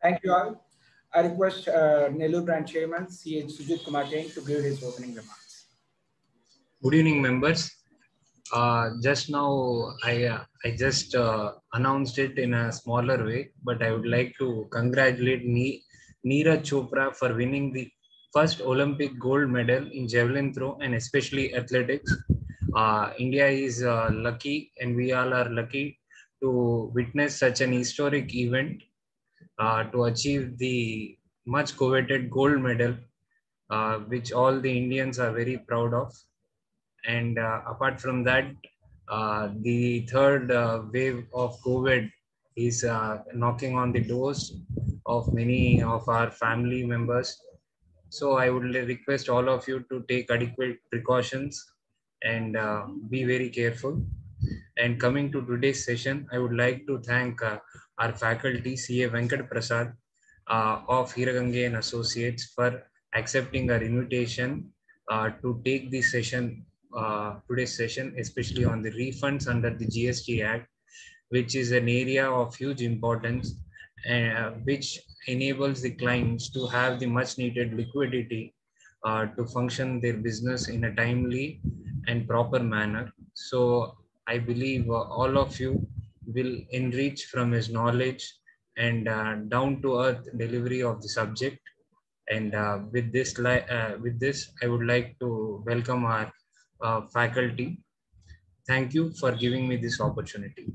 Thank you all. I request Nellore Branch Chairman C.H. Sujit Kumar Jain to give his opening remarks. Good evening, members. Just now, I just announced it in a smaller way, but I would like to congratulate Neeraj Chopra for winning the first Olympic gold medal in javelin throw and especially athletics. India is lucky, and we all are lucky to witness such an historic event to achieve the much coveted gold medal, which all the Indians are very proud of. And apart from that, the third wave of COVID is knocking on the doors of many of our family members. So I would request all of you to take adequate precautions and be very careful. And coming to today's session, I would like to thank our faculty, C.A. Venkat Prasad of Hiragange and Associates, for accepting our invitation to take this session, today's session, especially on the refunds under the GST Act, which is an area of huge importance, which enables the clients to have the much needed liquidity to function their business in a timely and proper manner. So I believe all of you will enrich from his knowledge and down to earth delivery of the subject. And with this, I would like to welcome our faculty. Thank you for giving me this opportunity.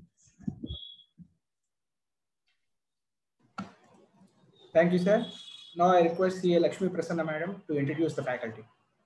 Thank you, sir. Now I request C.A. Lakshmi Prasanna Madam to introduce the faculty.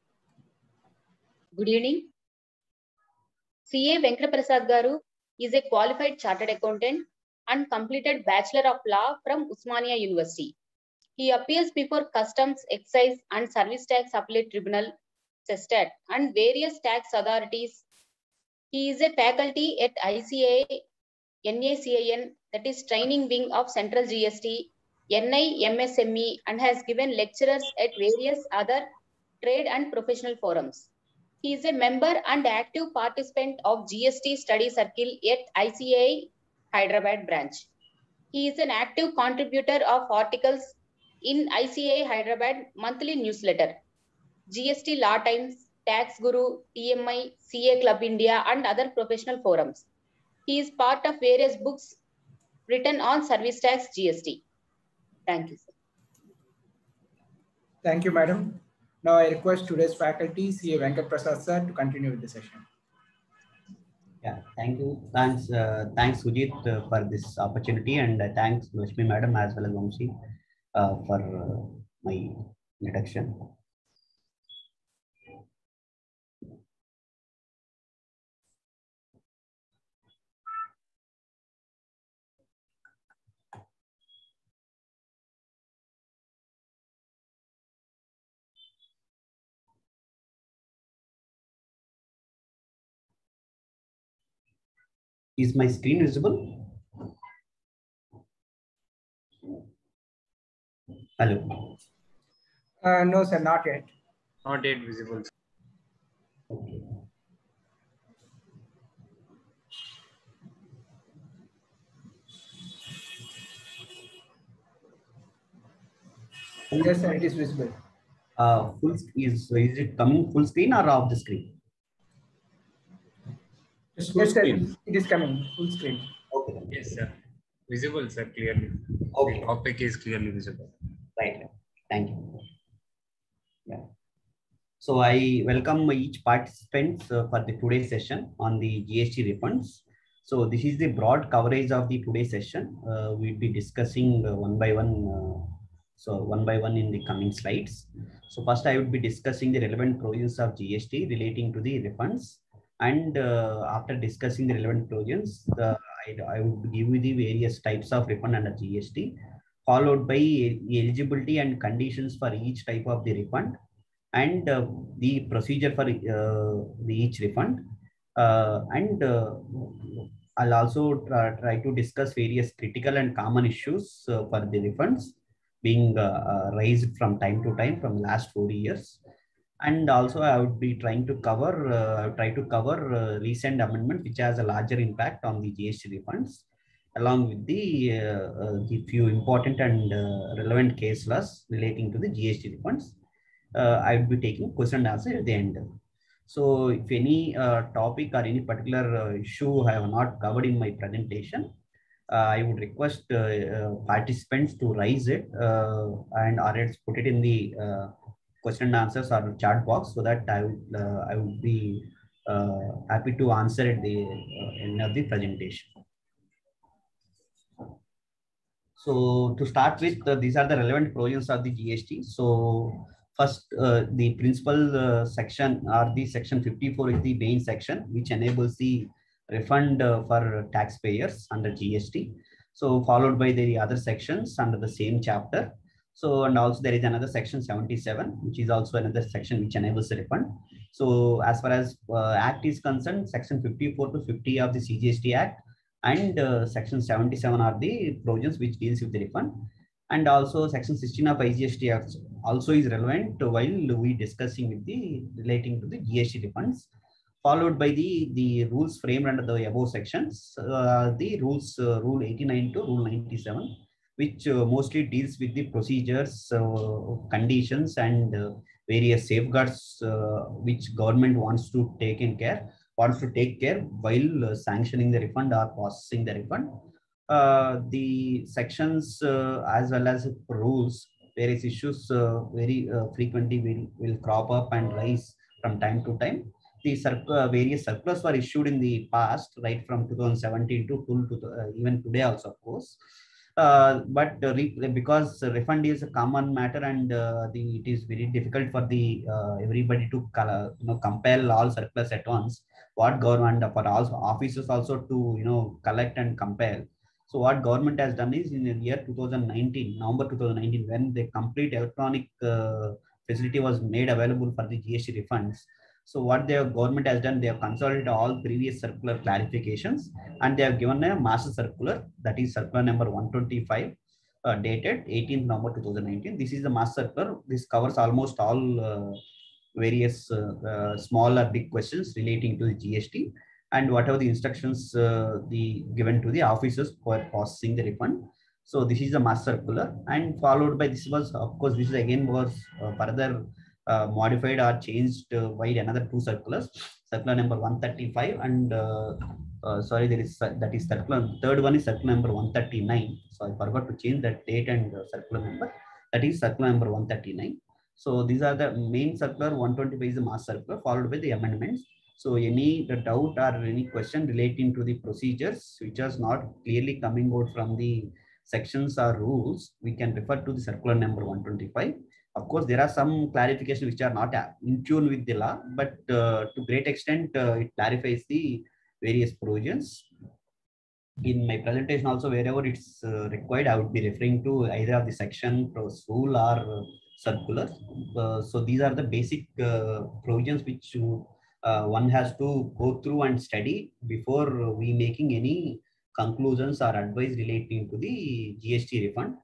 Good evening. C.A. Venkat Prasad Garu is a qualified chartered accountant and completed Bachelor of Law from Usmania University. He appears before Customs, Excise and Service Tax Appellate Tribunal, CESTAT, and various tax authorities. He is a faculty at ICAI NACIN, that is Training Wing of Central GST, NI MSME, and has given lectures at various other trade and professional forums. He is a member and active participant of GST Study Circle at ICAI Hyderabad branch. He is an active contributor of articles in ICAI Hyderabad monthly newsletter, GST Law Times, Tax Guru, TMI, CA Club India, and other professional forums. He is part of various books written on service tax GST. Thank you, sir. Thank you, madam. Now I request today's faculty, C.A. Venkat Prasad sir, to continue with the session. Yeah, thank you. Thanks, Sujit, for this opportunity, and thanks Lakshmi madam as well as Vamsi for my introduction. Is my screen visible? Hello. No, sir, not yet. Not yet visible. Okay. Yes, sir, it is visible. Is it coming full screen or off the screen? Yes, sir, it is coming full screen. Okay. Yes, sir. Visible, sir, clearly. Okay. The topic is clearly visible. Right. Thank you. Yeah. So I welcome each participant for the today's session on the GST refunds. So this is the broad coverage of the today's session. We'll be discussing one by one. One by one in the coming slides. So first I would be discussing the relevant provisions of GST relating to the refunds. And after discussing the relevant provisions, I would give you the various types of refund under GST, followed by eligibility and conditions for each type of the refund, and the procedure for each refund. I'll also try to discuss various critical and common issues for the refunds being raised from time to time from last 4 years. And also I would be trying to cover, recent amendment which has a larger impact on the GST refunds. along with the few important and relevant case laws relating to the GST refunds. I will be taking question and answer at the end. So if any topic or any particular issue I have not covered in my presentation, I would request participants to raise it and or else put it in the question and answers or chat box, so that I would be happy to answer at the end of the presentation. So to start with, these are the relevant provisions of the GST. So first, the principal section or the section 54 is the main section, which enables the refund for taxpayers under GST. So followed by the other sections under the same chapter. So, and also there is another section 77, which is also another section which enables the refund. So as far as Act is concerned, section 54 to 50 of the CGST Act and section 77 are the provisions which deals with the refund. And also section 16 of IGST Act also is relevant while we discussing with the relating to the GST refunds, followed by the rules framed under the above sections, the rules rule 89 to rule 97, which mostly deals with the procedures, conditions, and various safeguards which government wants to take care while sanctioning the refund or processing the refund. The sections as well as rules, various issues very frequently will crop up and rise from time to time. The various circulars were issued in the past, right from 2017 to even today also, of course. But because refund is a common matter and it is very difficult for the everybody to compile all circulars at once. What government for all officers also to collect and compile. So what government has done is in the year 2019, November 2019, when the complete electronic facility was made available for the GST refunds. So what the government has done, they have consolidated all previous circular clarifications and they have given a master circular, that is circular number 125, dated 18th November 2019. This is the master circular. This covers almost all various small or big questions relating to the GST and whatever the instructions given to the officers for processing the refund. So this is the master circular, and followed by this was, of course, this again was further modified or changed by another two circulars, circular number 135 and sorry, that is circular. Third one is circular number 139. So I forgot to change that date and circular number. That is circular number 139. So these are the main circular. 125 is the master circular, followed by the amendments. So any doubt or any question relating to the procedures which is not clearly coming out from the sections or rules, we can refer to the circular number 125. Of course, there are some clarifications which are not in tune with the law, but to great extent, it clarifies the various provisions. In my presentation also, wherever it's required, I would be referring to either of the section, rule, or circular. So these are the basic provisions which one has to go through and study before we making any conclusions or advice relating to the GST refund.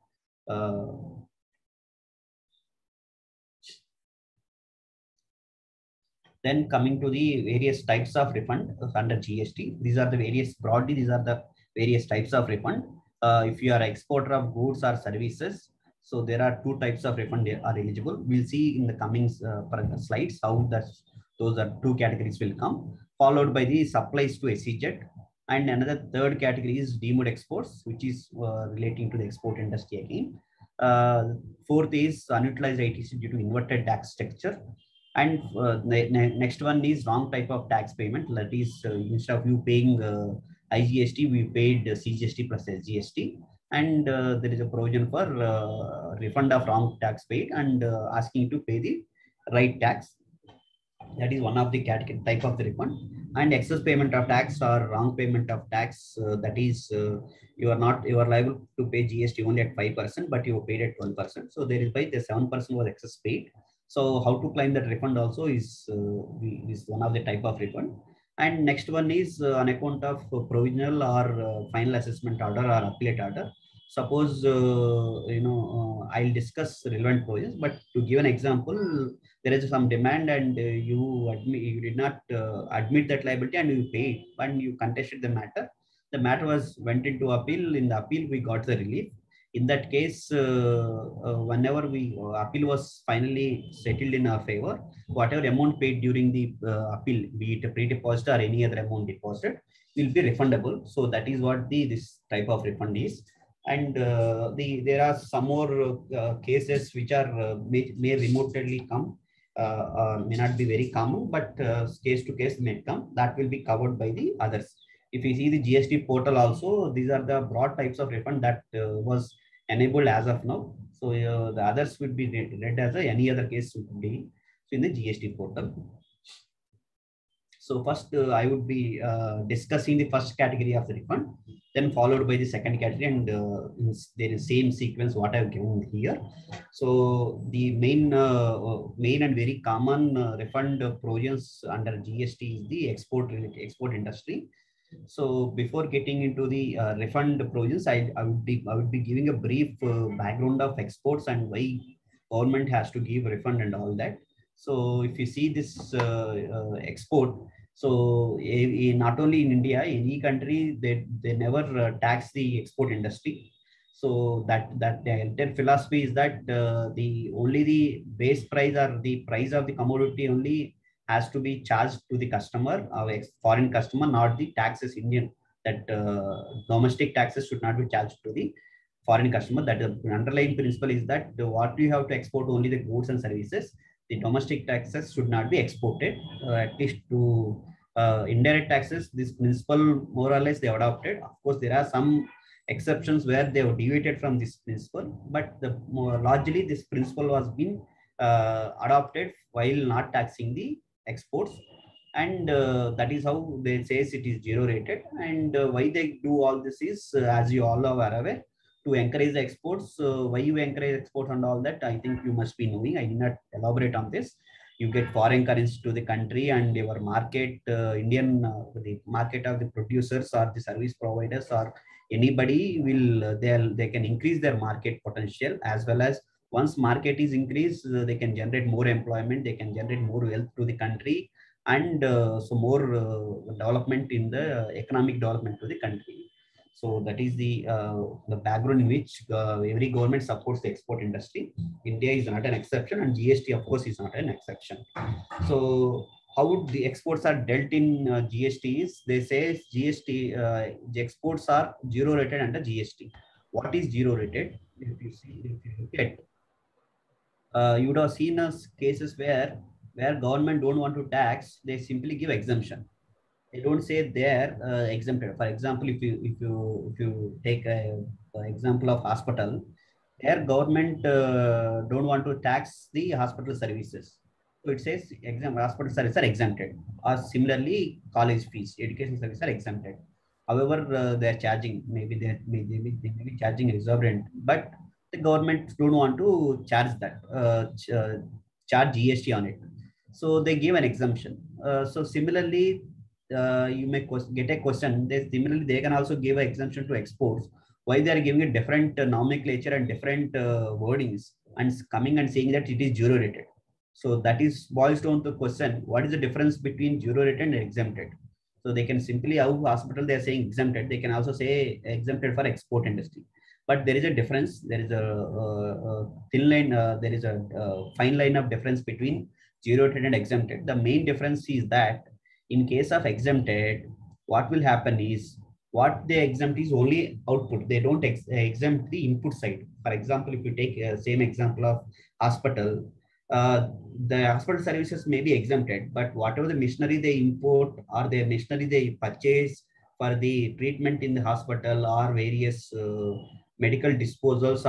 Then coming to the various types of refund under GST, these are the various various types of refund. If you are an exporter of goods or services, so there are two types of refund are eligible. We'll see in the coming slides how those are two categories will come, followed by the supplies to SEZ. And another third category is deemed exports, which is relating to the export industry again. Fourth is unutilized ITC due to inverted tax structure. And next one is wrong type of tax payment. That is, instead of you paying IGST, we paid CGST plus SGST. And there is a provision for refund of wrong tax paid and asking to pay the right tax. That is one of the category type of the refund. And excess payment of tax or wrong payment of tax, that is you are liable to pay GST only at 5%, but you paid at 12%. So there is by the 7% was excess paid. So how to claim that refund also is one of the type of refund. And next one is on account of provisional or final assessment order or appellate order. Suppose I'll discuss relevant provisions, but to give an example, there is some demand and you did not admit that liability and you paid and you contested the matter. The matter went into appeal. In the appeal, we got the relief. In that case, whenever appeal was finally settled in our favor, whatever amount paid during the appeal, be it a pre-deposit or any other amount deposited, will be refundable. So that is what this type of refund is. And there are some more cases which are may remotely come, may not be very common, but case to case may come. That will be covered by the others. If you see the GST portal also, these are the broad types of refund that was enabled as of now. So the others would be read as any other case would be in the GST portal. So first I would be discussing the first category of the refund, then followed by the second category, and there is same sequence what I've given here. So the main and very common refund provisions under GST is the export industry. So before getting into the refund provisions, I would be giving a brief background of exports and why government has to give refund and all that. So if you see this export, so not only in India, any country, they never tax the export industry. So that the entire philosophy is that only the base price or the price of the commodity only has to be charged to the customer, foreign customer, not the taxes Indian. That domestic taxes should not be charged to the foreign customer. That the underlying principle is that what you have to export only the goods and services. The domestic taxes should not be exported, at least to indirect taxes. This principle more or less they adopted. Of course, there are some exceptions where they have deviated from this principle, but largely this principle was been adopted while not taxing the exports, and that is how they say it is zero rated. And why they do all this is, as you all are aware, to encourage the exports. Why you encourage exports and all that, I think you must be knowing. I did not elaborate on this. You get foreign currency to the country, and your market, Indian the market of the producers or the service providers or anybody will they can increase their market potential, as well as once market is increased, they can generate more employment, they can generate more wealth to the country, and so more development in the economic development to the country. So that is the background in which every government supports the export industry. India is not an exception, and GST of course is not an exception. So how the exports are dealt in GST is, they say GST the exports are zero rated under GST. What is zero rated? If you look at, you would have seen us cases where government don't want to tax, they simply give exemption. They don't say they're exempted. For example, if you take an example of hospital, their government don't want to tax the hospital services. So it says hospital services are exempted. Or similarly, college fees, education services are exempted. However, they're charging, maybe they may be charging exorbitant, but the government don't want to charge that, charge GST on it. So they give an exemption. So similarly, you may get a question. Similarly, they can also give an exemption to exports. Why they are giving a different nomenclature and different wordings and coming and saying that it is zero rated? So that is boils down to the question: what is the difference between zero rated and exempted? So they can simply, how hospital they are saying exempted, they can also say exempted for export industry. But there is a difference. There is a thin line. There is a fine line of difference between zero rated and exempted. The main difference is that in case of exempted, what will happen is, what they exempt is only output. They don't exempt the input side. For example, if you take same example of hospital, the hospital services may be exempted, but whatever the machinery they import or the machinery they purchase for the treatment in the hospital or various medical disposals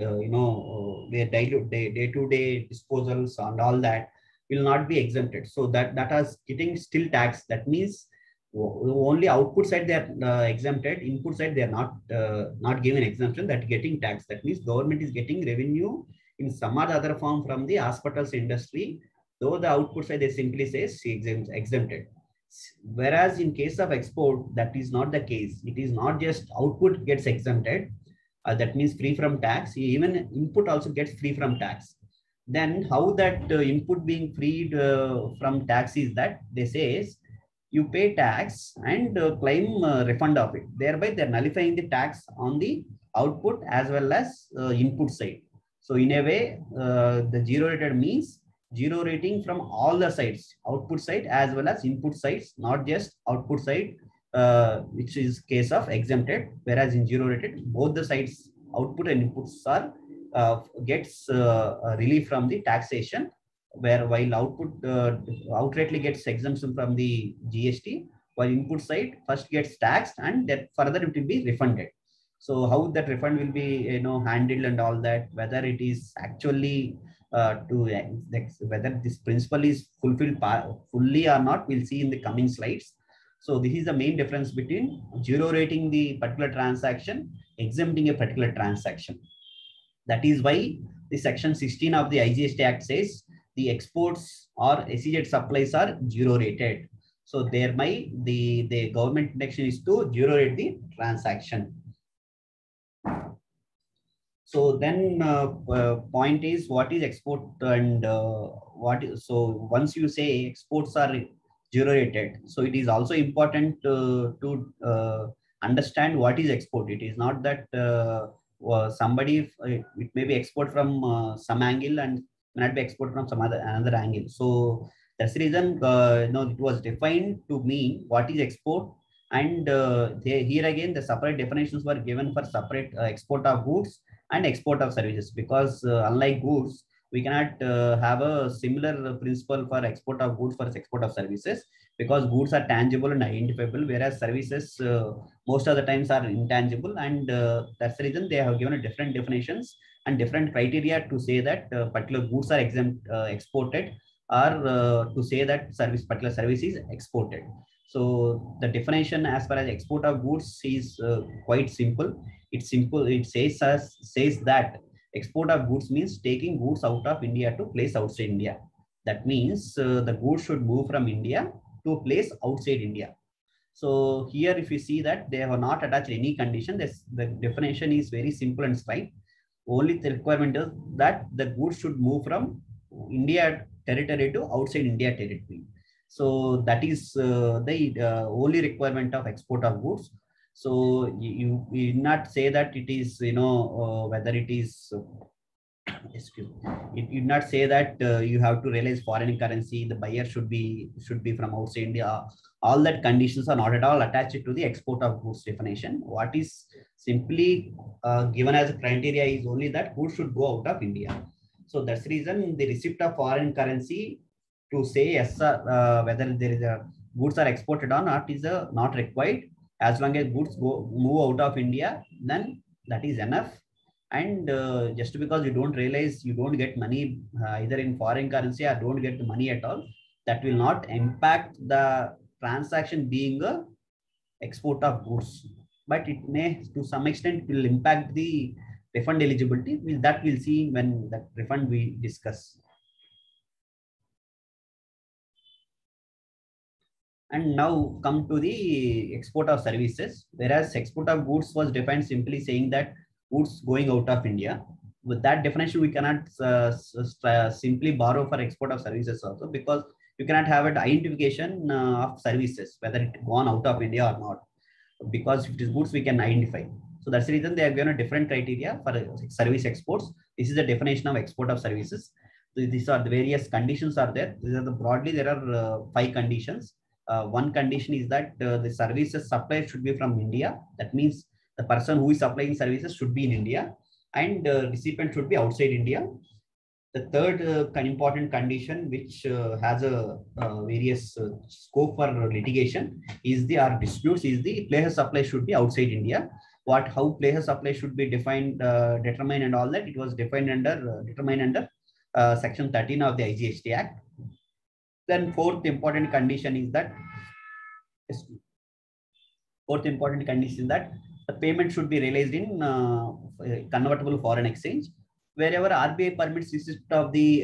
or their day-to-day disposals and all that will not be exempted. So that is getting still taxed. That means only output side they are exempted, input side they are not given exemption, that getting taxed. That means government is getting revenue in some other form from the hospitals industry, though the output side they simply says exempted. Whereas in case of export, that is not the case. It is not just output gets exempted, that means free from tax, even input also gets free from tax. Then how that input being freed from tax is that they say you pay tax and claim refund of it. Thereby, they're nullifying the tax on the output as well as input side. So in a way, the zero rated means zero rating from all the sides, output side as well as input sides, not just output side, which is case of exempted. Whereas in zero rated, both the sides, output and inputs are gets relief from the taxation, where while output outrightly gets exemption from the GST, while input side first gets taxed and that further it will be refunded. So how that refund will be handled and all that, whether it is actually whether this principle is fulfilled fully or not, we'll see in the coming slides. So this is the main difference between zero rating the particular transaction, exempting a particular transaction. That is why the section 16 of the IGST Act says the exports or SEZ supplies are zero rated. So there the government intention is to zero rate the transaction. So then point is, what is export and so once you say exports are zero rated, so it is also important to understand what is export. It is not that somebody, it may be export from some angle and may not be export from some another angle. So that's the reason it was defined to mean what is export, and here again the separate definitions were given for separate export of goods and export of services, because unlike goods, we cannot have a similar principle for export of goods versus export of services, because goods are tangible and identifiable, whereas services most of the times are intangible, and that's the reason they have given a different definitions and different criteria to say that particular goods are exported, or to say that particular service is exported. So the definition as far as export of goods is quite simple. It's simple. It says that export of goods means taking goods out of India to place outside India. That means the goods should move from India to a place outside India. So here, if you see that they have not attached any condition, the definition is very simple and straight. Only the requirement is that the goods should move from India territory to outside India territory. So that is the only requirement of export of goods. So you not say that it is, whether it is, excuse me, you not say that you have to realize foreign currency, the buyer should be from outside India. All that conditions are not at all attached to the export of goods definition. What is simply given as a criteria is only that goods should go out of India. So that's the reason the receipt of foreign currency to say yes, whether there is a goods are exported or not is not required. As long as goods move out of India, then that is enough. And just because you don't realize, you don't get money either in foreign currency or don't get the money at all, that will not impact the transaction being a export of goods. But it may, to some extent, will impact the refund eligibility. That we'll see when that refund we discuss. And now come to the export of services, whereas export of goods was defined simply saying that goods going out of India. With that definition, we cannot simply borrow for export of services also, because you cannot have an identification of services, whether it gone out of India or not, because if it is goods, we can identify. So that's the reason they have given a different criteria for service exports. This is the definition of export of services. So these are the various conditions are there. These are broadly, there are 5 conditions. One condition is that the services supplied should be from India. That means the person who is supplying services should be in India, and recipient should be outside India. The third important condition, which has a various scope for litigation, is the disputes, is the placer supply should be outside India. How placer supply should be defined, determined, and all that, it was defined under determined under section 13 of the IGST Act. Then fourth important condition is that the payment should be realized in convertible foreign exchange. Wherever RBI permits receipt of the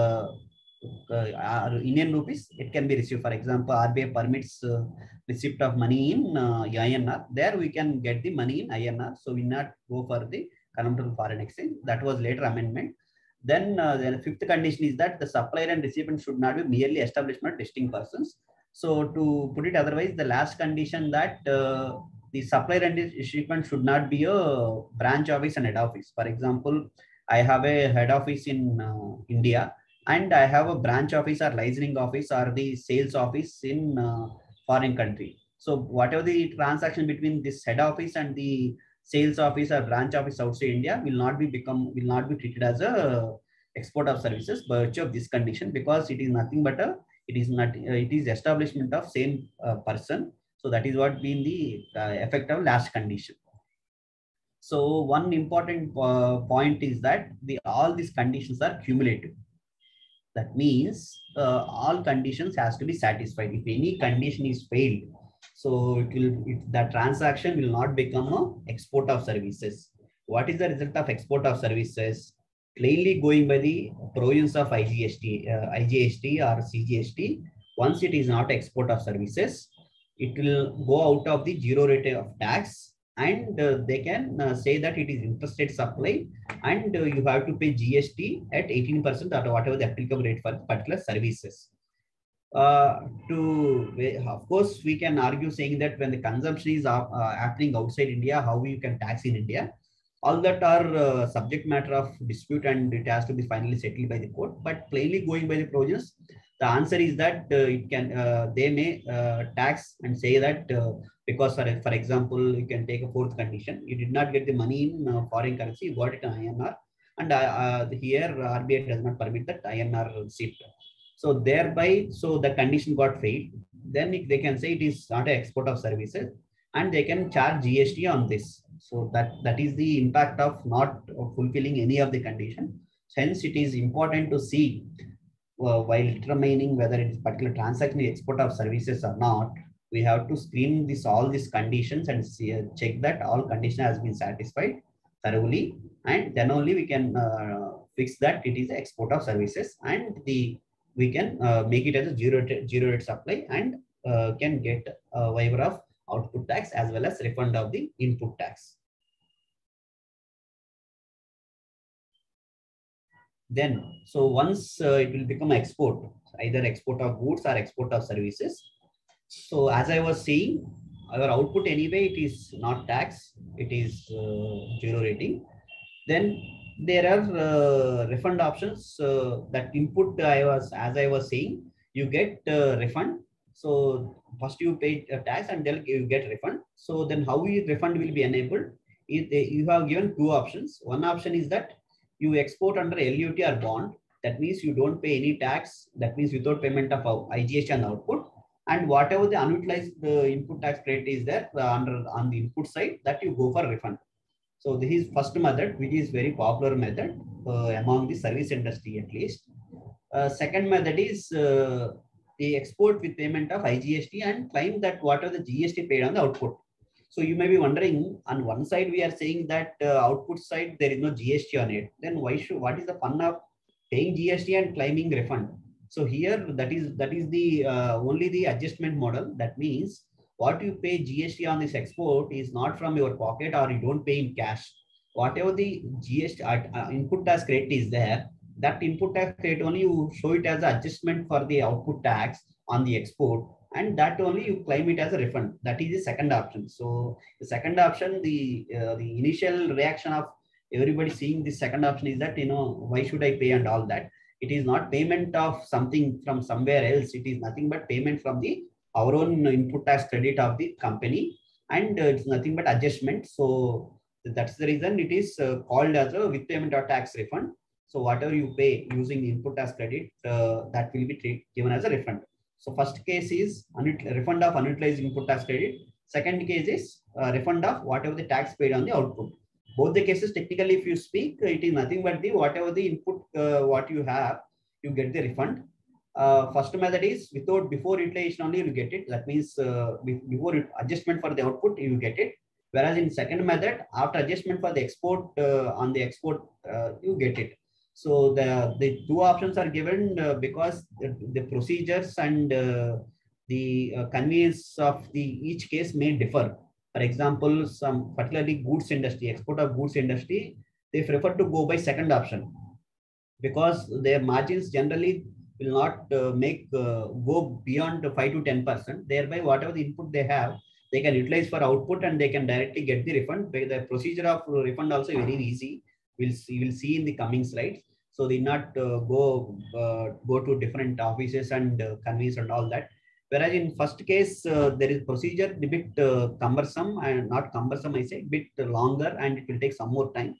Indian rupees, it can be received. For example, RBI permits receipt of money in INR. There we can get the money in INR. So we not go for the convertible foreign exchange. That was later amendment. Then the fifth condition is that the supplier and recipient should not be merely establishment distinct persons. So to put it otherwise, the last condition that the supplier and the shipment should not be a branch office and head office. For example, I have a head office in India, and I have a branch office or licensing office or the sales office in foreign country. So whatever the transaction between this head office and the sales office or branch office outside India will not be treated as a export of services by virtue of this condition, because it is nothing but it is establishment of same person. So that is what been the effect of last condition. So one important point is that all these conditions are cumulative. That means all conditions has to be satisfied. If any condition is failed, so the transaction will not become a export of services. What is the result of export of services? Plainly going by the provisions of IGST or CGST, once it is not export of services, it will go out of the zero rate of tax, and they can say that it is interstate supply, and you have to pay GST at 18% or whatever the applicable rate for particular services. Of course, we can argue saying that when the consumption is happening outside India, how you can tax in India. All that are subject matter of dispute, and it has to be finally settled by the court. But plainly going by the provisions, the answer is that they may tax and say that because for example, you can take a fourth condition: you did not get the money in foreign currency, you got it in INR, and here RBI does not permit that INR receipt. So thereby, so the condition got failed. Then they can say it is not an export of services, and they can charge GST on this. So that is the impact of not fulfilling any of the condition. Hence, it is important to see while determining whether it is particular transaction export of services or not. We have to screen all these conditions and check that all condition has been satisfied thoroughly, and then only we can fix that it is export of services, and we can make it as a zero rate supply, and can get a waiver of output tax as well as refund of the input tax. Then, so once it will become export, either export of goods or export of services. So as I was saying, our output anyway, it is not tax, it is zero rating. Then there are refund options. That input as I was saying, you get refund. So first you pay tax and then you get refund. So then how refund will be enabled? You have given two options. One option is that you export under LUT or bond. That means you don't pay any tax. That means without payment of IGST on output. And whatever the unutilized input tax credit is there on the input side, that you go for refund. So this is first method, which is very popular method among the service industry at least. Second method is the export with payment of IGST and claim that whatever the GST paid on the output. So you may be wondering, on one side we are saying that output side there is no GST on it. Then what is the fun of paying GST and claiming refund? So here that is the only the adjustment model. That means what you pay GST on this export is not from your pocket, or you don't pay in cash. Whatever the GST input tax credit is there, that input tax credit only you show it as an adjustment for the output tax on the export, and that only you claim it as a refund. That is the second option. So the second option, the initial reaction of everybody seeing this second option is that, why should I pay and all that? It is not payment of something from somewhere else. It is nothing but payment from our own input tax credit of the company, and it's nothing but adjustment. So that's the reason it is called as a with payment or tax refund. So whatever you pay using the input tax credit, that will be given as a refund. So first case is refund of unutilized input tax credit. Second case is refund of whatever the tax paid on the output. Both the cases, technically, if you speak, it is nothing but whatever the input what you have, you get the refund. First method is before utilization only you get it. That means before adjustment for the output you get it. Whereas in second method, after adjustment for the export on the export you get it. So the two options are given because the procedures and the convenience of each case may differ. For example, some particularly goods industry, export of goods industry, they prefer to go by second option because their margins generally will not go beyond 5 to 10%. Thereby, whatever the input they have, they can utilize for output and they can directly get the refund. The procedure of refund also very easy. We'll see in the coming slides. So they not go to different offices and convince and all that. Whereas in first case, there is procedure a bit cumbersome, and not cumbersome, I say, a bit longer, and it will take some more time.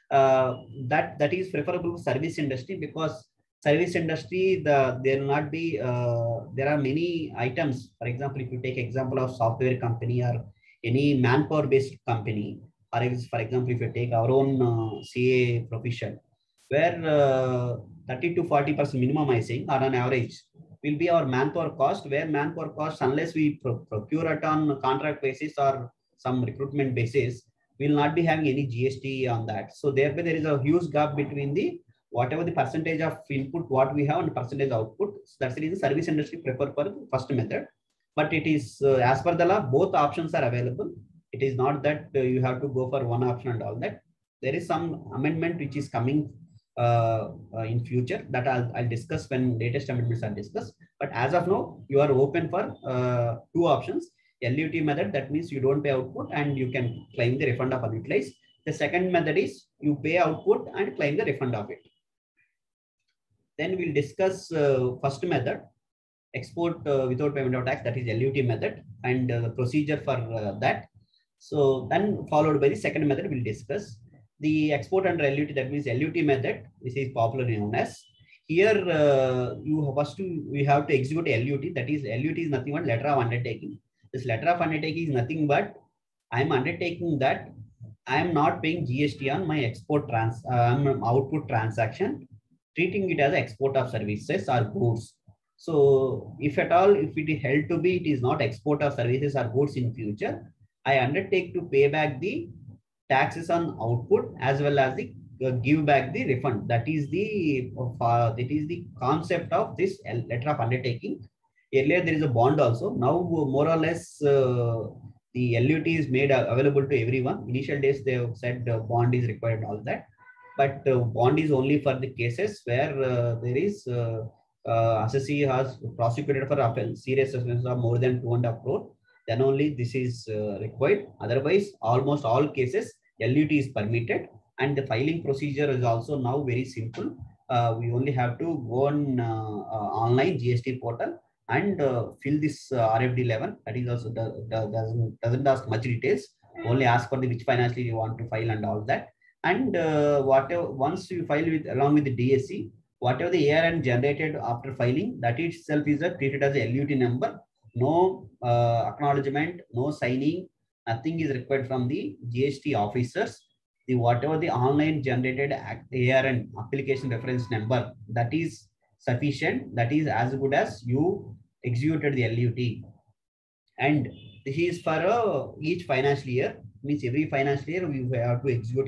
That is preferable for service industry, because service industry, there will not be, there are many items. For example, if you take example of software company or any manpower based company, or for example, if you take our own CA profession, where 30 to 40% minimum, I think, or on average, will be our manpower cost, where manpower cost, unless we procure it on contract basis or some recruitment basis, we will not be having any GST on that. So therefore, there is a huge gap between the whatever the percentage of input what we have and percentage output. So that's the reason service industry prefer for the first method. But it is as per the law, both options are available. It is not that you have to go for one option and all that. There is some amendment which is coming in future that I'll discuss when latest amendments are discussed. But as of now, you are open for two options. LUT method, that means you don't pay output and you can claim the refund of unutilized. The second method is you pay output and claim the refund of it. Then we'll discuss first method, export without payment of tax, that is LUT method, and the procedure for that. So then followed by the second method we'll discuss. The export under LUT, that means LUT method, this is popularly known as. Here we have to execute LUT, that is LUT is nothing but letter of undertaking. This letter of undertaking is nothing but I am undertaking that I am not paying GST on my output transaction, treating it as export of services or goods. So if at all, if it is held to be, it is not export of services or goods in future, I undertake to pay back the taxes on output as well as the give back the refund. That is the concept of this letter of undertaking. Earlier there is a bond also. Now more or less the LUT is made available to everyone. Initial days they have said bond is required, all that, but bond is only for the cases where there is assessee has prosecuted for offense, serious offense of more than 2.5 crore. Then only this is required. Otherwise, almost all cases LUT is permitted, and the filing procedure is also now very simple. We only have to go on online GST portal and fill this RFD 11. That is also doesn't ask much details. Only ask for the which financial you want to file and all that. And whatever once you file with along with the DSC, whatever the ARN generated after filing, that itself is treated as a LUT number. No acknowledgement, no signing, nothing is required from the GST officers. The whatever the online generated ARN, application reference number, that is sufficient. That is as good as you executed the LUT. And this is for each financial year. Means every financial year we have to execute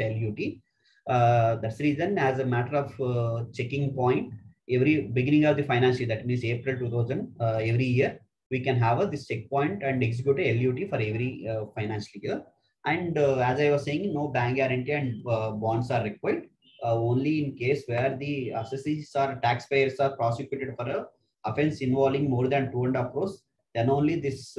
LUT. That's the reason, as a matter of checking point, every beginning of the financial year, that means April 2000, every year we can have this checkpoint and execute a LUT for every financial year. And as I was saying, no bank guarantee and bonds are required. Only in case where the assessees or taxpayers are prosecuted for a offense involving more than 2.5 crores, then only this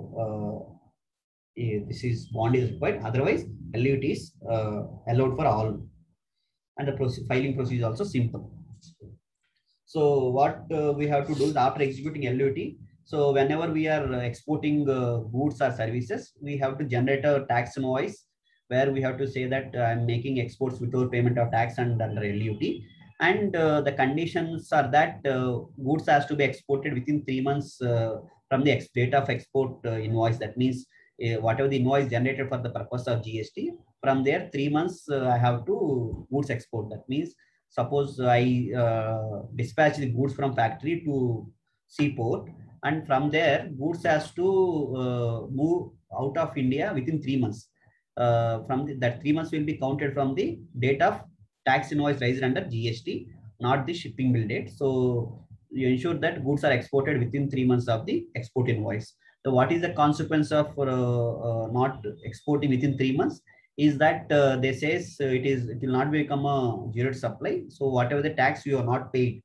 is bond is required. Otherwise, LUT is allowed for all, and the filing procedure is also simple. So what we have to do is, after executing LUT, so whenever we are exporting goods or services, we have to generate a tax invoice where we have to say that I'm making exports without payment of tax and under LUT. And the conditions are that goods has to be exported within 3 months from the date of export invoice. That means whatever the invoice generated for the purpose of GST, from there 3 months I have to goods export. That means suppose I dispatch the goods from factory to seaport, and from there goods has to move out of India within 3 months. That 3 months will be counted from the date of tax invoice raised under GST, not the shipping bill date. So you ensure that goods are exported within 3 months of the export invoice. So what is the consequence of not exporting within 3 months? Is that they says it will not become a zero supply. So whatever the tax you are not paid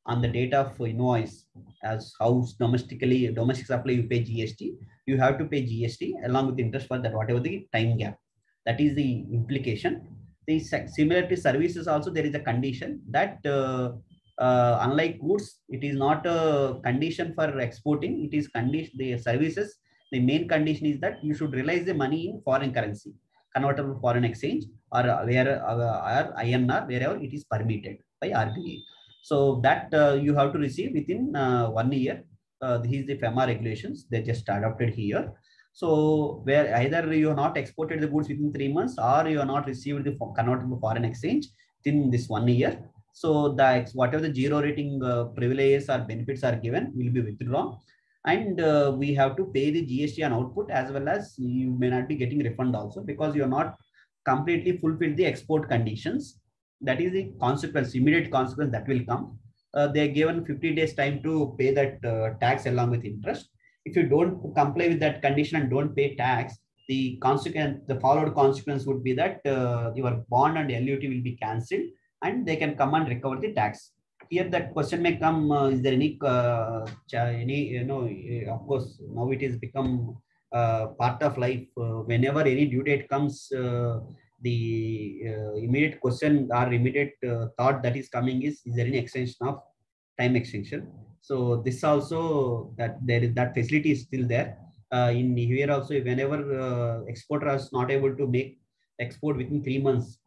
on the date of invoice, as how domestic supply you pay GST, you have to pay GST along with interest for that whatever the time gap. That is the implication. The similar to services also, there is a condition that unlike goods, it is not a condition for exporting. It is condition the services. The main condition is that you should realize the money in foreign currency, convertible foreign exchange, or where or INR, wherever it is permitted by RBI. So that you have to receive within 1 year. This is the FEMA regulations. They just adopted here. So where either you have not exported the goods within 3 months, or you have not received the convertible foreign exchange within this 1 year. So the whatever the zero rating privileges or benefits are given will be withdrawn, and we have to pay the GST on output, as well as you may not be getting refund also, because you are not completely fulfilled the export conditions. That is the consequence, immediate consequence that will come. They are given 50 days time to pay that tax along with interest. If you don't comply with that condition and don't pay tax, the followed consequence would be that your bond and LUT will be cancelled, and they can come and recover the tax. Here that question may come, is there any, of course, now it has become part of life. Whenever any due date comes, the immediate question or immediate thought that is coming is there any extension of time extension? So this also, that there is that facility is still there. In here also, whenever exporter is not able to make export within 3 months,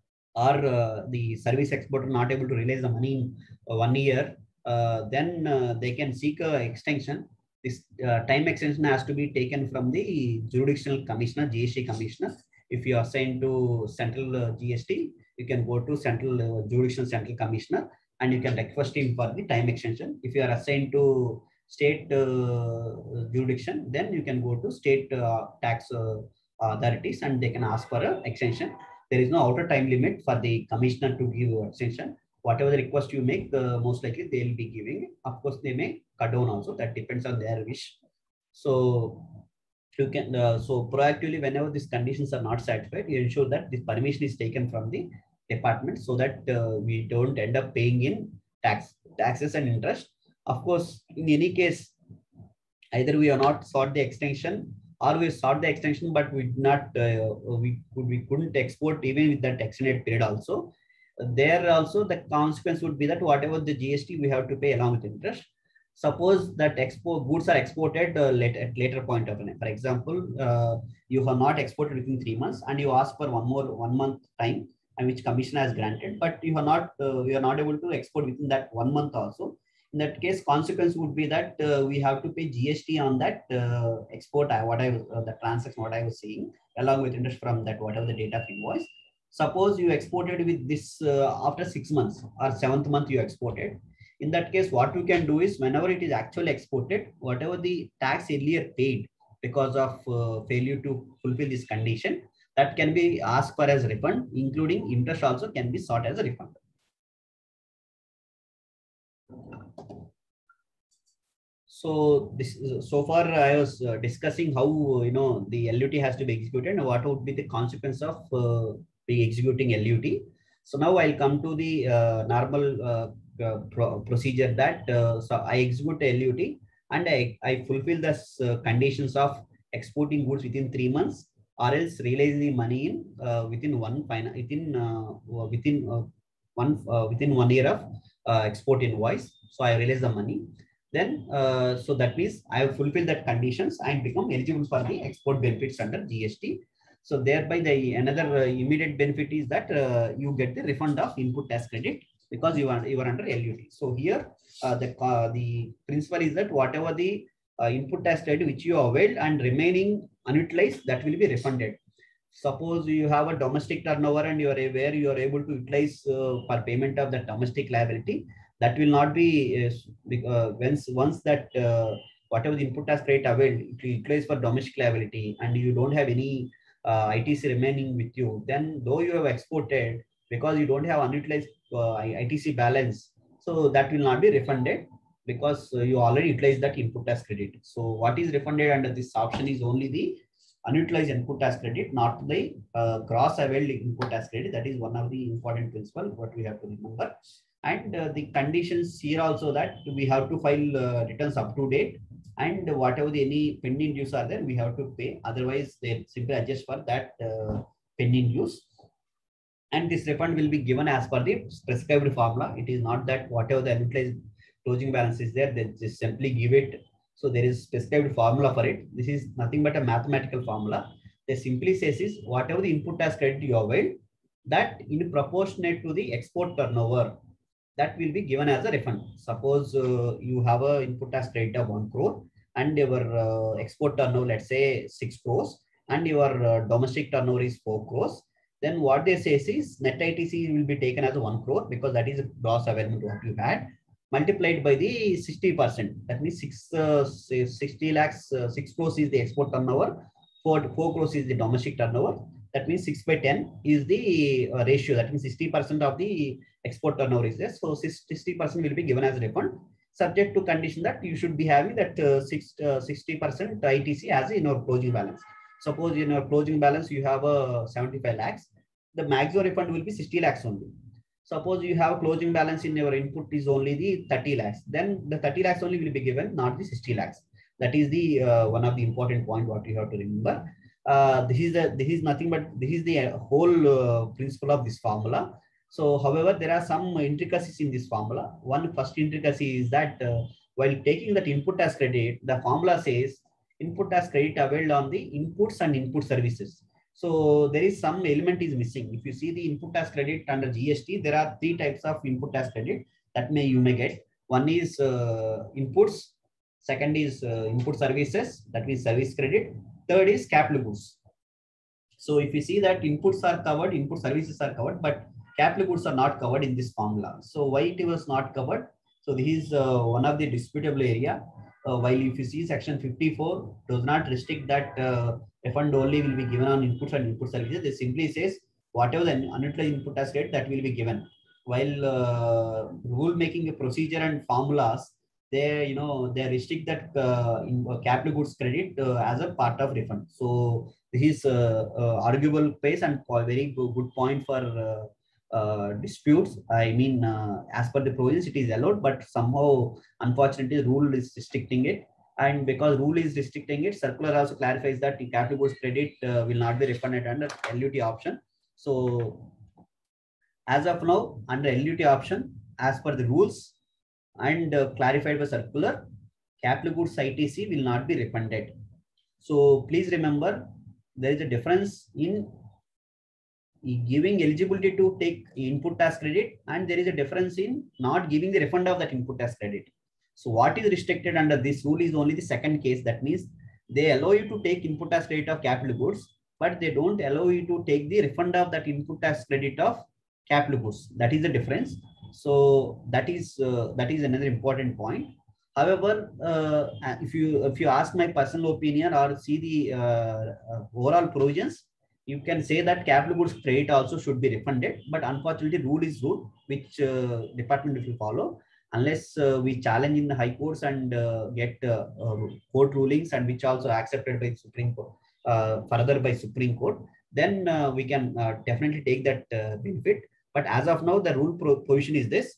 or the service exporter not able to realize the money in 1 year, then they can seek a extension. This time extension has to be taken from the jurisdictional commissioner, GST commissioner. If you are assigned to central GST, you can go to central jurisdictional central commissioner, and you can request him for the time extension. If you are assigned to state jurisdiction, then you can go to state tax authorities, and they can ask for an extension. There is no outer time limit for the commissioner to give extension. Whatever the request you make, most likely they will be giving. Of course, they may cut down also. That depends on their wish. So you can so proactively, whenever these conditions are not satisfied, you ensure that this permission is taken from the department, so that we don't end up paying in taxes and interest. Of course, in any case, either we are not sought the extension, or we sought the extension, but we did not we couldn't export even with that extended period also. There also the consequence would be that whatever the GST we have to pay along with interest. Suppose that goods are exported at later point of time. For example, you have not exported within 3 months, and you ask for 1 month time, and which commission has granted, but you are not able to export within that 1 month also. In that case, consequence would be that we have to pay GST on that export, the transaction, what I was saying, along with interest from that, whatever the date of invoice. Suppose you exported with this after 6 months or 7th month you exported. In that case, what you can do is, whenever it is actually exported, whatever the tax earlier paid because of failure to fulfill this condition, that can be asked for as refund, including interest also can be sought as a refund. So this, so far I was discussing how the LUT has to be executed and what would be the consequence of executing LUT. So now I'll come to the normal procedure that so I execute LUT, and I fulfill the conditions of exporting goods within 3 months, or else realize the money in within 1 year of export invoice. So I realize the money. Then so that means I have fulfilled that conditions and become eligible for the export benefits under GST. So thereby the another immediate benefit is that you get the refund of input tax credit because you are under LUT. So here the principle is that whatever the input tax credit which you availed and remaining unutilized, that will be refunded. Suppose you have a domestic turnover and you are able to utilize for payment of the domestic liability, that will not be once that whatever the input tax credit availed, it will utilize for domestic liability, and you don't have any ITC remaining with you, then though you have exported, because you don't have unutilized ITC balance, so that will not be refunded because you already utilized that input tax credit. So what is refunded under this option is only the unutilized input tax credit, not the gross availed input tax credit. That is one of the important principles what we have to remember. And the conditions here also that we have to file returns up to date, and whatever any pending dues are there, we have to pay. Otherwise, they simply adjust for that pending dues. And this refund will be given as per the prescribed formula. It is not that whatever the unutilized closing balance is there, they just simply give it. So there is prescribed formula for it. This is nothing but a mathematical formula. They simply says is whatever the input tax credit you availed, that in proportionate to the export turnover, that will be given as a refund. Suppose you have a input tax credit of 1 crore and your export turnover, let's say 6 crores, and your domestic turnover is 4 crores. Then what they say is net ITC will be taken as 1 crore because that is a gross availment what you had, multiplied by the 60%. That means 60 lakhs, 6 crores is the export turnover, 4 crores is the domestic turnover. That means 6 by 10 is the ratio. That means 60% of the export turnover is there. So 60% will be given as a refund, subject to condition that you should be having that 60% ITC as in your closing balance. Suppose in your closing balance, you have a 75 lakhs, the maximum refund will be 60 lakhs only. Suppose you have a closing balance in your input is only the 30 lakhs, then the 30 lakhs only will be given, not the 60 lakhs. That is the one of the important point what you have to remember. This is nothing but this is the whole principle of this formula. So, however, there are some intricacies in this formula. One first intricacy is that while taking that input tax credit, the formula says input tax credit availed on the inputs and input services. So there is some element is missing. If you see the input tax credit under GST, there are 3 types of input tax credit that you may get. One is inputs. Second is input services, that means service credit. Third is capital goods. So if you see that inputs are covered, input services are covered, but capital goods are not covered in this formula. So why it was not covered? So this is one of the disputable area. While if you see section 54 does not restrict that refund only will be given on inputs and input services. It simply says whatever the unutilized input tax credit that will be given. While rule making procedure and formulas, they they restrict that capital goods credit as a part of refund. So this is arguable place and very good point for disputes. I mean, as per the provisions, it is allowed, but somehow, unfortunately, rule is restricting it. And because rule is restricting it, circular also clarifies that the capital goods credit will not be refunded under LUT option. So, as of now, under LUT option, as per the rules and clarified by circular, capital goods ITC will not be refunded. So, please remember, there is a difference in giving eligibility to take input tax credit, and there is a difference in not giving the refund of that input tax credit. So what is restricted under this rule is only the second case. That means they allow you to take input tax credit of capital goods, but they don't allow you to take the refund of that input tax credit of capital goods. That is the difference. So that is another important point. However, if you ask my personal opinion or see the overall provisions, you can say that capital goods credit also should be refunded, but unfortunately rule is rule, which department will follow unless we challenge in the high courts and get court rulings, and which also accepted by Supreme Court, further by Supreme Court, then we can definitely take that benefit. But as of now, the rule provision is this,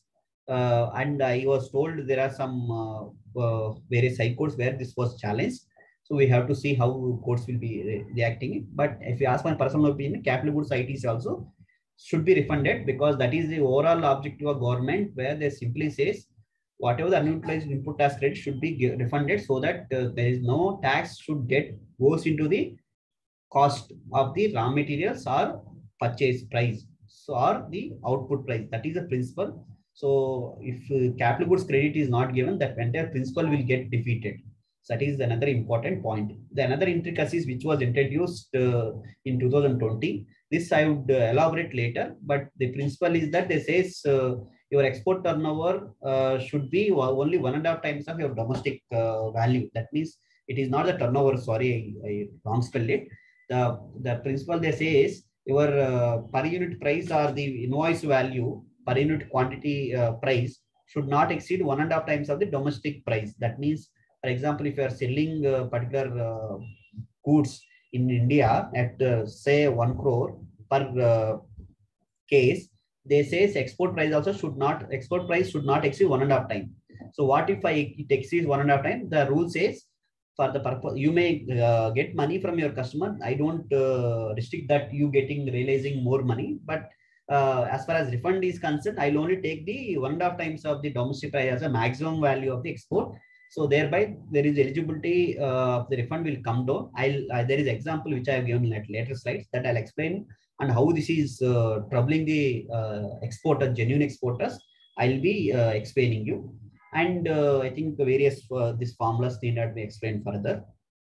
and I was told there are some various high courts where this was challenged. So we have to see how courts will be reacting. But if you ask my personal opinion, capital goods ITC also should be refunded, because that is the overall objective of government, where they simply says whatever the unutilized input tax credit should be refunded, so that there is no tax should goes into the cost of the raw materials or purchase price, so or the output price. That is the principle. So if capital goods credit is not given, that entire principle will get defeated. So that is another important point. The another intricacies which was introduced in 2020. This I would elaborate later, but the principle is that they says your export turnover should be only 1.5 times of your domestic value. That means it is not the turnover. Sorry, I wrong spelled it. The principle they say is your per unit price or the invoice value per unit quantity price should not exceed 1.5 times of the domestic price. That means, for example, if you are selling particular goods in India at say 1 crore per case, they say export price should not exceed 1.5 times. So what if it exceeds 1.5 times? The rule says for the purpose, you may get money from your customer. I don't restrict that you realizing more money, but as far as refund is concerned, I'll only take the 1.5 times of the domestic price as a maximum value of the export. So thereby there is eligibility, the refund will come down. There is example which I have given in later slides that I'll explain, and how this is troubling the genuine exporters. I'll be explaining you. And I think the various these formulas need not be explained further.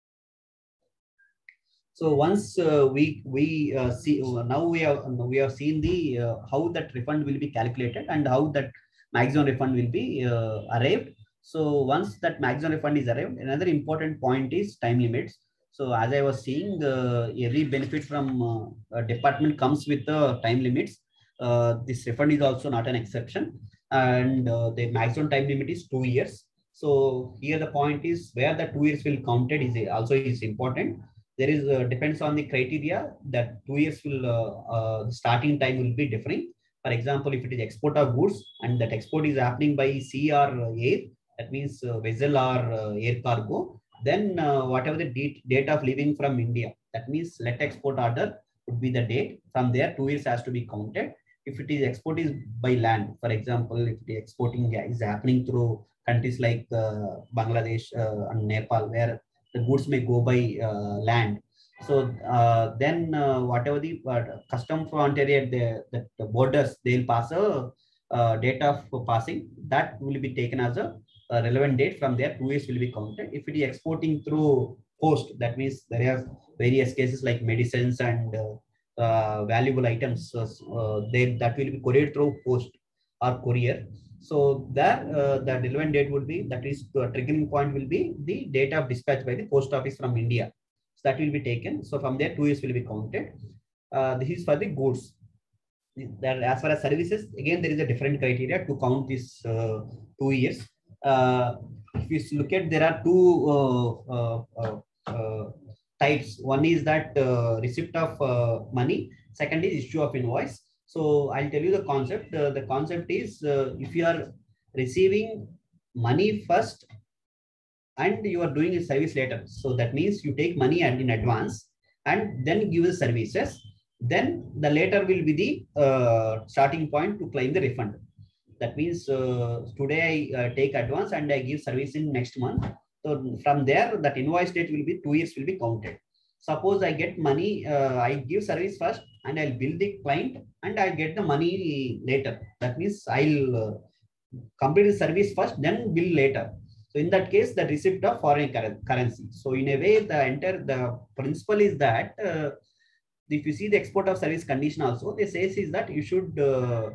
So once we see, now we have seen the how that refund will be calculated and how that maximum refund will be arrived. So once that maximum refund is arrived, another important point is time limits. So as I was saying, every benefit from department comes with the time limits. This refund is also not an exception, and the maximum time limit is 2 years. So here the point is where the 2 years will counted is also important. There is depends on the criteria that 2 years will starting time will be different. For example, if it is export of goods and that export is happening by sea or air, that means vessel or air cargo, then whatever the date of leaving from India, that means let export order would be the date. From there 2 years has to be counted. If it is export is by land, for example, if the exporting is happening through countries like Bangladesh and Nepal, where the goods may go by land. So then whatever the custom frontier at the borders, they'll pass a date of passing. That will be taken as a relevant date. From there 2 years will be counted. If it is exporting through post, that means there are various cases like medicines and valuable items, that will be couriered through post or courier. So there the relevant date would be, that is the triggering point will be the date of dispatch by the post office from India. So that will be taken. So from there 2 years will be counted. This is for the goods. That as far as services, again there is a different criteria to count this 2 years. If you look at, there are two types. One is that receipt of money. Second is issue of invoice. So I'll tell you the concept. The concept is if you are receiving money first and you are doing a service later. So that means you take money in advance and then give the services. Then the later will be the starting point to claim the refund. That means today I take advance and I give service in next month. So from there, that invoice date will be 2 years will be counted. Suppose I get money, I give service first and I'll bill the client and I'll get the money later. That means I'll complete the service first, then bill later. So in that case, the receipt of foreign currency. So in a way, the principle is that if you see the export of service condition also, they say is that you should the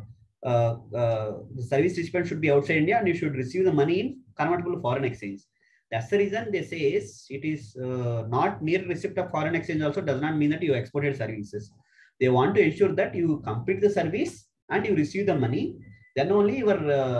service recipient should be outside India and you should receive the money in convertible foreign exchange. That's the reason they say is it is not mere receipt of foreign exchange also does not mean that you exported services. They want to ensure that you complete the service and you receive the money. Then only your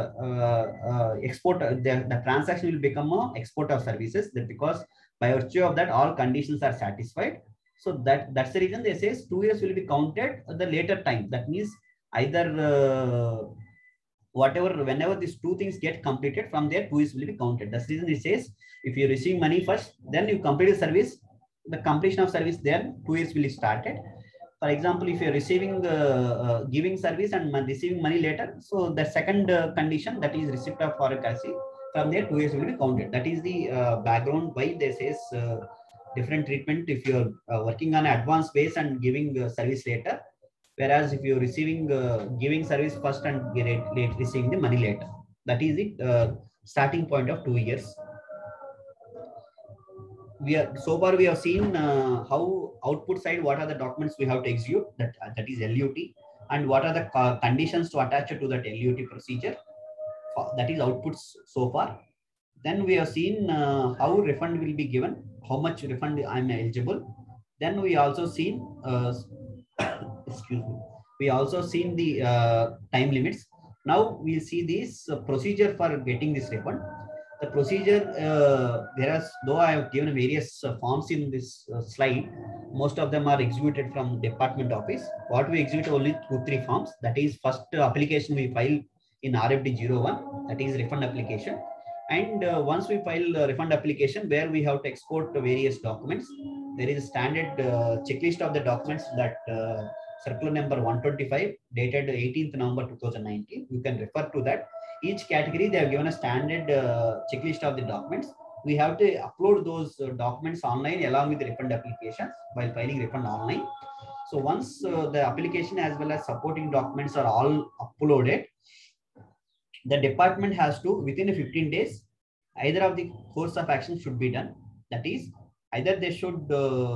export, the transaction will become a export of services, because by virtue of that all conditions are satisfied. So that's the reason they say 2 years will be counted at the later time. That means either whenever these two things get completed, from there 2 years will be counted. That's the reason it says if you receive money first, then you complete the service, the completion of service, then 2 years will be started. For example, if you're receiving giving service and receiving money later, so the second condition, that is receipt of foreign currency, from there 2 years will be counted. That is the background why they says different treatment if you're working on advance base and giving service later, whereas if you're receiving giving service first and receiving the money later. That is the starting point of 2 years. So far we have seen how output side, what are the documents we have to execute, that is LUT, and what are the conditions to attach it to that LUT procedure, that is outputs so far. Then we have seen how refund will be given, how much refund I am eligible. Then we also seen excuse me, we also seen the time limits. Now we see this procedure for getting this refund. The procedure, though I have given various forms in this slide, most of them are executed from department office. What we execute only 2-3 forms. That is, first application we file in RFD 01, that is refund application. And once we file the refund application, where we have to export various documents, there is a standard checklist of the documents that circular number 125 dated 18th November 2019. You can refer to that. Each category, they have given a standard checklist of the documents. We have to upload those documents online along with the refund applications while filing refund online. So once the application as well as supporting documents are all uploaded, the department has to, within 15 days, either of the course of action should be done. That is, either they should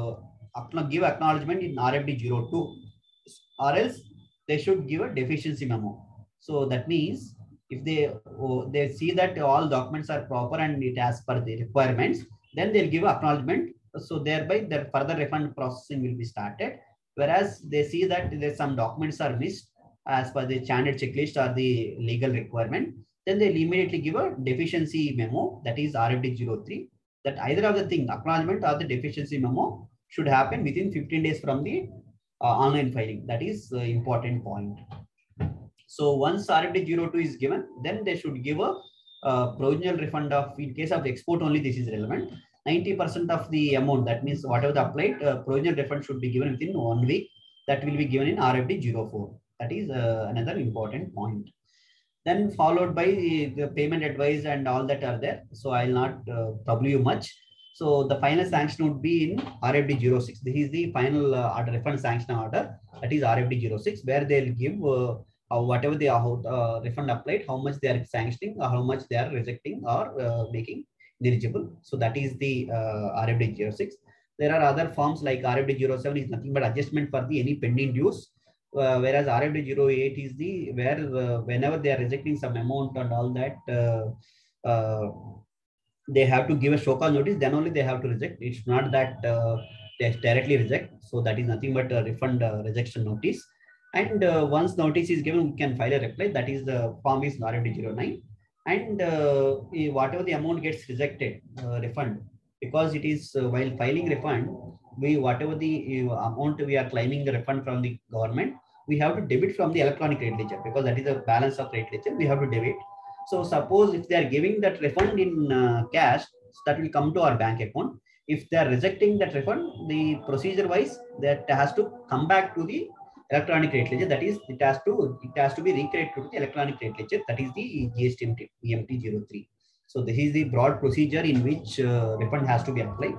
give acknowledgement in RFD 02, or else they should give a deficiency memo. So that means if they see that all documents are proper and it as per the requirements, then they'll give acknowledgement. So thereby the further refund processing will be started. Whereas they see that there's some documents are missed as per the standard checklist or the legal requirement, then they'll immediately give a deficiency memo, that is RFD 03. That either of the thing, acknowledgement or the deficiency memo, should happen within 15 days from the online filing. That is important point. So once RFD 02 is given, then they should give a provisional refund of, in case of export only, this is relevant, 90% of the amount. That means whatever the applied provisional refund should be given within 1 week. That will be given in RFD 04. That is another important point. Then followed by the payment advice and all that are there. So I'll not trouble you much. So the final sanction would be in RFD 06. This is the final order, refund sanction order. That is RFD 06, where they'll give whatever they are refund applied, how much they are sanctioning, or how much they are rejecting or making eligible. So that is the RFD 06. There are other forms like RFD 07 is nothing but adjustment for the any pending dues. Whereas RFD 08 is the where whenever they are rejecting some amount and all that, they have to give a show cause notice, then only they have to reject. It's not that they directly reject. So that is nothing but a refund rejection notice. And once notice is given, we can file a reply. That is the form is RFD 09. And whatever the amount gets rejected, refund, because it is while filing refund, whatever the amount we are claiming the refund from the government, we have to debit from the electronic credit ledger, because that is the balance of credit ledger. We have to debit. So suppose if they are giving that refund in cash, that will come to our bank account. If they are rejecting that refund, the procedure wise that has to come back to the electronic credit ledger. That is, it has to be recredited to the electronic credit ledger. That is the GST EMT 03. So this is the broad procedure in which refund has to be applied.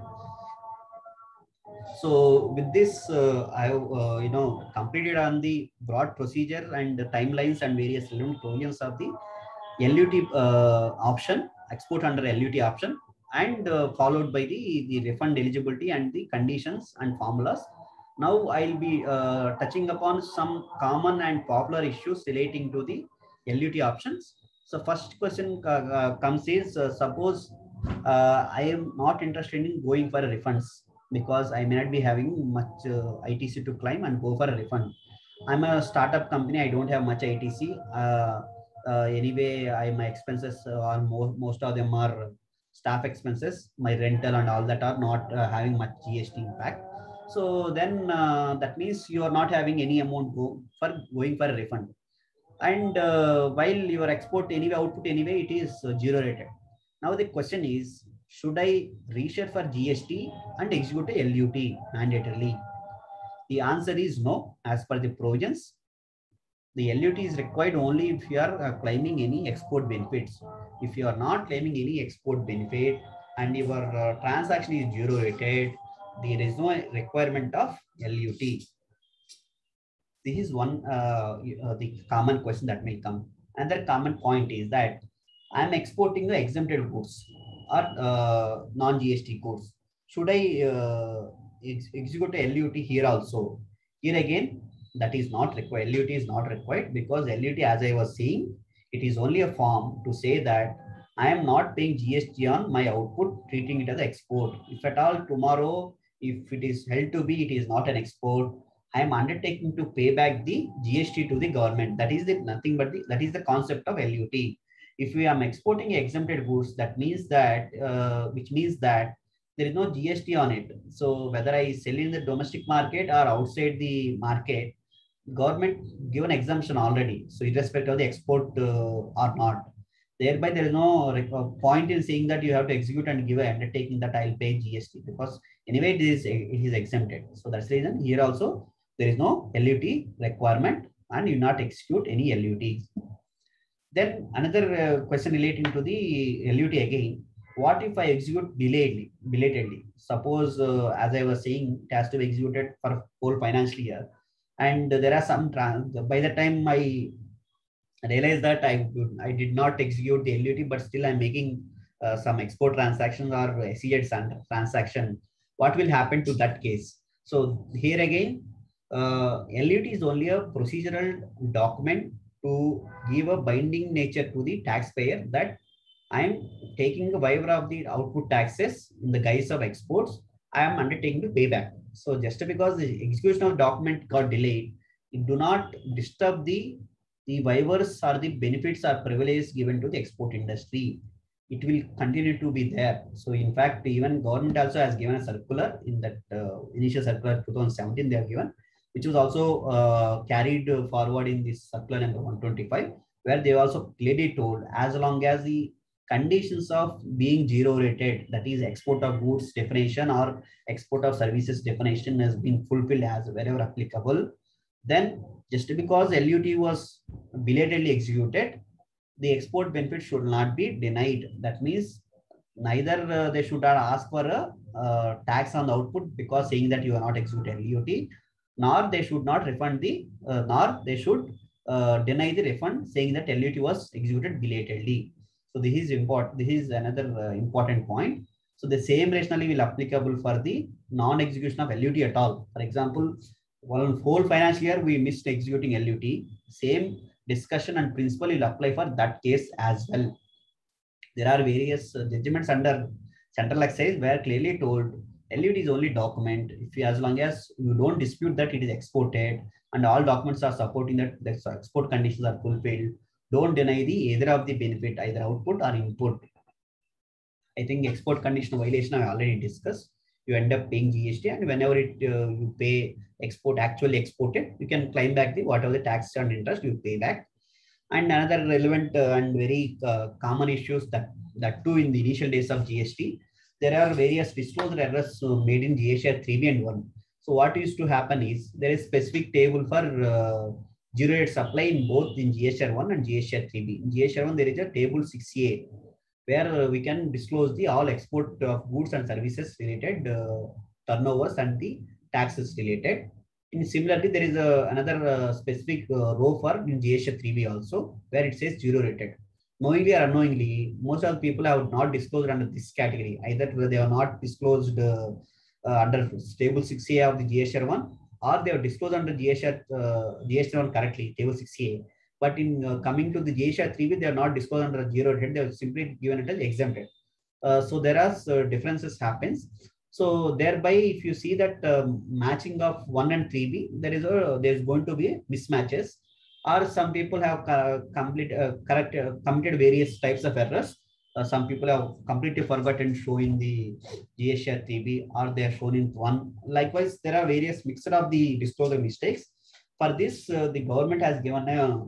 So with this, I have completed on the broad procedure and the timelines and various relevant provisions of the LUT option, export under LUT option, and followed by the refund eligibility and the conditions and formulas. Now I'll be touching upon some common and popular issues relating to the LUT options. So first question comes is, suppose I am not interested in going for refunds because I may not be having much ITC to claim and go for a refund. I'm a startup company. I don't have much ITC. Anyway, my expenses are most of them are staff expenses. My rental and all that are not having much GST impact. So then that means you are not having any amount going for a refund. And while your export anyway, output anyway, it is zero rated. Now the question is, should I reshare for GST and execute a LUT mandatorily? The answer is no, as per the provisions. The LUT is required only if you are claiming any export benefits. If you are not claiming any export benefit and your transaction is zero rated, there is no requirement of LUT. This is one the common question that may come. Another common point is that I am exporting the exempted goods or non-GST goods. Should I execute a LUT here also? Here again, that is not required. LUT is not required because LUT, as I was saying, it is only a form to say that I am not paying GST on my output, treating it as export. If at all tomorrow, if it is held to be, it is not an export, I am undertaking to pay back the GST to the government. That is nothing but that is the concept of LUT. if we am exporting exempted goods, that means that, which means that there is no GST on it. So whether I sell in the domestic market or outside the market, government given exemption already. So irrespective of the export or not, thereby there is no point in saying that you have to execute and give an undertaking that I'll pay GST, because anyway it is exempted. So that's the reason here also there is no LUT requirement and you not execute any LUTs. Then another question relating to the LUT again. What if I execute belatedly? Suppose, as I was saying, it has to be executed for whole financial year, and there are some by the time I realize that I did not execute the LUT, but still I'm making some export transactions or SEZ transaction. What will happen to that case? So here again, LUT is only a procedural document to give a binding nature to the taxpayer that I am taking a waiver of the output taxes in the guise of exports. I am undertaking to pay back. So just because the execution of document got delayed, it do not disturb the waivers or the benefits or privileges given to the export industry. It will continue to be there. So in fact, even government also has given a circular in that initial circular 2017 they have given, which was also carried forward in this circular number 125, where they also clearly told as long as the conditions of being zero rated, that is export of goods definition or export of services definition, has been fulfilled as wherever applicable, then just because LUT was belatedly executed, the export benefit should not be denied. That means neither they should not ask for a tax on the output because saying that you are not executed LUT, nor they should not refund the, nor they should deny the refund saying that LUT was executed belatedly. So this is important. This is another important point. So the same rationale will applicable for the non-execution of LUT at all. For example, one whole financial year we missed executing LUT. Same discussion and principle will apply for that case as well. There are various judgments under central excise where clearly told LUT is only document. If you, as long as you don't dispute that it is exported and all documents are supporting that the export conditions are fulfilled, don't deny the either of the benefit, either output or input. I think export condition violation I already discussed. You end up paying GST, and whenever you pay export actually exported, you can claim back the whatever the tax and interest you pay back. And another relevant and very common issues that too in the initial days of GST, there are various disclosure errors made in GSR 3B and 1. So what used to happen is there is specific table for zero rate supply in both in GSR 1 and GSR 3B. In GSR 1 there is a table 6A where we can disclose the all export of goods and services related turnovers and the taxes related. In similarly, there is another specific row for in GSR 3B also where it says zero rated. Knowingly or unknowingly, most of the people have not disclosed under this category. Either they are not disclosed under table 6A of the GSR 1, or they have disclosed under GSR 1 correctly, table 6A. But in coming to the GSR 3B, they are not disclosed under zero rated. They are simply given it as exempted. So there are differences happens. So thereby, if you see that matching of 1 and 3B, there's going to be mismatches, or some people have committed various types of errors. Some people have completely forgotten showing the GSR 3B, or they are shown in 1. Likewise, there are various mixture of the disclosure mistakes. For this, the government has given a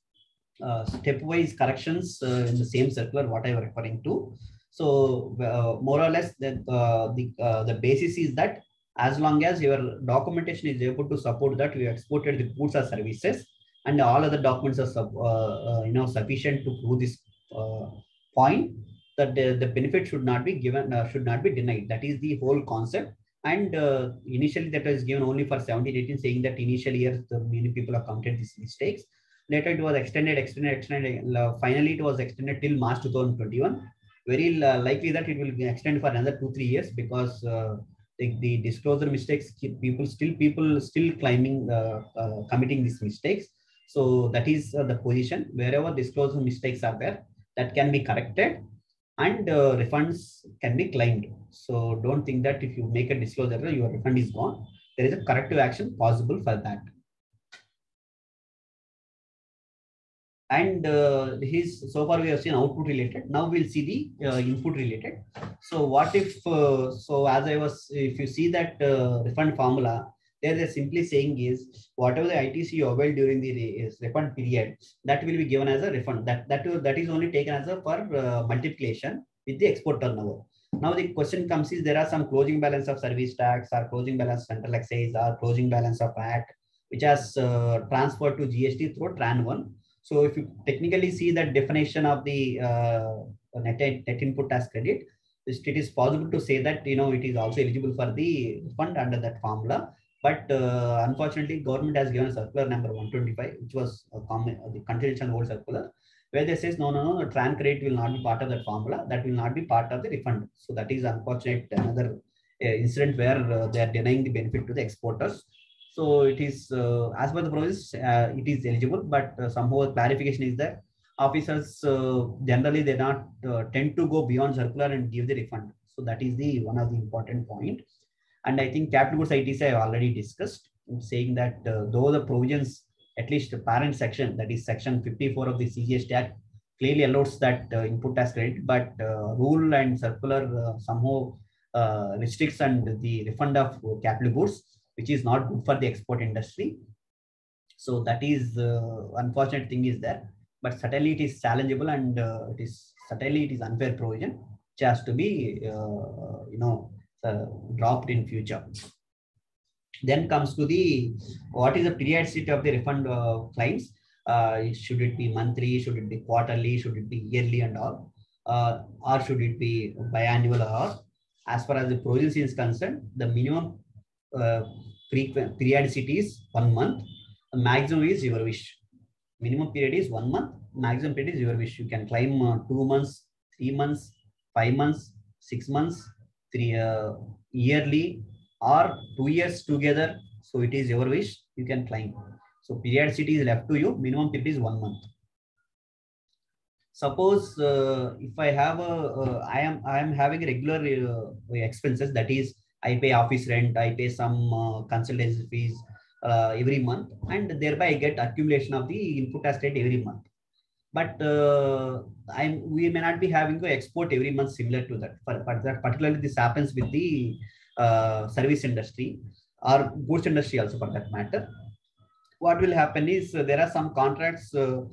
stepwise corrections in the same circular what I am referring to. So more or less, the basis is that as long as your documentation is able to support that you exported the goods or services, and all other documents are sufficient to prove this point, that the benefit should not be given, should not be denied. That is the whole concept. And initially that was given only for 17-18, saying that initial years many people have committed these mistakes. Later it was extended. Finally it was extended till March 2021. Very likely that it will be extended for another 2-3 years, because the disclosure mistakes people still claiming committing these mistakes. So that is the position. Wherever disclosure mistakes are there, that can be corrected and refunds can be claimed. So don't think that if you make a disclosure, your refund is gone. There is a corrective action possible for that. And so far we have seen output related. Now we'll see the input related. So what if, if you see that refund formula, there they're simply saying is whatever the ITC you availed during the refund period, that will be given as a refund. That is only taken as a for multiplication with the export turnover. Now the question comes is there are some closing balance of service tax or closing balance central excise or closing balance of VAT, which has transferred to GST through TRAN 1. So if you technically see that definition of the net input tax credit, it is possible to say that it is also eligible for the refund under that formula. But unfortunately, government has given circular number 125, which was the continuation old circular, where they says no, the TRAN credit will not be part of that formula. That will not be part of the refund. So that is unfortunate. Another incident where they are denying the benefit to the exporters. So it is as per the process, it is eligible, but somehow clarification is that officers generally they not tend to go beyond circular and give the refund. So that is the one of the important point. And I think capital goods ITC I have already discussed, saying that though the provisions, at least the parent section, that is section 54 of the CGST Act, clearly allows that input tax credit, but rule and circular somehow restricts and the refund of capital goods, which is not good for the export industry. So that is unfortunate thing is there, but certainly it is challengeable, and it is unfair provision which has to be dropped in future. Then comes to the what is the periodicity of the refund claims. Should it be monthly? Should it be quarterly? Should it be yearly and all? Or should it be biannual? Or as far as the provision is concerned, the minimum periodicity is 1 month. The maximum is your wish. Minimum period is 1 month. Maximum period is your wish. You can claim 2 months, 3 months, 5 months, 6 months, yearly, or 2 years together. So it is your wish. You can claim. So periodicity is left to you. Minimum period is 1 month. Suppose if I have I am having regular expenses, that is I pay office rent, I pay some consultancy fees every month, and thereby I get accumulation of the input tax rate every month. But we may not be having to export every month similar to that. Particularly this happens with the service industry or goods industry also for that matter. What will happen is there are some contracts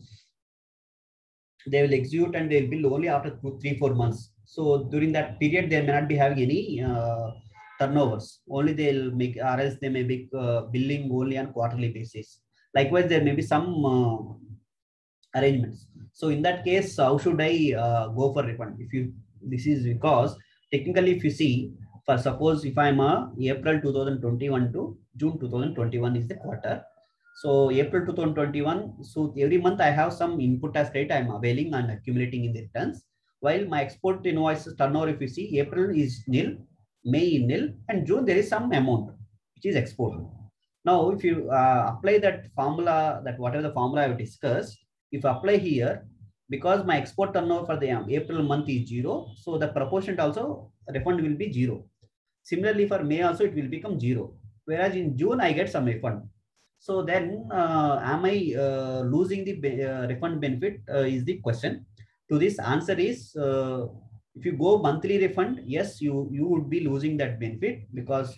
they will execute and they will bill only after 3-4 months. So during that period, they may not be having any turnovers. Only they'll make, or else they may be billing only on quarterly basis. Likewise, there may be some arrangements. So in that case, how should I go for refund? This is because technically, if you see, for suppose if I'm April 2021 to June 2021 is the quarter. So April 2021, so every month I have some input tax rate I'm availing and accumulating in the returns. While my export invoices turnover, if you see, April is nil, May nil, and June there is some amount which is export. Now, if you apply that formula, that whatever the formula I have discussed, if I apply here, because my export turnover for the April month is 0, so the proportion also refund will be 0. Similarly, for May also it will become 0. Whereas in June I get some refund. So then, am I losing the refund benefit is the question. To this answer is, if you go monthly refund, yes, you would be losing that benefit, because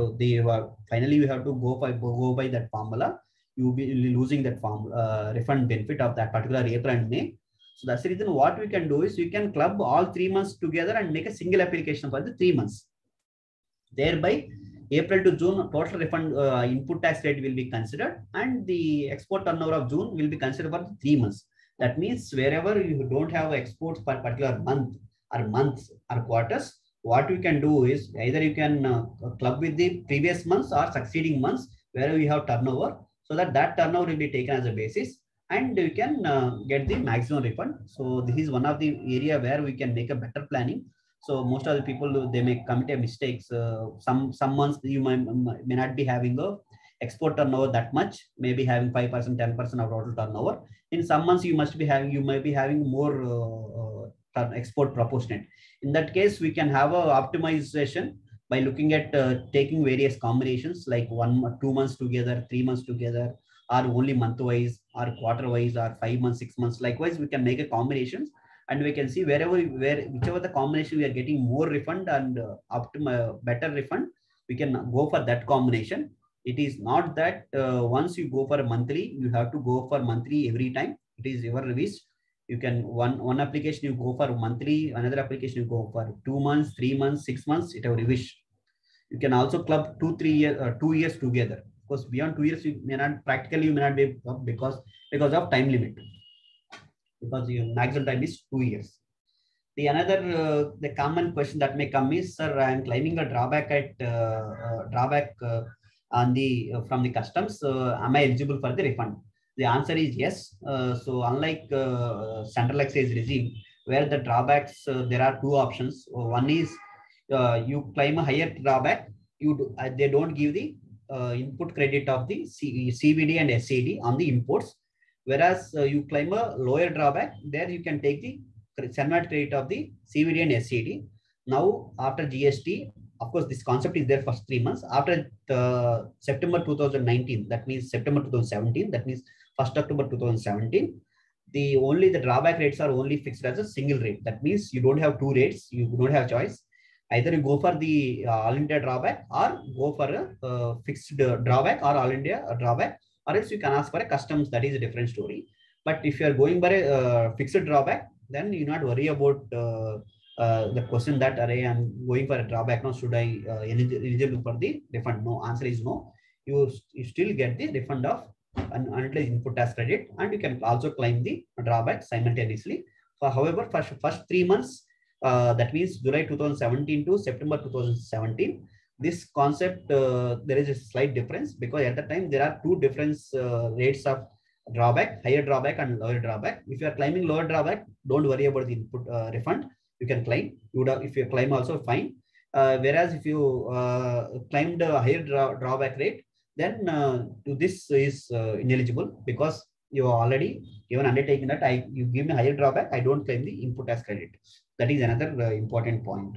finally you have to go by that formula. You will be losing that refund benefit of that particular April and May. So that's the reason what we can do is we can club all 3 months together and make a single application for the 3 months. Thereby, April to June total refund input tax rate will be considered, and the export turnover of June will be considered for 3 months. That means wherever you don't have exports per particular month or months or quarters, what you can do is either you can club with the previous months or succeeding months wherever you have turnover, so that turnover will be taken as a basis, and you can get the maximum refund. So this is one of the area where we can make a better planning. So most of the people, they may commit mistakes. Some months you may not be having a export turnover that much, maybe having 5%, 10% of total turnover. In some months you might be having more export proportionate. In that case, we can have a optimization by looking at taking various combinations like 1 or 2 months together, 3 months together, or only month wise or quarter wise or 5 months, 6 months. Likewise, we can make a combinations, and we can see whichever the combination we are getting more refund and better refund, we can go for that combination. It is not that once you go for a monthly, you have to go for monthly every time. It is your wish. You can one application you go for monthly, another application you go for 2 months, 3 months, 6 months, it your wish. You can also club 2 years together. Because beyond 2 years, you may not be because of time limit. Because your maximum time is 2 years. The common question that may come is, sir, I am claiming a drawback on the from the customs. Am I eligible for the refund? The answer is yes. So unlike central excise regime, where the drawbacks, there are two options. One is you claim a higher drawback. They don't give the input credit of the CVD and SCD on the imports. Whereas you claim a lower drawback, there you can take the certified credit of the CVD and SCD. Now, after GST, of course, this concept is there for 3 months. After September 2019, that means September 2017, that means 1st October 2017, the drawback rates are only fixed as a single rate. That means you don't have two rates, you don't have choice. Either you go for the all India drawback or go for a fixed drawback or all India drawback, or else you can ask for a customs. That is a different story. But if you are going by a fixed drawback, then you not worry about the question that I'm going for a drawback now, should I eligible for the refund? No, answer is no. You still get the refund of unutilized input tax credit, and you can also claim the drawback simultaneously. However, for first 3 months, that means July 2017 to September 2017, this concept, there is a slight difference, because at the time there are two different rates of drawback, higher drawback and lower drawback. If you are claiming lower drawback, don't worry about the input refund. You can claim. If you claim also fine. Whereas if you claimed a higher drawback rate, then this is ineligible, because you are already given undertaking that you give me higher drawback, I don't claim the input tax credit. That is another important point.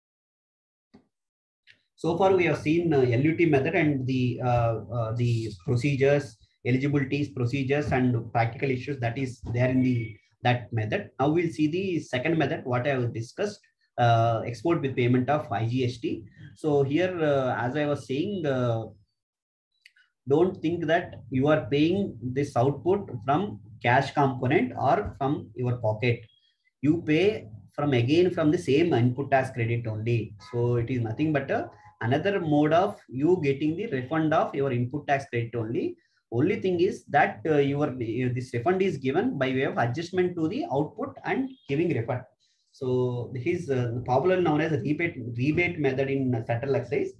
So far, we have seen LUT method and the procedures, eligibilities, procedures, and practical issues that is there in that method. Now we'll see the second method, what I have discussed, export with payment of IGST. So here, as I was saying, don't think that you are paying this output from cash component or from your pocket. You pay from the same input tax credit only. So it is nothing but another mode of you getting the refund of your input tax credit only. Only thing is that this refund is given by way of adjustment to the output and giving refund. So this is popularly known as a rebate method in central excise.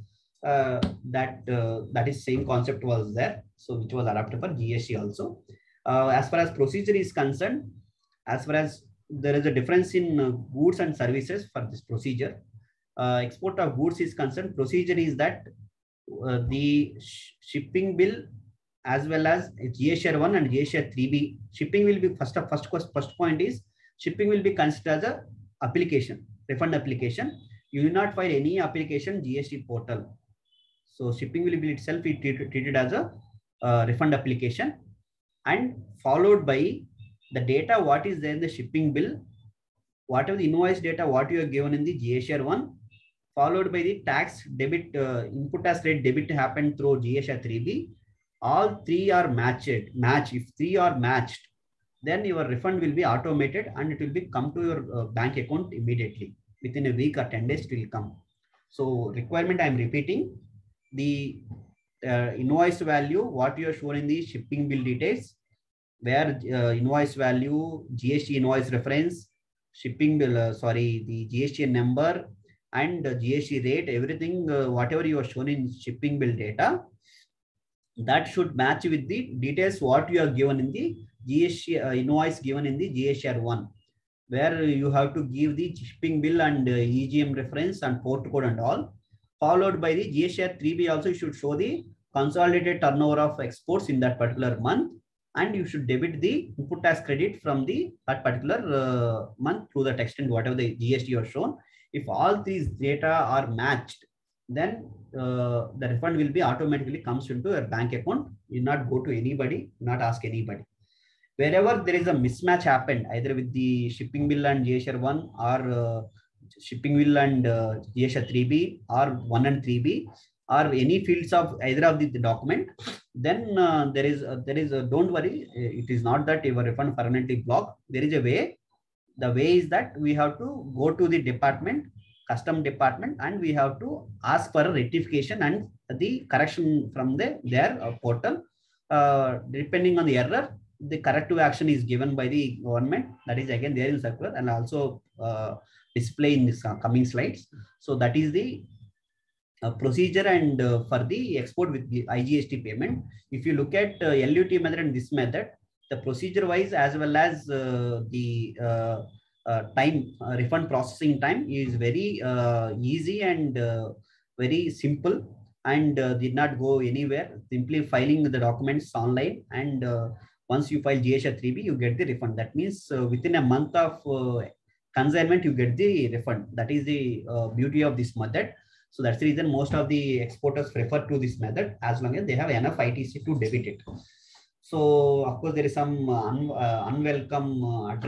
That is same concept was there, so which was adapted for GST also. As far as procedure is concerned, as far as there is a difference in goods and services for this procedure. Export of goods is concerned, procedure is that the shipping bill as well as GSR 1 and GSR 3B, shipping will be first point is shipping will be considered as a application, refund application. You will not file any application GST portal. So shipping will be itself treated as a refund application, and followed by the data what is there in the shipping bill, whatever the invoice data what you are given in the GSR 1, followed by the tax debit, input tax rate debit happened through GSR 3B. All three are matched. If three are matched, then your refund will be automated and it will be come to your bank account immediately. Within a week or 10 days it will come. So requirement I am repeating, the invoice value what you are shown in the shipping bill details, where invoice value, GST invoice reference, shipping bill, the GST number and GST rate, everything, whatever you are shown in shipping bill data, that should match with the details what you are given in the GST invoice given in the GSR 1, where you have to give the shipping bill and EGM reference and port code and all. Followed by the GSR 3B also, you should show the consolidated turnover of exports in that particular month, and you should debit the input tax credit from that particular month to that extent, whatever the GST you are shown. If all these data are matched, then the refund will be automatically comes into your bank account. You not go to anybody, not ask anybody. Wherever there is a mismatch happened, either with the shipping bill and GSR 1 or shipping bill and GSR 3B or 1 and 3B or any fields of either of the document, then there is don't worry, it is not that your refund permanently blocked. There is a way. The way is that we have to go to the department, custom department, and we have to ask for a rectification and the correction from their portal. Depending on the error, the corrective action is given by the government. That is again there in circular and also display in this coming slides. So that is the procedure and for the export with the IGST payment. If you look at LUT method and this method, the procedure wise as well as the time refund processing time is very easy and very simple and did not go anywhere. Simply filing the documents online and once you file GSR 3B, you get the refund. That means within a month of consignment, you get the refund. That is the beauty of this method. So that's the reason most of the exporters prefer to this method as long as they have enough ITC to debit it. So of course there is some unwelcome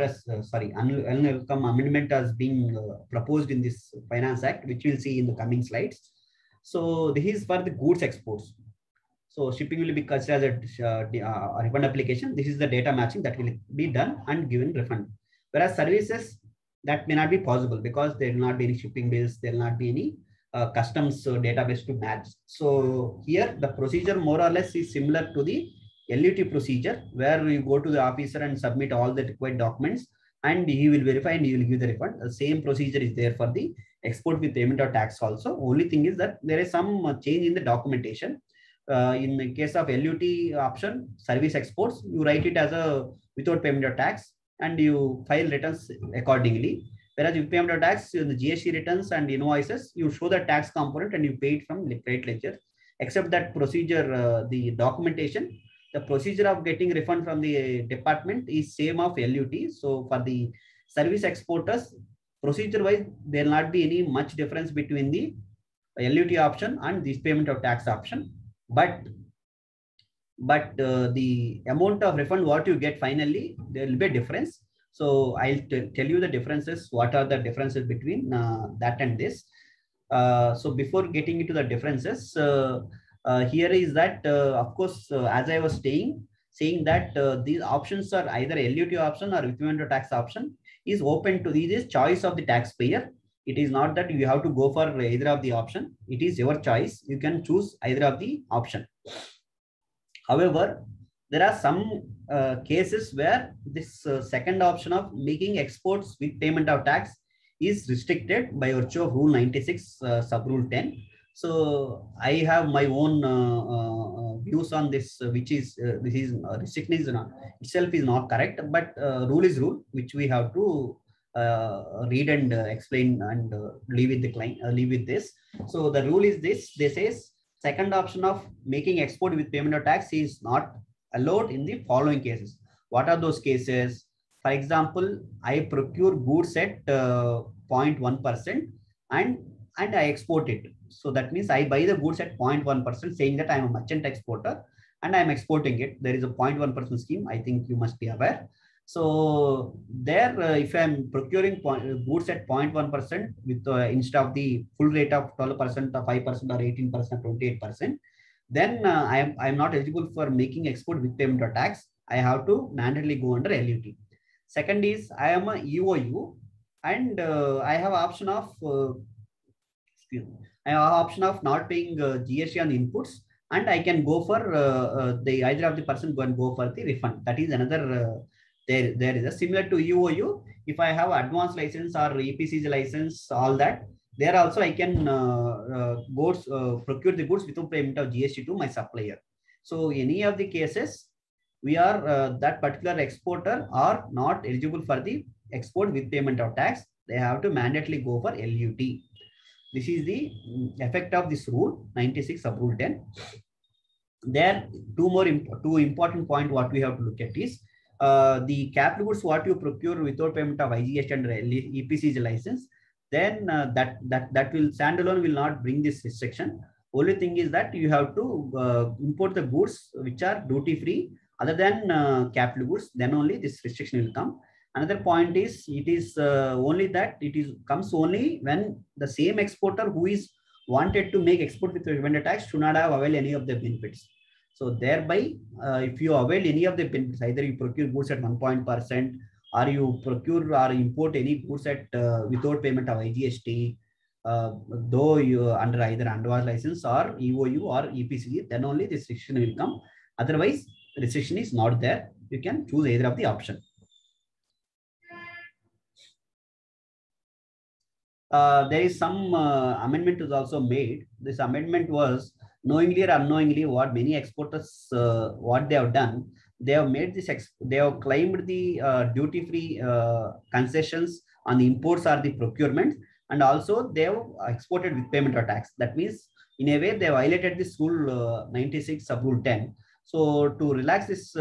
unwelcome amendment as being proposed in this Finance Act, which we'll see in the coming slides. So this is for the goods exports. So shipping will be considered as a refund application. This is the data matching that will be done and given refund. Whereas services, that may not be possible because there will not be any shipping bills, there will not be any customs database to match. So here the procedure more or less is similar to the LUT procedure, where you go to the officer and submit all the required documents and he will verify and he will give the refund. The same procedure is there for the export with payment of tax also. Only thing is that there is some change in the documentation. In the case of LUT option, service exports, you write it as a without payment of tax and you file returns accordingly. Whereas with payment of tax, in the GST returns and invoices, you show the tax component and you pay it from credit ledger. Except that procedure, the documentation, the procedure of getting refund from the department is same of LUT. So for the service exporters, procedure wise, there will not be any much difference between the LUT option and this payment of tax option. But the amount of refund what you get finally, there will be a difference. So I'll tell you the differences. What are the differences between that and this? So before getting into the differences, here is that of course, as I was saying that these options are either LUT option or with payment of tax option is open to this choice of the taxpayer. It is not that you have to go for either of the option. It is your choice. You can choose either of the option. However, there are some cases where this second option of making exports with payment of tax is restricted by virtue of Rule 96 sub Rule 10. So I have my own views on this, which is restriction is not itself is not correct, but rule is rule, which we have to read and explain and leave with the client, leave with this. So the rule is this. This says second option of making export with payment of tax is not allowed in the following cases. What are those cases? For example, I procure goods at 0.1% and I export it. So that means I buy the goods at 0.1%, saying that I am a merchant exporter and I am exporting it. There is a 0.1% scheme. I think you must be aware. So there, if I am procuring goods at 0.1% with instead of the full rate of 12% or 5% or 18% or 28%, then I am not eligible for making export with payment of tax. I have to mandatorily go under LUT. Second is I am a EOU and I have option of not paying GST on inputs, and I can go for the either of the person go and go for the refund. That is another. There is a similar to EOU. If I have advanced license or EPCG license, all that, there also I can procure the goods without payment of GST to my supplier. So any of the cases, we are that particular exporter are not eligible for the export with payment of tax. They have to mandatorily go for LUT. This is the effect of this rule 96 sub rule 10. There two important point what we have to look at is the capital goods what you procure without payment of IGST and EPCG license. then that will standalone will not bring this restriction. Only thing is that you have to import the goods which are duty free other than capital goods, then only this restriction will come. Another point is it is only that it is comes only when the same exporter who is wanted to make export with vendor tax should not have availed any of the benefits. So thereby, if you avail any of the benefits, either you procure goods at 1% or you procure or import any goods at without payment of IGST, though you under either UNDWAS license or EOU or EPCG, then only this restriction will come. Otherwise, restriction is not there. You can choose either of the option. There is some amendment was also made. This amendment was knowingly or unknowingly what many exporters what they have done. They have made this. They have claimed the duty-free concessions on the imports or the procurement, and also they have exported with payment of tax. That means in a way they violated this rule 96 sub rule 10. So to relax this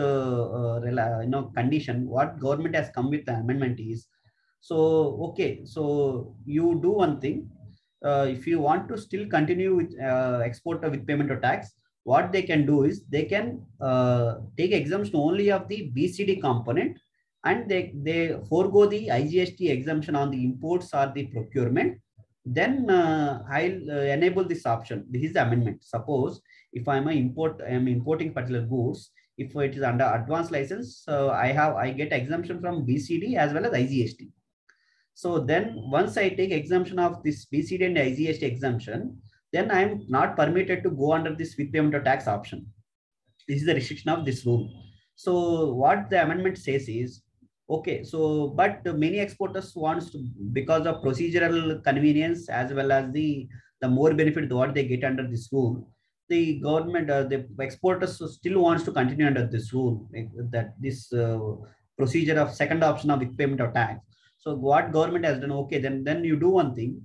condition, what government has come with the amendment is, so okay, so you do one thing. If you want to still continue with exporter with payment of tax, what they can do is they can take exemption only of the BCD component, and they forego the IGST exemption on the imports or the procurement. Then I'll enable this option. This is the amendment. Suppose if I am importing particular goods, if it is under advanced license, I get exemption from BCD as well as IGST. So then once I take exemption of this BCD and IGST exemption, then I am not permitted to go under this with payment of tax option. This is the restriction of this rule. So what the amendment says is, okay, so but many exporters wants to, because of procedural convenience as well as the more benefit what they get under this rule, the government, the exporters still wants to continue under this rule, that this procedure of second option of with payment of tax. So what government has done, okay, then you do one thing.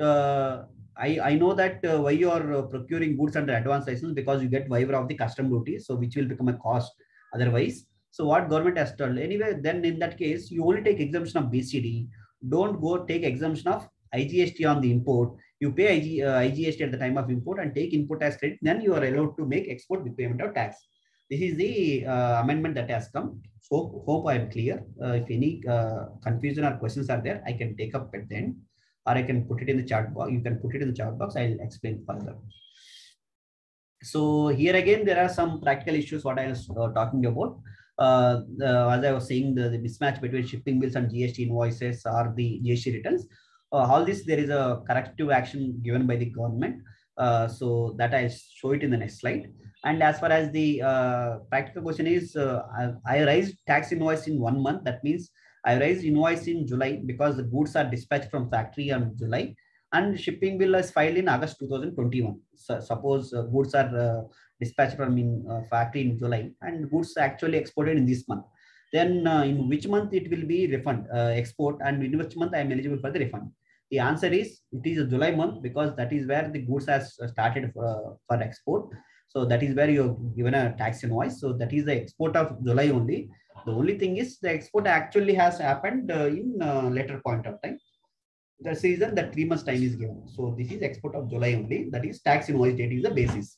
I know that why you are procuring goods under advanced license, because you get waiver of the custom duty, so which will become a cost otherwise. So what government has told, anyway, then in that case, you only take exemption of BCD. Don't go take exemption of IGST on the import. You pay IGST at the time of import and take input tax credit, then you are allowed to make export with payment of tax. This is the amendment that has come. So hope I am clear. If any confusion or questions are there, I can take up at the end, or I can put it in the chat box. You can put it in the chat box. I'll explain further. So here again, there are some practical issues what I was talking about. As I was saying, the mismatch between shipping bills and GST invoices or the GST returns. All this, there is a corrective action given by the government. So that I'll show it in the next slide. And as far as the practical question is, I raised tax invoice in 1 month. That means I raised invoice in July because the goods are dispatched from factory on July, and shipping bill is filed in August 2021. So suppose goods are dispatched from factory in July and goods actually exported in this month. Then in which month it will be refund export, and in which month I am eligible for the refund? The answer is it is a July month, because that is where the goods has started for export. So that is where you have given a tax invoice. So that is the export of July only. The only thing is the export actually has happened in later point of time. The reason that 3 months time is given. So this is export of July only. That is tax invoice date is the basis.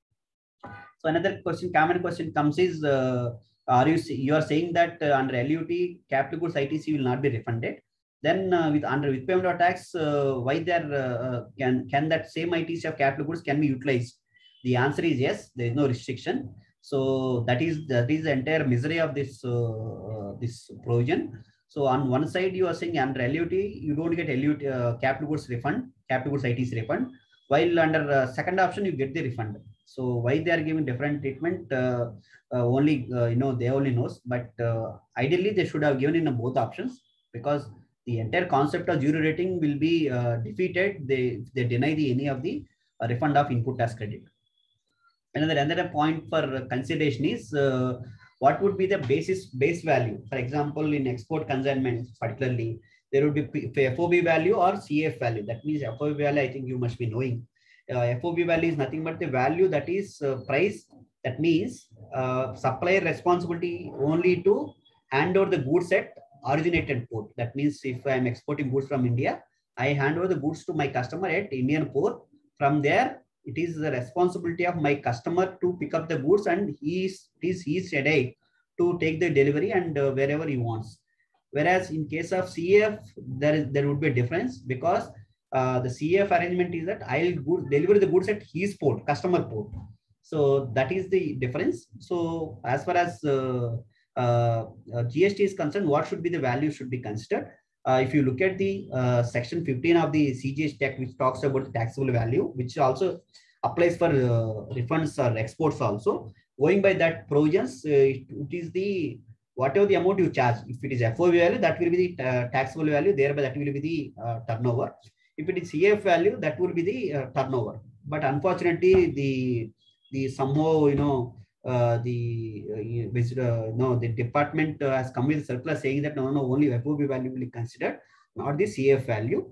So another question, common question comes is, you are saying that under LUT capital goods ITC will not be refunded? Then with payment of tax, why there can that same ITC of capital goods can be utilized? The answer is yes. There is no restriction. So that is the entire misery of this this provision. So on one side you are saying under LUT you don't get LUT capital goods refund, capital goods ITC refund, while under second option you get the refund. So why they are giving different treatment? Only they only knows. But ideally they should have given in both options, because the entire concept of zero rating will be defeated. They deny any of the refund of input tax credit. Another point for consideration is what would be the base value. For example, in export consignment particularly, there would be FOB value or CF value. That means FOB value, I think you must be knowing. FOB value is nothing but the value that is price. That means supplier responsibility only to hand over the goods at originated port. That means if I am exporting goods from India, I hand over the goods to my customer at Indian port. From there, it is the responsibility of my customer to pick up the goods, and it is his headache to take the delivery and wherever he wants. Whereas in case of CAF, there would be a difference, because the CAF arrangement is that I'll deliver the goods at his port, customer port. So that is the difference. So as far as GST is concerned, what should be the value should be considered. If you look at the section 15 of the CGST Act, which talks about the taxable value, which also applies for refunds or exports also, going by that provisions, it is the whatever the amount you charge. If it is FOB value, that will be the taxable value, thereby that will be the turnover. If it is CAF value, that will be the turnover. But unfortunately, the somehow, you know, the department has come with a circular saying that no, only FOB value will be considered, not the CAF value.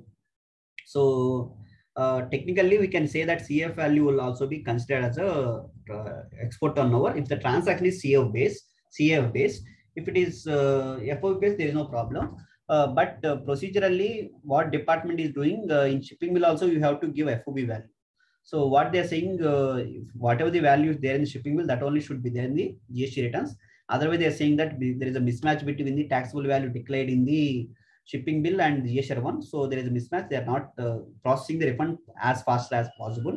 So technically, we can say that CAF value will also be considered as a export turnover if the transaction is CAF based. If it is FOB based, there is no problem. But procedurally, what department is doing in shipping bill also, you have to give FOB value. So what they are saying, whatever the value is there in the shipping bill, that only should be there in the GST returns. Otherwise, they are saying that there is a mismatch between the taxable value declared in the shipping bill and the GST one. So there is a mismatch. They are not processing the refund as fast as possible.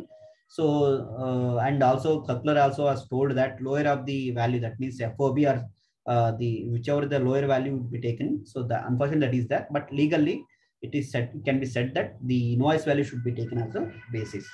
So and also circular also has told that lower of the value, that means FOB or whichever the lower value would be taken. So the unfortunately that is that, but legally it is said, it can be said that the invoice value should be taken as a basis.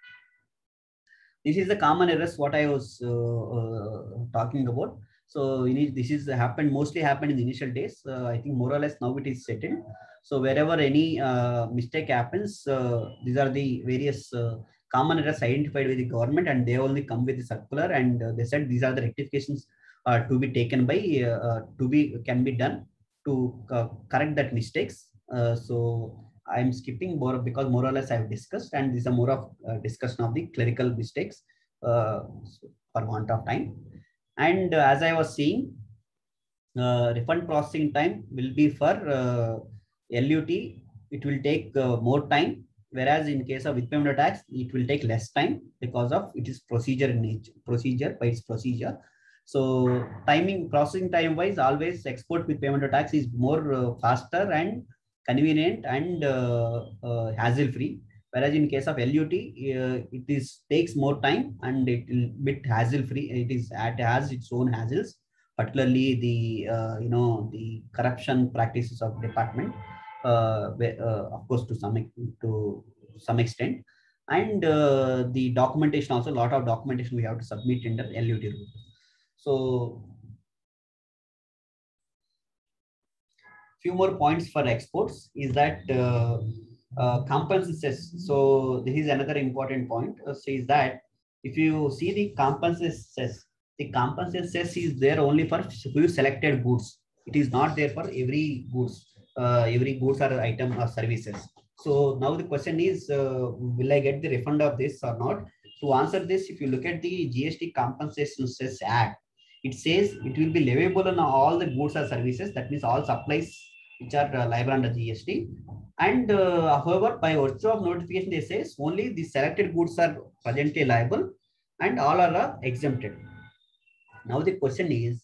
This is the common errors what I was talking about. So this is mostly happened in the initial days. I think more or less now it is settled. So wherever any mistake happens, these are the various common errors identified with the government, and they only come with the circular, and they said these are the rectifications to be taken by can be done to correct that mistakes. So I'm skipping more because more or less I've discussed, and this is a more of discussion of the clerical mistakes for want of time. And as I was saying, refund processing time will be for LUT. It will take more time, whereas in case of with payment of tax, it will take less time because of it is procedure in nature, procedure by its procedure. So processing time wise, always export with payment of tax is more faster and convenient and hassle free, whereas in case of LUT, it takes more time and it will bit hassle free. It has its own hassles, particularly the the corruption practices of department, of course to some extent, and the documentation also, a lot of documentation we have to submit in the LUT route. So few more points for exports is that compensation cess. So this is another important point. Says that if you see the compensation cess, the compensation cess is there only for few selected goods. It is not there for every goods or item or services. So now the question is, will I get the refund of this or not? To answer this, if you look at the GST Compensation Cess Act, it says it will be leviable on all the goods or services. That means all supplies which are liable under GST. And however, by virtue of notification, they says only the selected goods are presently liable and all are exempted. Now the question is,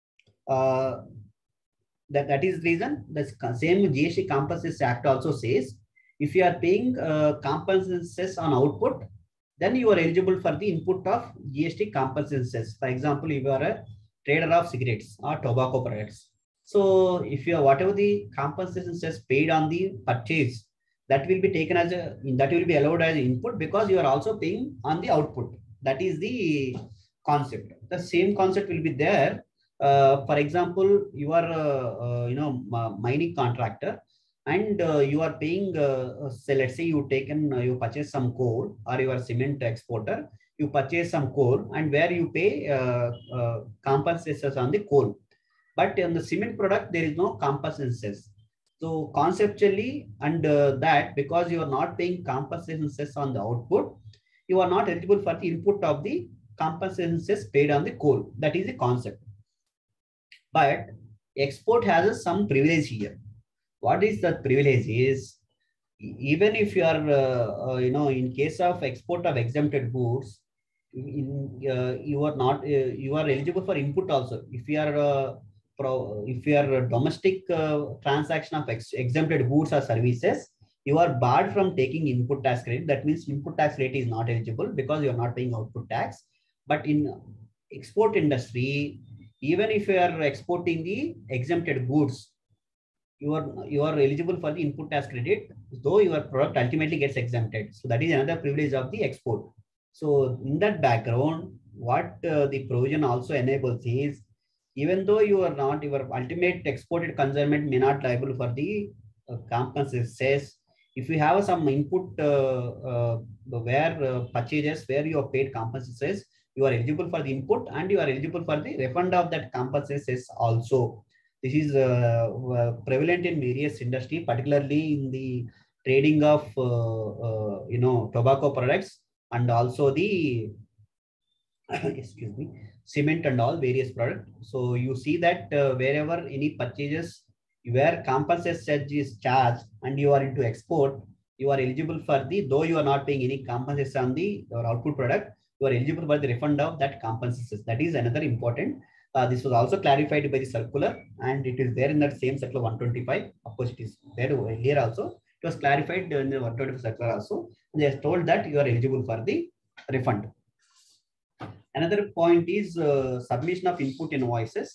that is the reason the same GST Compensation Act also says, if you are paying compensation cess on output, then you are eligible for the input of GST compensation cess. For example, if you are a trader of cigarettes or tobacco products, so if you are whatever the compensation cess paid on the purchase, that will be taken as that will be allowed as input because you are also paying on the output. That is the concept. The same concept will be there. For example, you are a mining contractor, and you are paying, say, let's say you purchase some coal, or you are cement exporter, you purchase some coal, and where you pay compensations on the coal. But on the cement product, there is no compensation cess. So conceptually, and that because you are not paying compensation cess on the output, you are not eligible for the input of the compensation cess paid on the coal. That is the concept. But export has some privilege here. What is the privilege is, even if you are, in case of export of exempted goods, you are not, you are eligible for input also. If you are if you are a domestic transaction of exempted goods or services, you are barred from taking input tax credit. That means input tax rate is not eligible because you are not paying output tax. But in export industry, even if you are exporting the exempted goods, you are eligible for the input tax credit, though your product ultimately gets exempted. So that is another privilege of the export. So in that background, what the provision also enables is, even though you are not, your ultimate exported consignment may not liable for the compensation cess. If you have some input where purchases where you have paid compensation cess, you are eligible for the input and you are eligible for the refund of that compensation cess also. This is prevalent in various industry, particularly in the trading of tobacco products, and also the excuse me, cement and all various products. So you see that wherever any purchases where compensation is charged and you are into export, you are eligible for the, though you are not paying any compensation on the your output product, you are eligible for the refund of that compensation. That is another important. This was also clarified by the circular, and it is there in that same circular 125. Of course, it is there here also. It was clarified in the 125 circular also. They are told that you are eligible for the refund. Another point is submission of input invoices.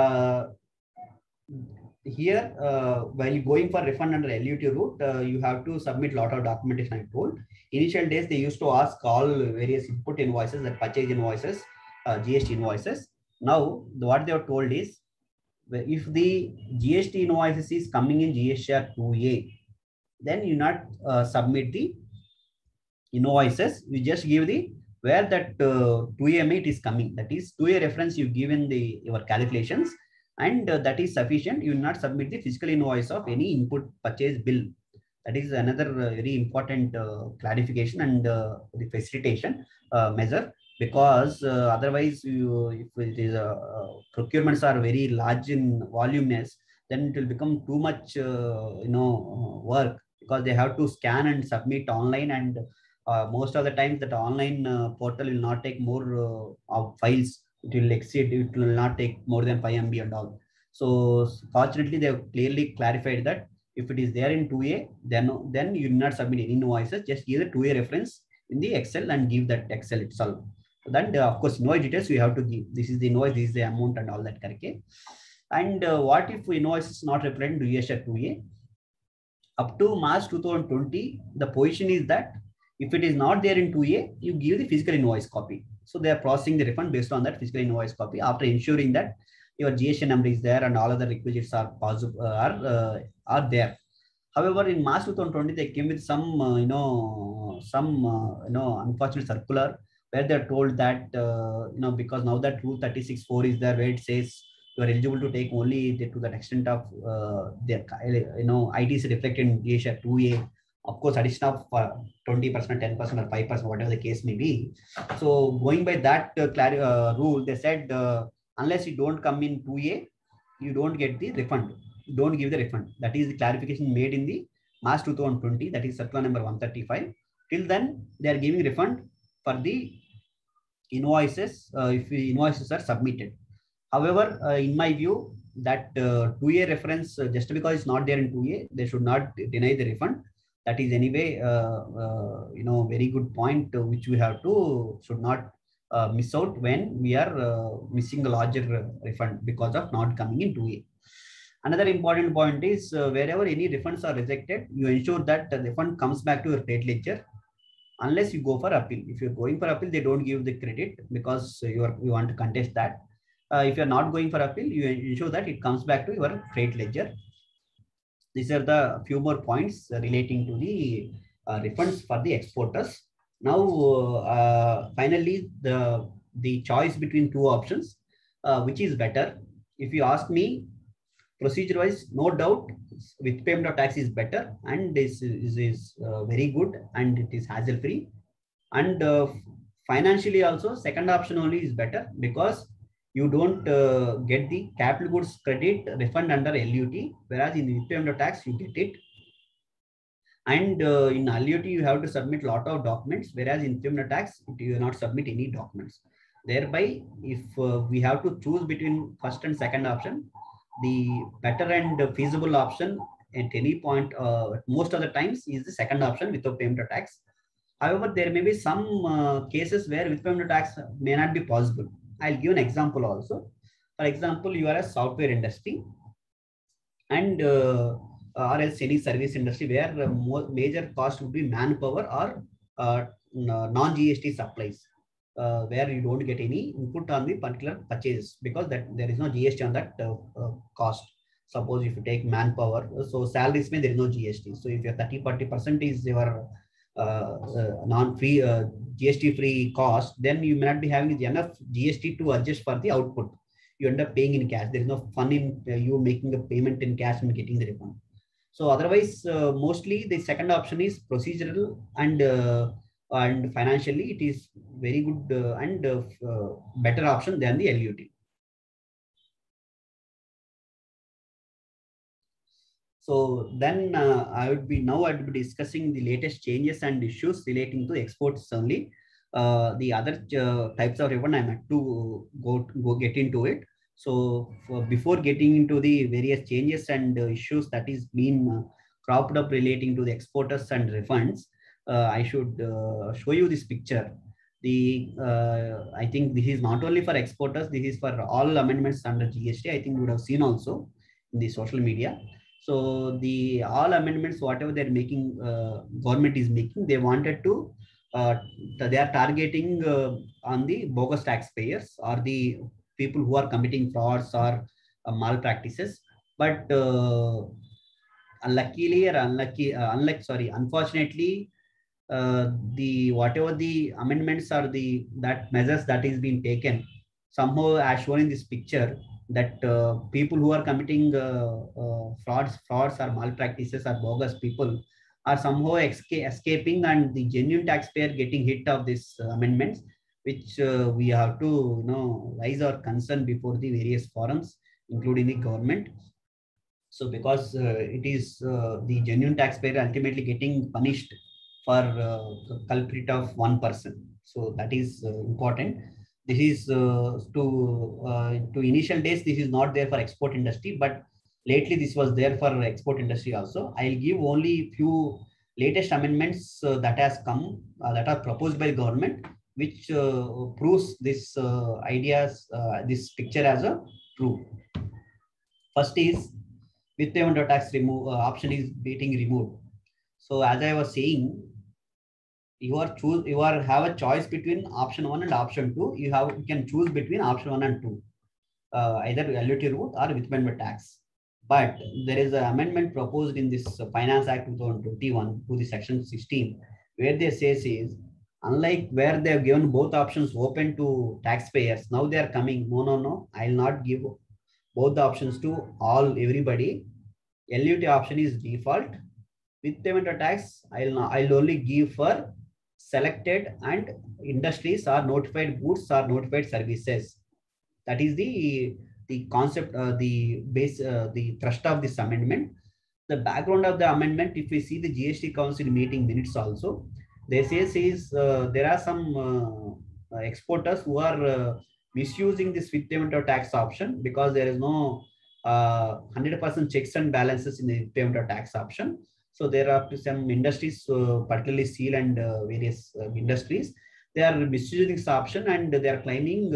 Here, while going for refund under LUT route, you have to submit a lot of documentation. I told. Initial days, they used to ask all various input invoices, like purchase invoices, GST invoices. Now, what they are told is, if the GST invoices is coming in GSTR 2A, then you not submit the invoices. You just give the where that 2A amount is coming. That is 2A reference you give in the your calculations, and that is sufficient. You will not submit the physical invoice of any input purchase bill. That is another very important clarification and the facilitation measure, because otherwise, if it is procurements are very large in voluminous, then it will become too much work, because they have to scan and submit online, and most of the times that online portal will not take more of files. It will exceed, it will not take more than 5 MB and all. So fortunately, they have clearly clarified that if it is there in 2A, then you will not submit any invoices. Just give the 2A reference in the Excel and give that Excel itself. So then, of course, invoice details you have to give. This is the invoice, this is the amount and all that. Correct? And what if invoice is not represented to GSTR 2A? Up to March 2020, the position is that if it is not there in 2A, you give the physical invoice copy. So they are processing the refund based on that physical invoice copy, after ensuring that your GST number is there and all other requisites are possible, are there. However, in March 2020, they came with some unfortunate circular where they are told that because now that Rule 36(4) is there, where it says you are eligible to take only to that extent of their ITC reflected in GSTR 2A. Of course, addition of 20%, 10% or 5%, whatever the case may be. So going by that rule, they said unless you don't come in 2A, you don't get the refund. You don't give the refund. That is the clarification made in the March 2020. That is circular number 135. Till then, they are giving refund for the invoices if the invoices are submitted. However, in my view, that 2A reference, just because it's not there in 2A, they should not deny the refund. That is anyway, very good point, which we have to, should not miss out when we are missing a larger refund because of not coming in 2A. Another important point is wherever any refunds are rejected, you ensure that the refund comes back to your credit ledger, unless you go for appeal. If you're going for appeal, they don't give the credit because you want to contest that. If you're not going for appeal, you ensure that it comes back to your credit ledger. These are the few more points relating to the refunds for the exporters. Now, finally, the choice between two options, which is better? If you ask me, procedure-wise, no doubt, with payment of tax is better, and this is very good, and it is hassle-free. And financially also, second option only is better, because you don't get the capital goods credit refund under LUT, whereas in the payment of tax, you get it. And in annuity, you have to submit a lot of documents, whereas in payment tax, you do not submit any documents. Thereby, if we have to choose between first and second option, the better and feasible option at any point, most of the times, is the second option without payment tax. However, there may be some cases where with payment tax may not be possible. I'll give an example also. For example, you are a software industry, and or else any service industry where major cost would be manpower or non-GST supplies, where you don't get any input on the particular purchase because that there is no GST on that cost. Suppose if you take manpower, so salaries may there is no GST. So if your 30-40% is your non-free GST-free cost, then you may not be having enough GST to adjust for the output. You end up paying in cash. There is no fun in you making a payment in cash and getting the refund. So otherwise, mostly the second option is procedural and financially it is very good and better option than the LUT. So then I'd be discussing the latest changes and issues relating to exports only. The other types of refund I'm at to go get into it. So before getting into the various changes and issues that is being cropped up relating to the exporters and refunds, I should show you this picture. I think this is not only for exporters, this is for all amendments under GST. I think you would have seen also in the social media. So the all amendments, whatever they're making, government is making, they wanted to, they are targeting on the bogus taxpayers or the people who are committing frauds or malpractices. But unfortunately, the whatever the amendments or that measures that is being taken, somehow as shown in this picture, that people who are committing frauds or malpractices or bogus people are somehow escaping, and the genuine taxpayer getting hit of these amendments, which we have to raise our concern before the various forums, including the government. So because it is the genuine taxpayer ultimately getting punished for the culprit of one person. So that is important. This is to initial days, this is not there for export industry, but lately this was there for export industry also. I'll give only few latest amendments that has come, that are proposed by government, which proves this ideas, this picture as a true. First is with payment tax option is getting removed. So as I was saying, you have a choice between option 1 and option 2. You can choose between option 1 and 2, either LUT route or with payment tax. But there is an amendment proposed in this Finance Act 2021 to the section 16, where they say is, unlike where they have given both options open to taxpayers, now they are coming, no, I will not give both the options to everybody. LUT option is default. With payment tax, I'll only give for selected and industries or notified goods or notified services. That is the concept, the base, the thrust of this amendment. The background of the amendment, if we see the GST Council meeting minutes also, they say there are some exporters who are misusing this with payment tax option because there is no 100% checks and balances in the payment tax option. So there are some industries, particularly steel and various industries, they are misusing this option and they are claiming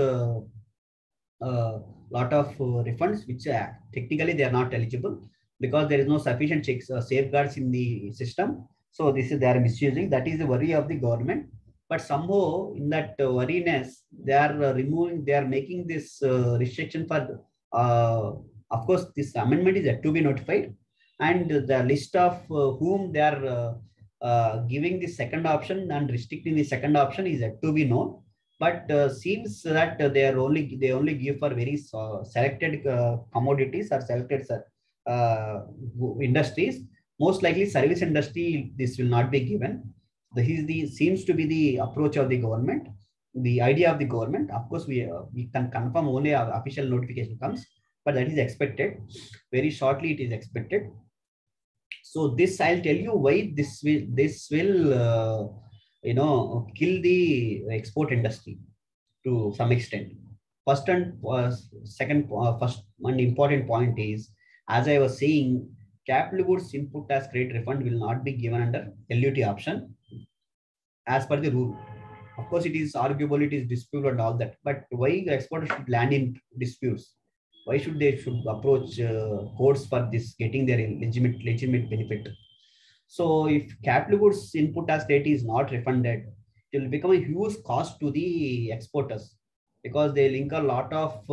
lot of refunds, which technically they are not eligible because there is no sufficient checks safeguards in the system. So this is they are misusing. That is the worry of the government. But somehow in that worriness, they are they are making this restriction for, of course, this amendment is yet to be notified. And the list of whom they are giving the second option and restricting the second option is yet to be known. But seems that they only give for very selected commodities or selected industries. Most likely service industry, this will not be given. Seems to be the approach of the government, the idea of the government. Of course, we can confirm only our official notification comes, but that is expected. Very shortly it is expected. So this, I'll tell you why this will kill the export industry to some extent. First and first one important point is, as I was saying, capital goods input tax credit refund will not be given under LUT option as per the rule. Of course, it is arguable, it is dispute and all that, but why the exporters should land in disputes? Why should they approach courts for this, getting their legitimate benefit? So if capital goods input tax rate is not refunded, it will become a huge cost to the exporters, because they link a lot of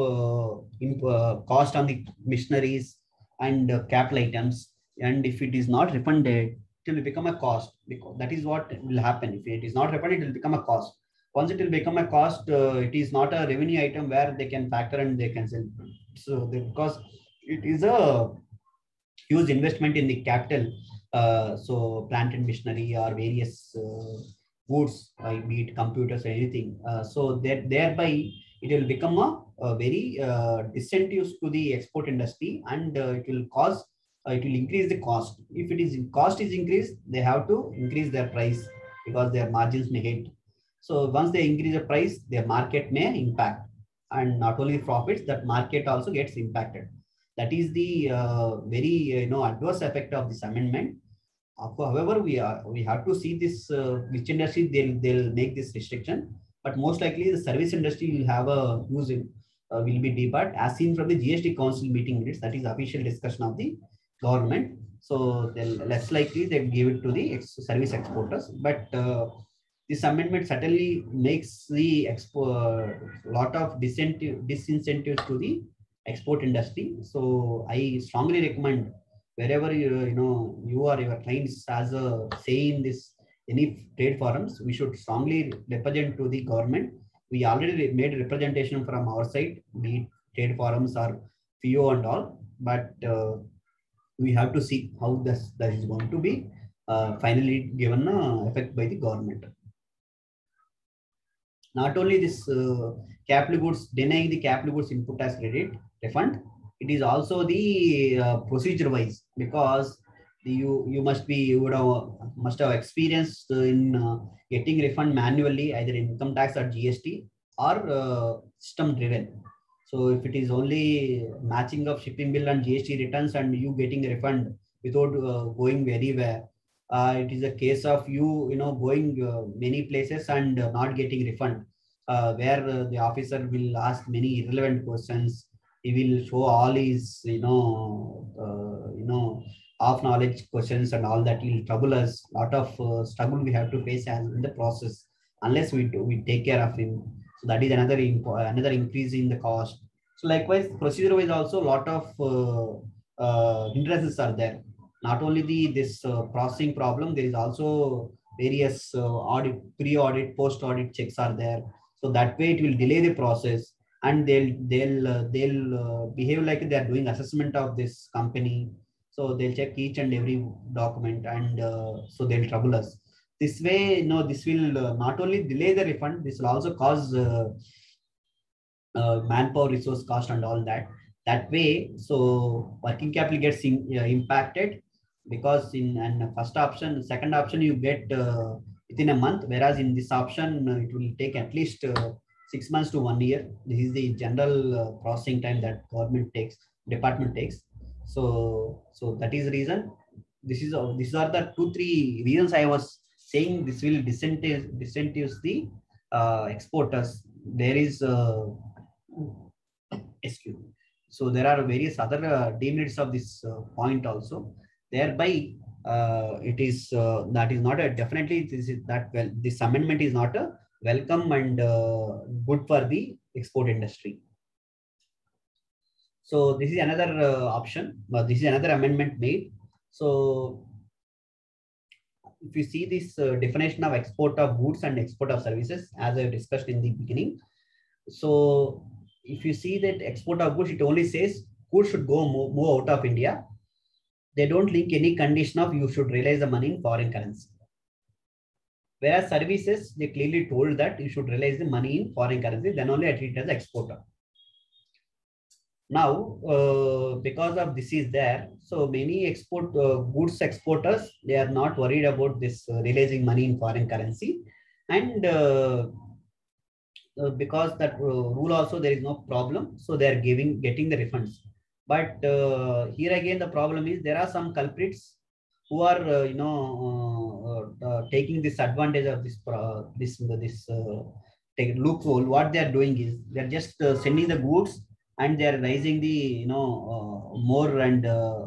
cost on the machineries and capital items. And if it is not refunded, it will become a cost, because that is what will happen. If it is not refunded, it will become a cost. Once it will become a cost, it is not a revenue item where they can factor and they can sell. So because it is a huge investment in the capital, so plant and machinery or various goods, be it computers or anything. So that thereby it will become a very disincentives to the export industry, and it will cause, it will increase the cost. If it is cost is increased, they have to increase their price because their margins may hit. So once they increase the price, their market may impact, and not only profits, that market also gets impacted. That is the very adverse effect of this amendment. However, we have to see this which industry they'll make this restriction, but most likely the service industry will have a use in will be debarred, as seen from the GST Council meeting minutes. That is official discussion of the government. So they'll less likely they give it to the service exporters, but this amendment certainly makes the lot of disincentives to the export industry. So I strongly recommend, wherever you or your clients has a say in this any trade forums, we should strongly represent to the government. We already made representation from our side, be it trade forums or FIO and all, but we have to see how that is going to be finally given effect by the government. Not only this capital goods, denying the capital goods input tax credit refund, it is also the procedure wise, because you must have experienced in getting refund manually, either income tax or GST or system driven. So if it is only matching of shipping bill and GST returns and you getting a refund without going anywhere, it is a case of you going many places and not getting refund, where the officer will ask many irrelevant questions. He will show all his off knowledge questions and all that. Will trouble us. Lot of struggle we have to face as in the process, unless we take care of him. So that is another increase in the cost. So likewise, procedure wise also, a lot of hindrances are there. Not only this processing problem, there is also various audit, pre-audit, post-audit checks are there. So that way it will delay the process, and they'll behave like they are doing assessment of this company. So they'll check each and every document, and so they'll trouble us. This way, this will not only delay the refund, this will also cause manpower, resource cost, and all that. That way, so working capital gets impacted, because in first option, second option you get within a month, whereas in this option it will take at least 6 months to 1 year. This is the general processing time that department takes. So that is the reason. These are the 2-3 reasons I was saying this will disincentives the exporters. There is excuse me. So there are various other demerits of this point also. Thereby, it is that is not a definitely this amendment is not a welcome and good for the export industry. So this is another option. This is another amendment made. So if you see this definition of export of goods and export of services, as I discussed in the beginning. So if you see that export of goods, it only says goods should go move out of India. They don't link any condition of you should realize the money in foreign currency. Whereas services, they clearly told that you should realize the money in foreign currency, then only I treat it as exporter. Now, because of this is there, so many goods exporters, they are not worried about this releasing money in foreign currency, and because that rule also there is no problem, so they are getting the refunds. But here again the problem is there are some culprits who are taking this advantage of this loophole. What they are doing is they are just sending the goods, and they are raising the more and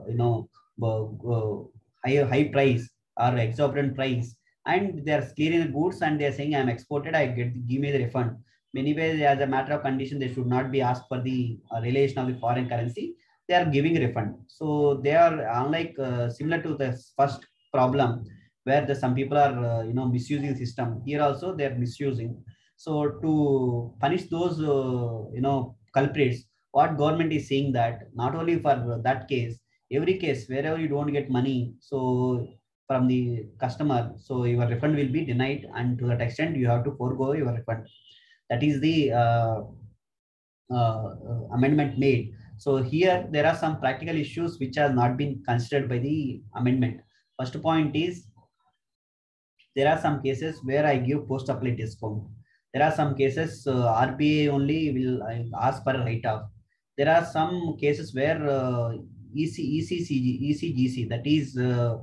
high price or exorbitant price, and they are clearing the goods and they are saying, I'm exported, give me the refund. Many ways, as a matter of condition, they should not be asked for the relation of the foreign currency. They are giving refund. So they are unlike similar to the first problem where some people are misusing the system. Here also they are misusing. So to punish those culprits, what government is saying that not only for that case, every case wherever you don't get money, so from the customer, so your refund will be denied, and to that extent you have to forego your refund. That is the amendment made. So here there are some practical issues which have not been considered by the amendment. First point is there are some cases where I give post-apply discount. There are some cases RBI only will ask for a write-off. There are some cases where ECGC, that is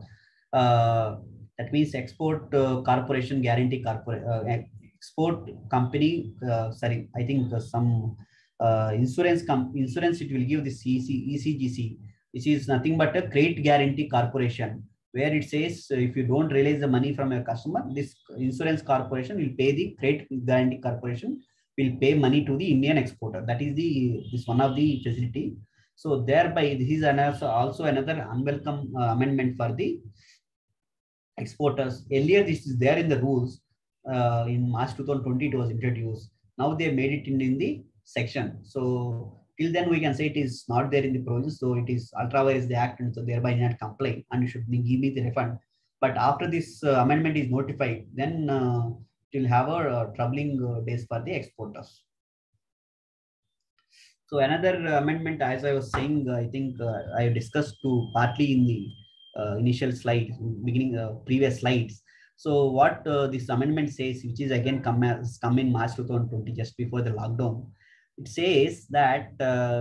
that means Export Corporation Guarantee Export Company. Sorry, I think some insurance it will give this ECGC, which is nothing but a Credit Guarantee Corporation, where it says if you don't release the money from your customer, this insurance corporation will pay, the Credit Guarantee Corporation will pay money to the Indian exporter. That is this one of the facility. So thereby this is also another unwelcome amendment for the exporters. Earlier this is there in the rules. In March 2020 it was introduced. Now they made it in the section. So till then we can say it is not there in the provision. So it is ultra vires the act, and so thereby not comply, and you should give me the refund. But after this amendment is notified, then it will have a troubling days for the exporters. So another amendment, as I was saying, I think I discussed partly in the initial slides, previous slides. So what this amendment says, which is again come in March 2020, just before the lockdown, it says that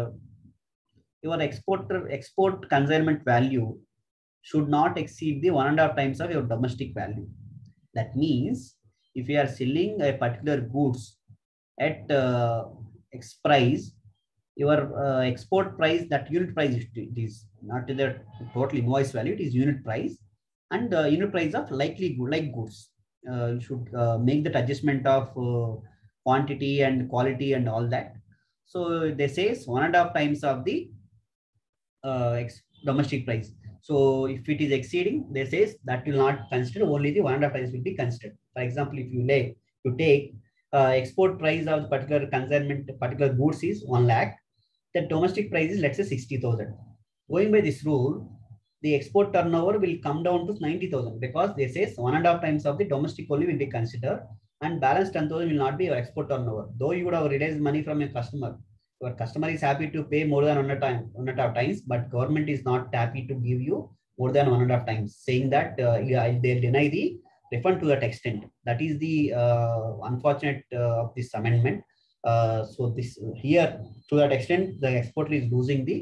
your export consignment value should not exceed the 1.5 times of your domestic value. That means if you are selling a particular goods at X price, your export price, that unit price, it is not the total invoice value, it is unit price, and unit price of like goods. You should make that adjustment of quantity and quality and all that. So they say 1.5 times of the domestic price. So if it is exceeding, they say that will not consider, only the 1.5 times will be considered. For example, if you take export price of the particular consignment, particular goods is 1 lakh, the domestic price is, let's say, 60,000. Going by this rule, the export turnover will come down to 90,000, because they say 1.5 times of the domestic only will be considered, and balance 10,000 will not be your export turnover. Though you would have released money from your customer is happy to pay more than 1.5 times, but government is not happy to give you more than 1.5 times, saying that they'll deny the refund to that extent. That is the unfortunate of this amendment. So this here, to that extent, the exporter is losing the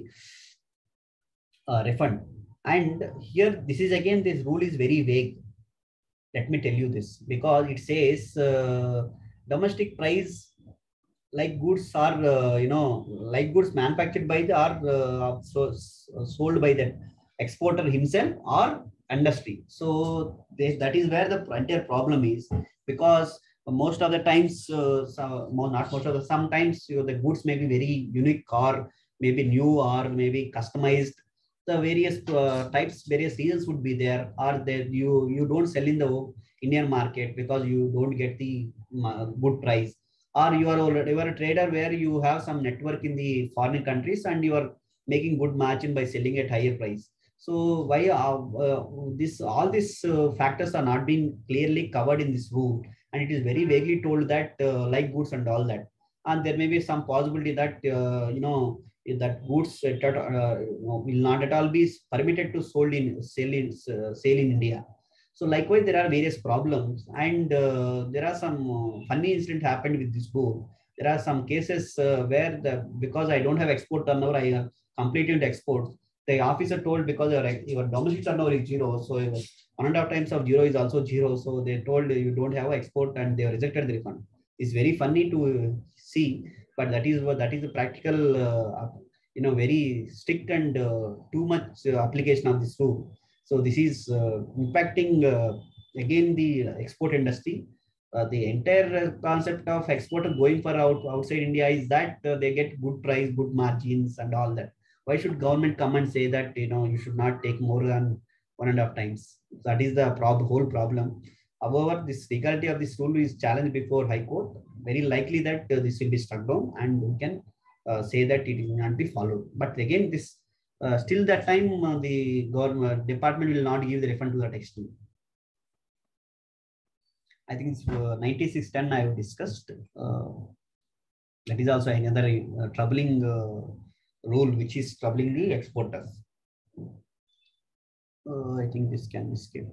refund. And here, this is again, this rule is very vague. Let me tell you this, because it says domestic price, like goods are like goods manufactured by the sold by the exporter himself or industry. So that is where the entire problem is, because most of the times, sometimes the goods may be very unique, or maybe new, or maybe customized. The various types, various reasons would be there, or that you don't sell in the Indian market because you don't get the good price, or you are a trader where you have some network in the foreign countries and you are making good margin by selling at higher price. So why all these factors are not being clearly covered in this rule, and it is very vaguely told that like goods and all that. And there may be some possibility that that goods will not at all be permitted to sell in India. So likewise, there are various problems, and there are some funny incident happened with this book. There are some cases where because I don't have export turnover, I have completed export. The officer told because your domestic turnover is zero, so 1.5 times of zero is also zero. So they told you don't have export, and they rejected the refund. It's very funny to see, but that is the practical, very strict and too much application of this rule. So this is impacting again the export industry. The entire concept of exporter going for outside India is that they get good price, good margins, and all that. Why should government come and say that you should not take more than 1.5 times? That is the whole problem. However, this legality of this rule is challenged before High Court. Very likely that this will be struck down, and we can say that it will not be followed. But again, this still that time the government department will not give the refund to that extent. I think it's 9610 I have discussed. That is also another troubling rule which is troubling the exporters. I think this can be skipped.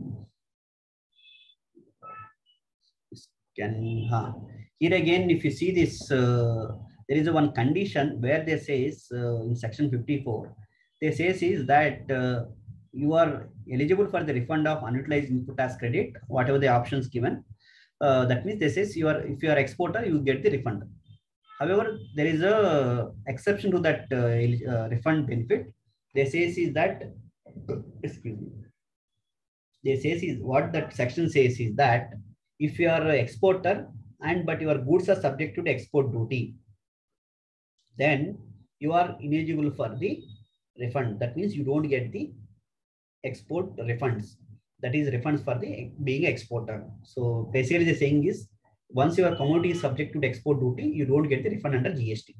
Here again, if you see this, there is one condition where they says in section 54, they says is that you are eligible for the refund of unutilized input tax credit, whatever the options given. That means they says if you are exporter, you get the refund. However, there is a exception to that refund benefit. They says is that, excuse me. They says is what that section says is that if you are an exporter but your goods are subject to the export duty, then you are ineligible for the refund. That means you don't get the export refunds. That is refunds for the being exporter. So basically the saying is once your commodity is subject to the export duty, you don't get the refund under GST.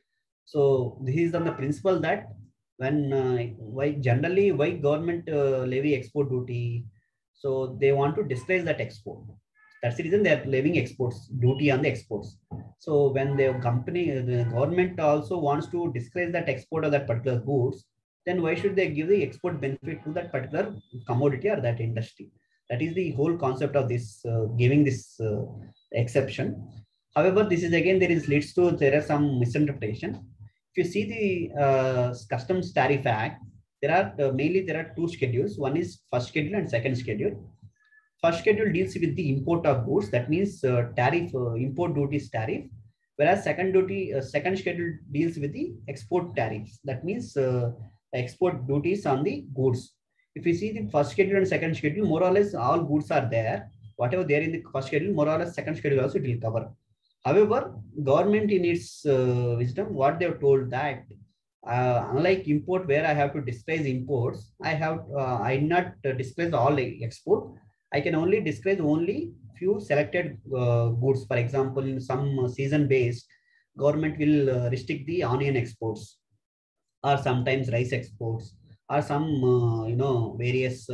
So this is on the principle that when why government levy export duty, so they want to discourage that export. That's the reason they are levying exports duty on the exports. So when the government also wants to discourage that export of that particular goods, then why should they give the export benefit to that particular commodity or that industry? That is the whole concept of this giving this exception. However, this is again there are some misinterpretation. If you see the Customs Tariff Act, there are mainly two schedules. One is first schedule and second schedule. First schedule deals with the import of goods. That means tariff, import duties tariff. Whereas second schedule deals with the export tariffs. That means export duties on the goods. If you see the first schedule and second schedule, more or less all goods are there. Whatever there in the first schedule, more or less second schedule also it will cover. However, government in its wisdom, what they have told that unlike import where I have to disclose imports, I not disclose all export. I can only disclose only few selected goods. For example, in some season based, government will restrict the onion exports, or sometimes rice exports, or some various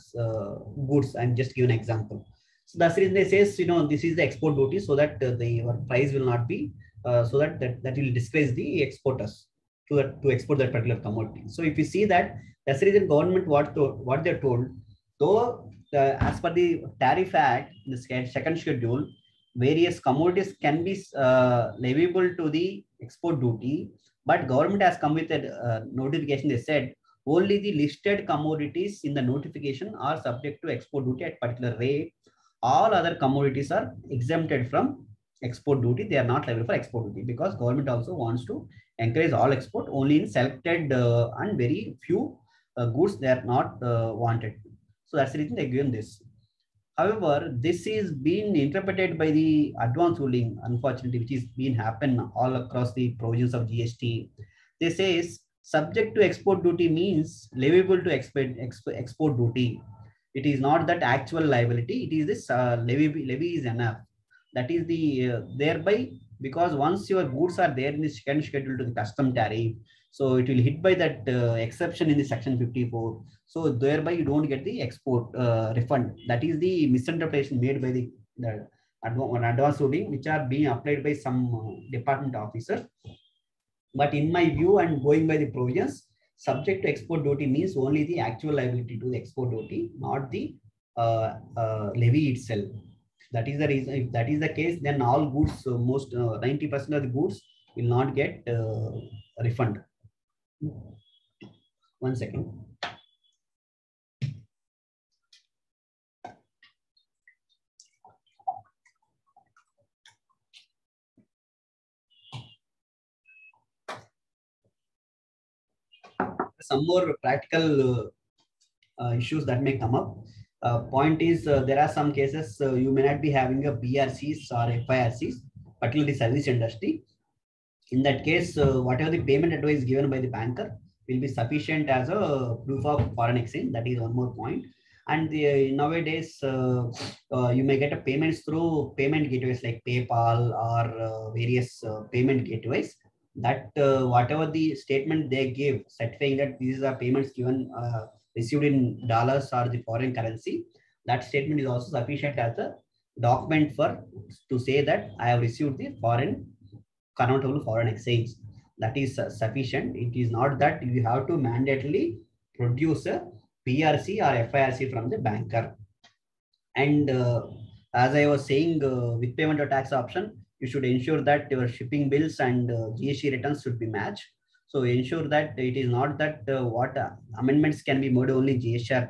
goods. I'm just give an example. So that's the reason they say this is the export duty, so that your price will not be so that will discourage the exporters to export that particular commodity. So if you see that, that's the reason government what they're told, though as per the Tariff Act, in the second schedule, various commodities can be leviable to the export duty, but government has come with a notification. They said only the listed commodities in the notification are subject to export duty at particular rate. All other commodities are exempted from export duty. They are not liable for export duty, because government also wants to encourage all export. Only in selected and very few goods they are not wanted. So that's the reason they given this. However, this is being interpreted by the advance ruling, unfortunately, which is being happen all across the provisions of GST. They says subject to export duty means leviable to export duty. It is not that actual liability. It is this levy is enough. That is the thereby, because once your goods are there in the second schedule to the custom tariff, so it will hit by that exception in the section 54. So thereby you don't get the export refund. That is the misinterpretation made by the advance ruling, which are being applied by some department officers. But in my view and going by the provisions, subject to export duty means only the actual liability to the export duty, not the levy itself. That is the reason. If that is the case, then all goods, most 90% of the goods will not get refund. 1 second. Some more practical issues that may come up. Point is, there are some cases you may not be having a BRCs or FIRCs, particularly service industry. In that case, whatever the payment advice given by the banker will be sufficient as a proof of foreign exchange. That is one more point. And nowadays, you may get a payments through payment gateways like PayPal or various payment gateways. That whatever the statement they give, certifying that these are payments given received in dollars or the foreign currency, that statement is also sufficient as a document to say that I have received the convertible foreign exchange. That is sufficient. It is not that you have to mandatorily produce a PRC or FIRC from the banker. And as I was saying, with payment of tax option, you should ensure that your shipping bills and GST returns should be matched. So ensure that it is not that what amendments can be made only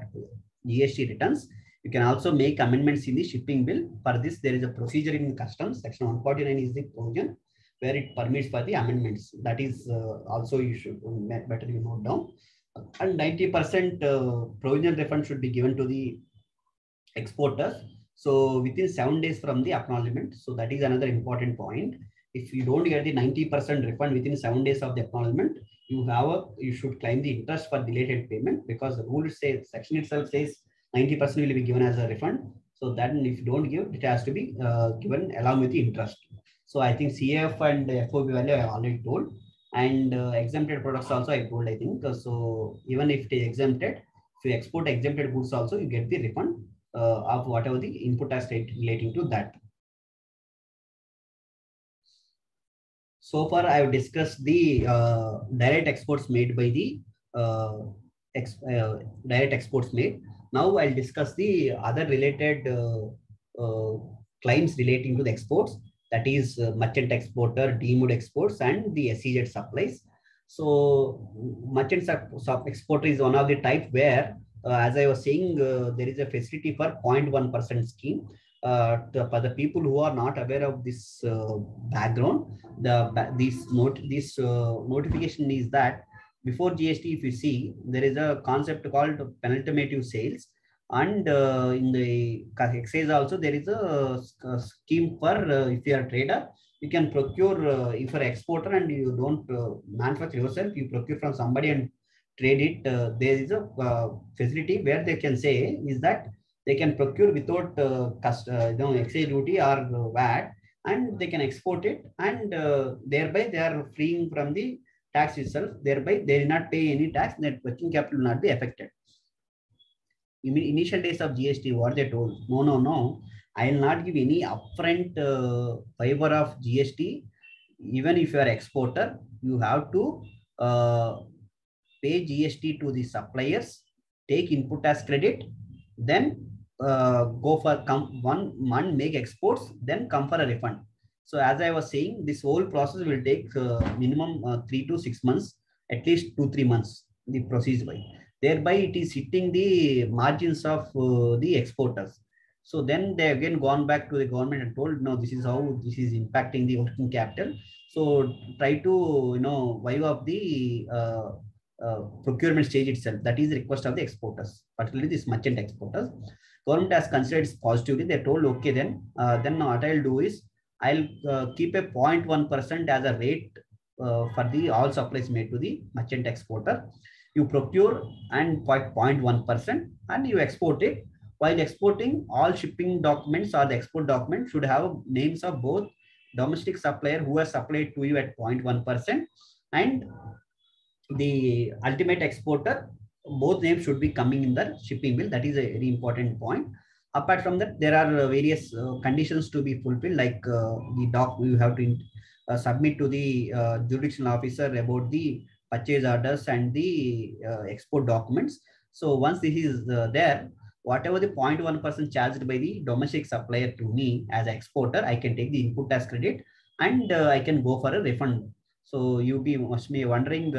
GST returns. You can also make amendments in the shipping bill. For this, there is a procedure in customs. Section 149 is the provision where it permits for the amendments. That is also you should better you note down. And 90% provisional refund should be given to the exporters. So within 7 days from the acknowledgement. So that is another important point. If you don't get the 90% refund within 7 days of the acknowledgement, you should claim the interest for delayed payment, because the rule says, section itself says 90% will be given as a refund. So then if you don't give, it has to be given along with the interest. So I think CAF and FOB value I already told, and exempted products also I told, I think. So even if it is exempted, if you export exempted goods also, you get the refund of whatever the input tax rate relating to that. So far, I have discussed the direct exports made by the direct exports made. Now I'll discuss the other related claims relating to the exports. That is merchant exporter, deemed exports, and the SEZ supplies. So merchant exporter is one of the type where, as I was saying, there is a facility for 0.1% scheme. For the people who are not aware of this background, this notification is that before GST, if you see, there is a concept called penultimative sales, and in the excise also there is a scheme for if you are a trader, you can procure if you are an exporter and you don't manufacture yourself, you procure from somebody and trade it. There is a facility where they can say is that they can procure without excise duty or VAT, and they can export it, and thereby they are freeing from the tax itself. Thereby they will not pay any tax. Net working capital will not be affected. In initial days of GST, what they told, no, I will not give any upfront waiver of GST. Even if you are exporter, you have to pay GST to the suppliers, take input tax credit, then go for 1 month, make exports, then come for a refund. So as I was saying, this whole process will take minimum 3 to 6 months, at least 2-3 months, the procedure by. Thereby it is hitting the margins of the exporters. So then they again gone back to the government and told, no, this is how this is impacting the working capital. So try to waive off the procurement stage itself. That is the request of the exporters, particularly this merchant exporters. Government has considered it positively. They told, okay, then what I'll do is I'll keep a 0.1% as a rate for the all supplies made to the merchant exporter. You procure and 0.1% and you export it. While exporting, all shipping documents or the export document should have names of both domestic supplier who has supplied to you at 0.1% and the ultimate exporter. Both names should be coming in the shipping bill. That is a very important point. Apart from that, there are various conditions to be fulfilled, like the you have to submit to the jurisdictional officer about the purchase orders and the export documents. So once this is there, whatever the 0.1% charged by the domestic supplier to me as an exporter, I can take the input tax credit and I can go for a refund. So you must be wondering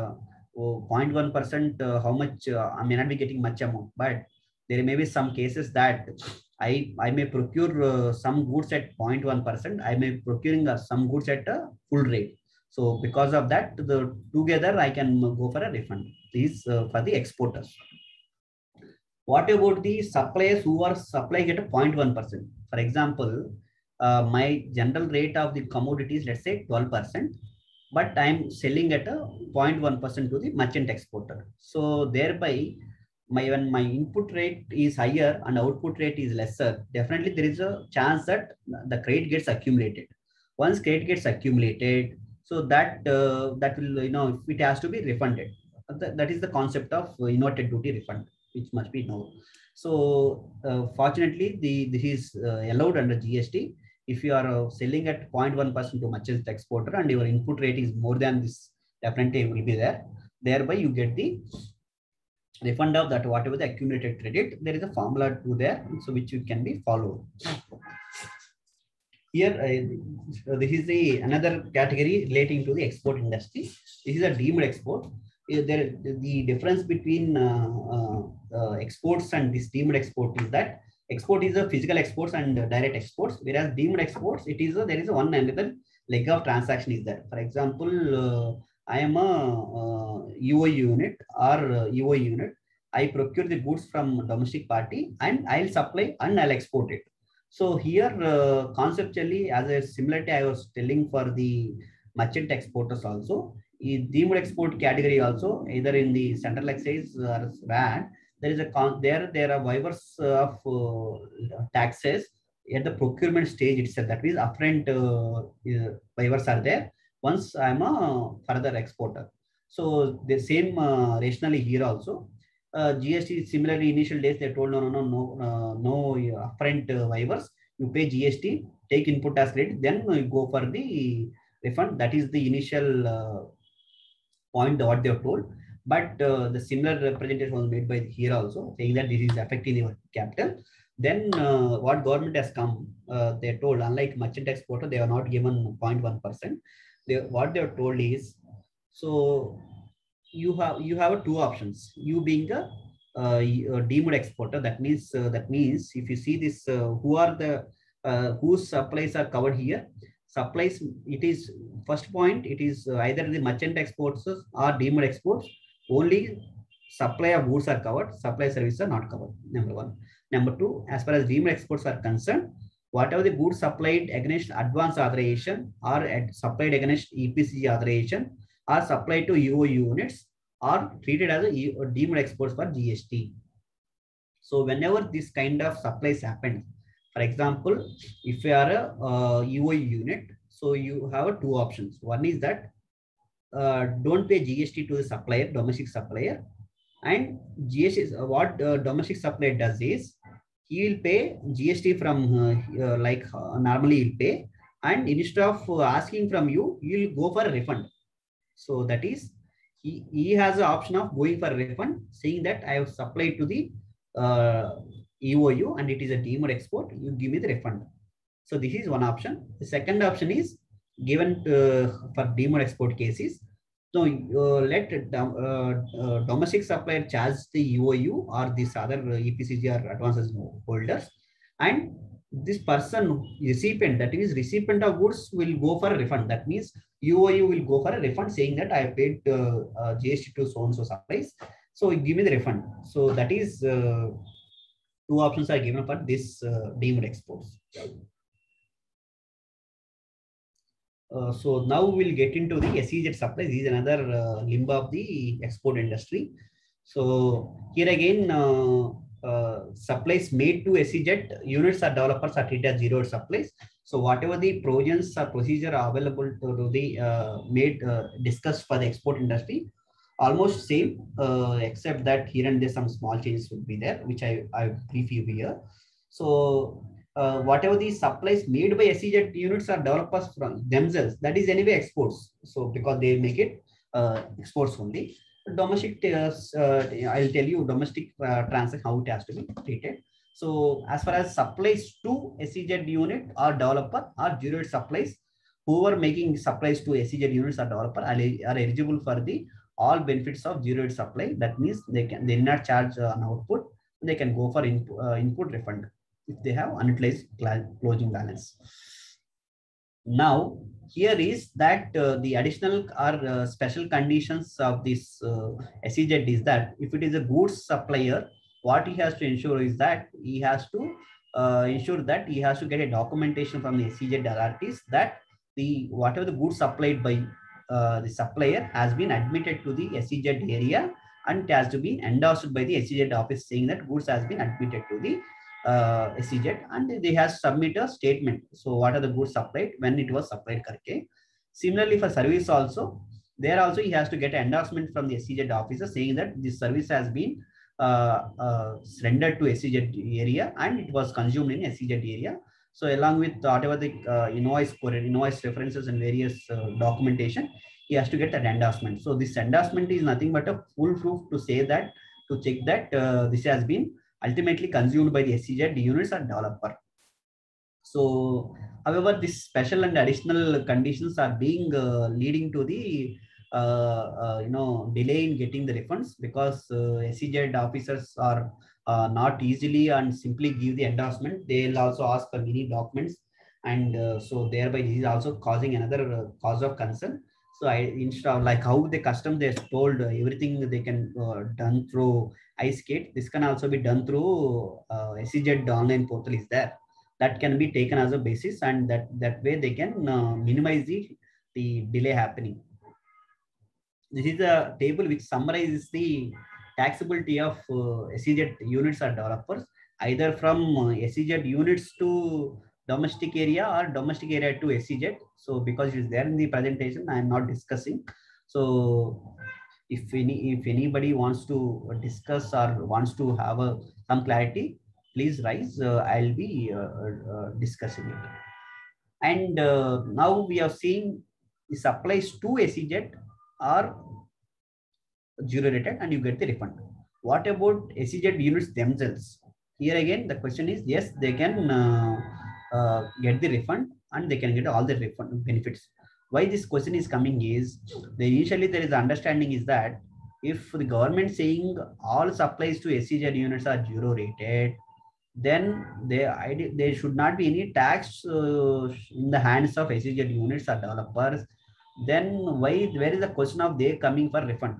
0.1%, how much I may not be getting much amount, but there may be some cases that I may procure some goods at 0.1%. I may procuring some goods at a full rate. So because of that, together I can go for a refund. This is for the exporters. What about the suppliers who are supplying at a 0.1%? For example, my general rate of the commodities, let's say 12%, but I'm selling at a 0.1% to the merchant exporter. So thereby, when my input rate is higher and output rate is lesser, definitely there is a chance that the credit gets accumulated. Once credit gets accumulated, so that that will, it has to be refunded. That is the concept of inverted duty refund, which must be known. So fortunately, this is allowed under GST. If you are selling at 0.1% to merchant exporter and your input rate is more than this, definitely will be there. Thereby, you get the refund of that whatever the accumulated credit. There is a formula to there, so which you can be followed. Here, this is another category relating to the export industry. This is a deemed export. The difference between exports and this deemed export is that export is a physical exports and direct exports, whereas deemed exports, it is there is a one another leg of transaction is there. For example, I am a UOE unit or UOE unit. I procure the goods from domestic party and I'll supply and I'll export it. So here, conceptually, as a similarity I was telling for the merchant exporters also, in deemed export category also, either in the central excise or VAT, there is a there are waivers of taxes at the procurement stage itself. That means upfront waivers are there once I'm a further exporter. So the same rationally here also. GST similarly initial days they told no upfront waivers. You pay GST, take input tax credit, then you go for the refund. That is the initial point what they have told. But the similar representation was made by here also, saying that this is affecting your capital. Then what government has come, they told, unlike merchant exporter, they are not given 0.1%. What they are told is, so you have two options. You being a deemed exporter, that means if you see this, who are the whose supplies are covered here. Supplies, it is first point, it is either the merchant exports or deemed exports. Only supply of goods are covered, supply services are not covered. Number one. Number two, as far as deemed exports are concerned, whatever the goods supplied against advance authorization or supplied against EPCG authorization or supplied to UO units are treated as a deemed exports for GST. So whenever this kind of supplies happen, for example, if you are a UO unit, so you have two options. One is that don't pay GST to the supplier, domestic supplier, and GST is what domestic supplier does is he will pay GST from normally he'll pay, and instead of asking from you, he will go for a refund. So that is he has the option of going for a refund, saying that I have supplied to the EOU and it is a deemed export, you give me the refund. So this is one option. The second option is given for deemed export cases. So let domestic supplier charge the EOU or this other EPCG or advances holders, and this person recipient, that is recipient of goods, will go for a refund. That means EOU will go for a refund, saying that I paid GST to so and so supplies, so give me the refund. So that is two options are given for this deemed exports. So now we'll get into the SEZ supplies. This is another limb of the export industry. So here again, supplies made to SEZ units or developers are treated as zero supplies. So whatever the provisions or procedure are available to the discussed for the export industry, almost same, except that here and there some small changes would be there, which I brief you here. So whatever the supplies made by SEZ units are developers from themselves, that is anyway exports. So because they make it exports only. Domestic, I'll tell you domestic transaction how it has to be treated. So as far as supplies to SEZ unit or developer or zero rate supplies, who are making supplies to SEZ units or developer are eligible for the all benefits of zero rate supply. That means they did not charge an output. They can go for input refund if they have unutilized closing balance. Now, here is that the additional or special conditions of this SEZ is that if it is a goods supplier, what he has to ensure is that he has to ensure that he has to get a documentation from the SEZ authorities that the whatever the goods supplied by the supplier has been admitted to the SEZ area, and it has to be endorsed by the SEZ office saying that goods has been admitted to the SEZ, and they have submit a statement. So what are the goods supplied, when it was supplied karke. Similarly for service also, there also he has to get an endorsement from the SEZ officer saying that this service has been rendered to SEZ area and it was consumed in SEZ area. So along with whatever the invoice references and various documentation, he has to get that endorsement. So this endorsement is nothing but a full proof to say that, to check that this has been ultimately consumed by the SEZ units or developer. So, however, this special and additional conditions are being leading to the delay in getting the refunds, because SEZ officers are not easily and simply give the endorsement. They'll also ask for many documents, and so thereby this is also causing another cause of concern. So instead of like how the custom they're told everything they can done through iSkate, this can also be done through SEZ online portal is there. That can be taken as a basis, and that way they can minimize the delay happening. This is a table which summarizes the taxability of SEZ units or developers, either from SEZ units to domestic area or domestic area to SEZ. So because it is there in the presentation, I am not discussing. So if anybody wants to discuss or wants to have some clarity, please rise. I'll be discussing it. And now we are seeing the supplies to SEZ are zero rated and you get the refund. What about SEZ units themselves? Here again, the question is, yes, they can get the refund and they can get all the refund benefits. Why this question is coming is, initially there is understanding is that if the government saying all supplies to SEZ units are zero rated, then there should not be any tax in the hands of SEZ units or developers. Then where is the question of they coming for refund?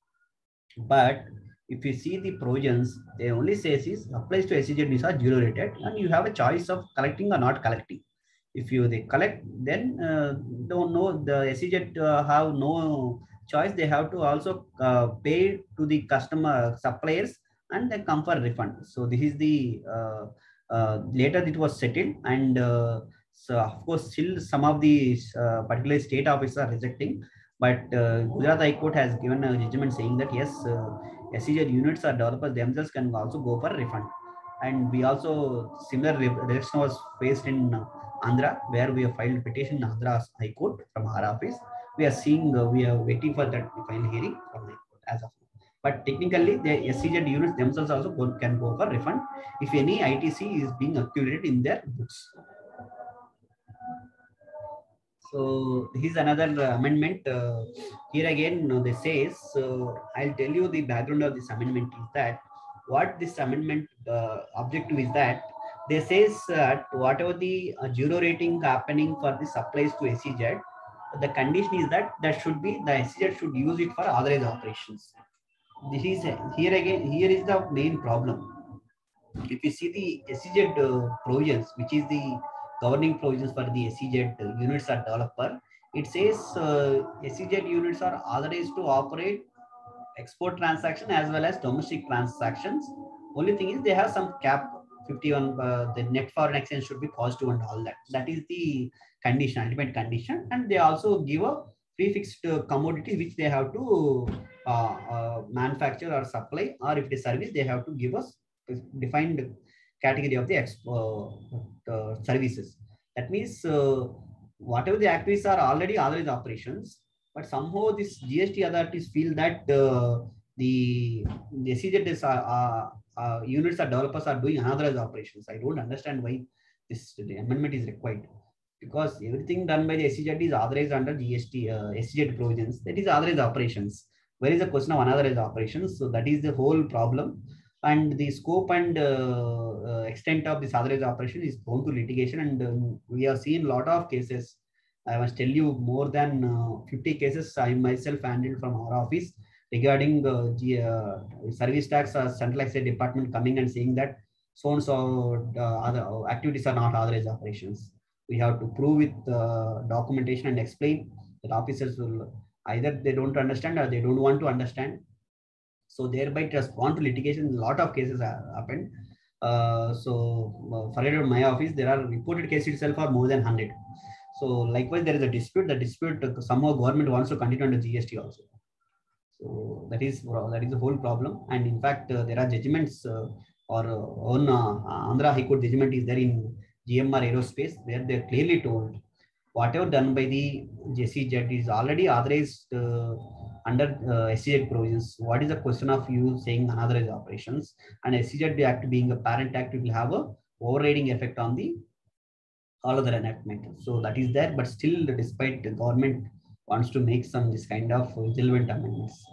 But if you see the provisions, they only says is applies to SEZ units are zero rated, and you have a choice of collecting or not collecting. If they collect, then don't know the SEZ have no choice. They have to also pay to the customer suppliers and then come for refund. So this is the later it was settled, and so of course still some of the particular state officers are rejecting, but Gujarat High Court has given a judgment saying that yes, SEZ units or developers themselves can also go for refund. And we also similar rejection was faced in Andhra, where we have filed a petition in Andhra High Court from our office. We are seeing, we are waiting for that final hearing from the court as of now. But technically, the SEZ units themselves also can go for refund if any ITC is being accumulated in their books. So this is another amendment. Here again, they says, I'll tell you the background of this amendment is that what this amendment objective is that they says whatever the zero rating happening for the supplies to SEZ, the condition is that should be the SEZ should use it for authorized operations. This is here again. Here is the main problem. If you see the SEZ provisions, which is the governing provisions for the SEZ units or developer, it says SEZ units are authorized to operate export transaction as well as domestic transactions. Only thing is they have some cap 51. The net foreign exchange should be positive and all that. That is the condition, ultimate condition, and they also give a prefixed commodity which they have to manufacture or supply, or if it is service, they have to give us defined category of the services. That means whatever the activities are already authorized operations, but somehow this GST authorities feel that the SEZ units or developers are doing unauthorized operations. I don't understand why the amendment is required, because everything done by the SEZ is authorized under GST SEZ provisions. That is authorized operations. Where is the question of unauthorized operations? So that is the whole problem, and the scope and extent of this authorized operation is prone to litigation, and we have seen a lot of cases. I must tell you, more than 50 cases I myself handled from our office regarding service tax or central excise department coming and saying that so and so other activities are not authorized operations. We have to prove with documentation and explain that officers will either they don't understand or they don't want to understand. So thereby it has gone to litigation. A lot of cases have happened. Forget about my office, there are reported cases itself are more than 100. So likewise, there is a dispute. The dispute somehow government wants to continue under GST also. So that is the whole problem. And in fact, there are judgments on Andhra High Court judgment is there in GMR Aerospace, where they clearly told whatever done by the SEZ is already authorized under SEZ provisions. What is the question of you saying unauthorized operations? And SEZ Act being a parent act, it will have a overriding effect on the all other enactment. So that is there, but still, despite the government wants to make some this kind of relevant amendments.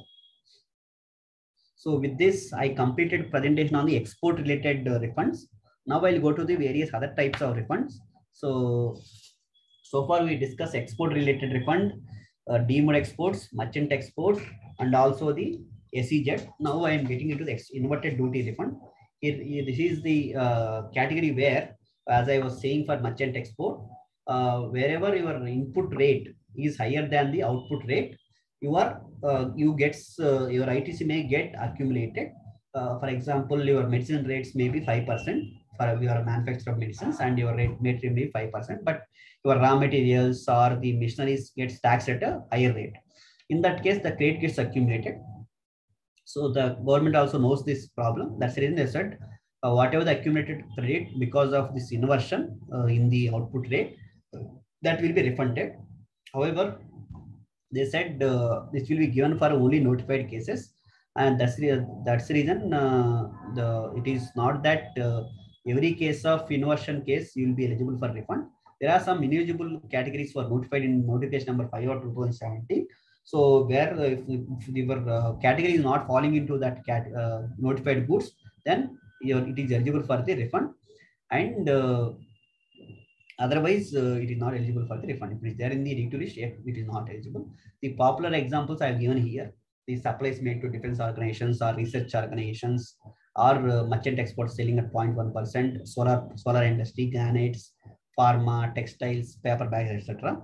So with this, I completed presentation on the export related refunds. Now I'll go to the various other types of refunds. So far we discussed export related refund, deemed exports, merchant exports, and also the SEZ. Now I am getting into the inverted duty refund. This is the category where, as I was saying, for merchant export, wherever your input rate is higher than the output rate, your ITC may get accumulated. For example, your medicine rates may be 5% for your manufacture of medicines, and your rate may be 5%, but your raw materials or the machineries gets taxed at a higher rate. In that case, the credit gets accumulated. So the government also knows this problem. That's the reason they said whatever the accumulated credit because of this inversion in the output rate, that will be refunded. However, they said this will be given for only notified cases, and that's the reason it is not that every case of inversion case you will be eligible for refund. There are some ineligible categories for notified in notification number 5 of 2017. So where if your category is not falling into that notified goods, then it is eligible for the refund, and otherwise it is not eligible for the refund. If it is there in the read to list, it is not eligible. The popular examples I have given here: the supplies made to defense organizations or research organizations, or merchant exports selling at 0.1%, solar industry, granites, pharma, textiles, paper bags, etc.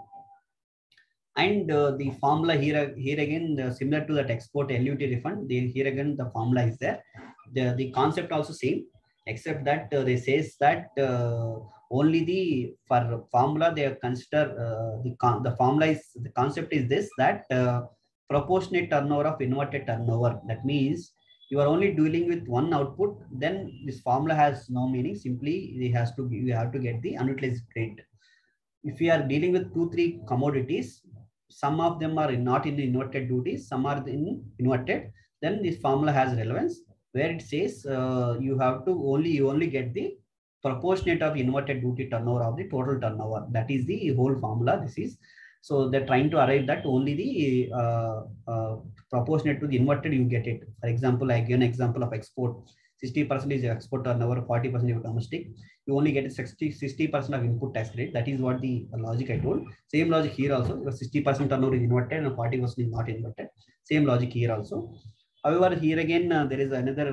And the formula here again, similar to that export LUT refund, here again the formula is there. The concept also same, except that they says that only for formula they consider the formula is, the concept is this, that proportionate turnover of inverted turnover. That means you are only dealing with one output, then this formula has no meaning. Simply you have to get the unutilized credit. If you are dealing with 2-3 commodities, some of them are not in inverted duties, some are in inverted, then this formula has relevance, where it says you only get the proportionate of inverted duty turnover of the total turnover. That is the whole formula. This is, so they're trying to arrive that only the proportionate to the inverted you get it. For example, I give an example of export. 60% is export turnover, 40% is domestic. You only get 60% of input tax credit. That is what the logic I told. Same logic here also. Your 60% turnover is inverted and 40% is not inverted. Same logic here also. However, here again there is another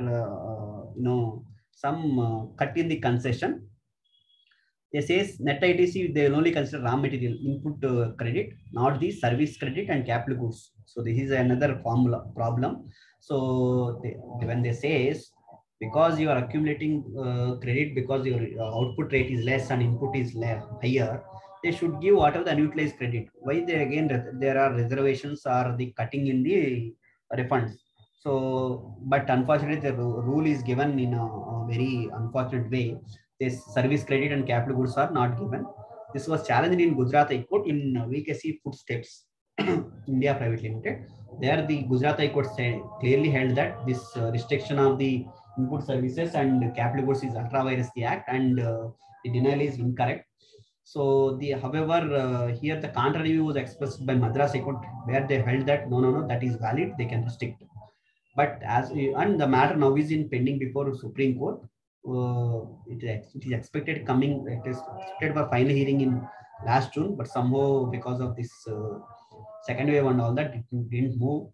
some cut in the concession. They says net ITC they will only consider raw material input credit, not the service credit and capital goods. So this is another formula problem. So when they says, because you are accumulating credit because your output rate is less and input is higher, they should give whatever the unutilized credit. Why there again there are reservations or the cutting in the refunds. So, but unfortunately, the rule is given in a very unfortunate way. This service credit and capital goods are not given. This was challenged in Gujarat High Court in VKC Footsteps, India Private Limited. There, the Gujarat High Court clearly held that this restriction of the input services and capital goods is ultra vires the act, and the denial is incorrect. So, however, here the counter review was expressed by Madras High Court, where they held that no, that is valid. They can restrict. But and the matter now is in pending before Supreme Court. It is expected coming. It is expected for final hearing in last June, but somehow because of this second wave and all that, it didn't move.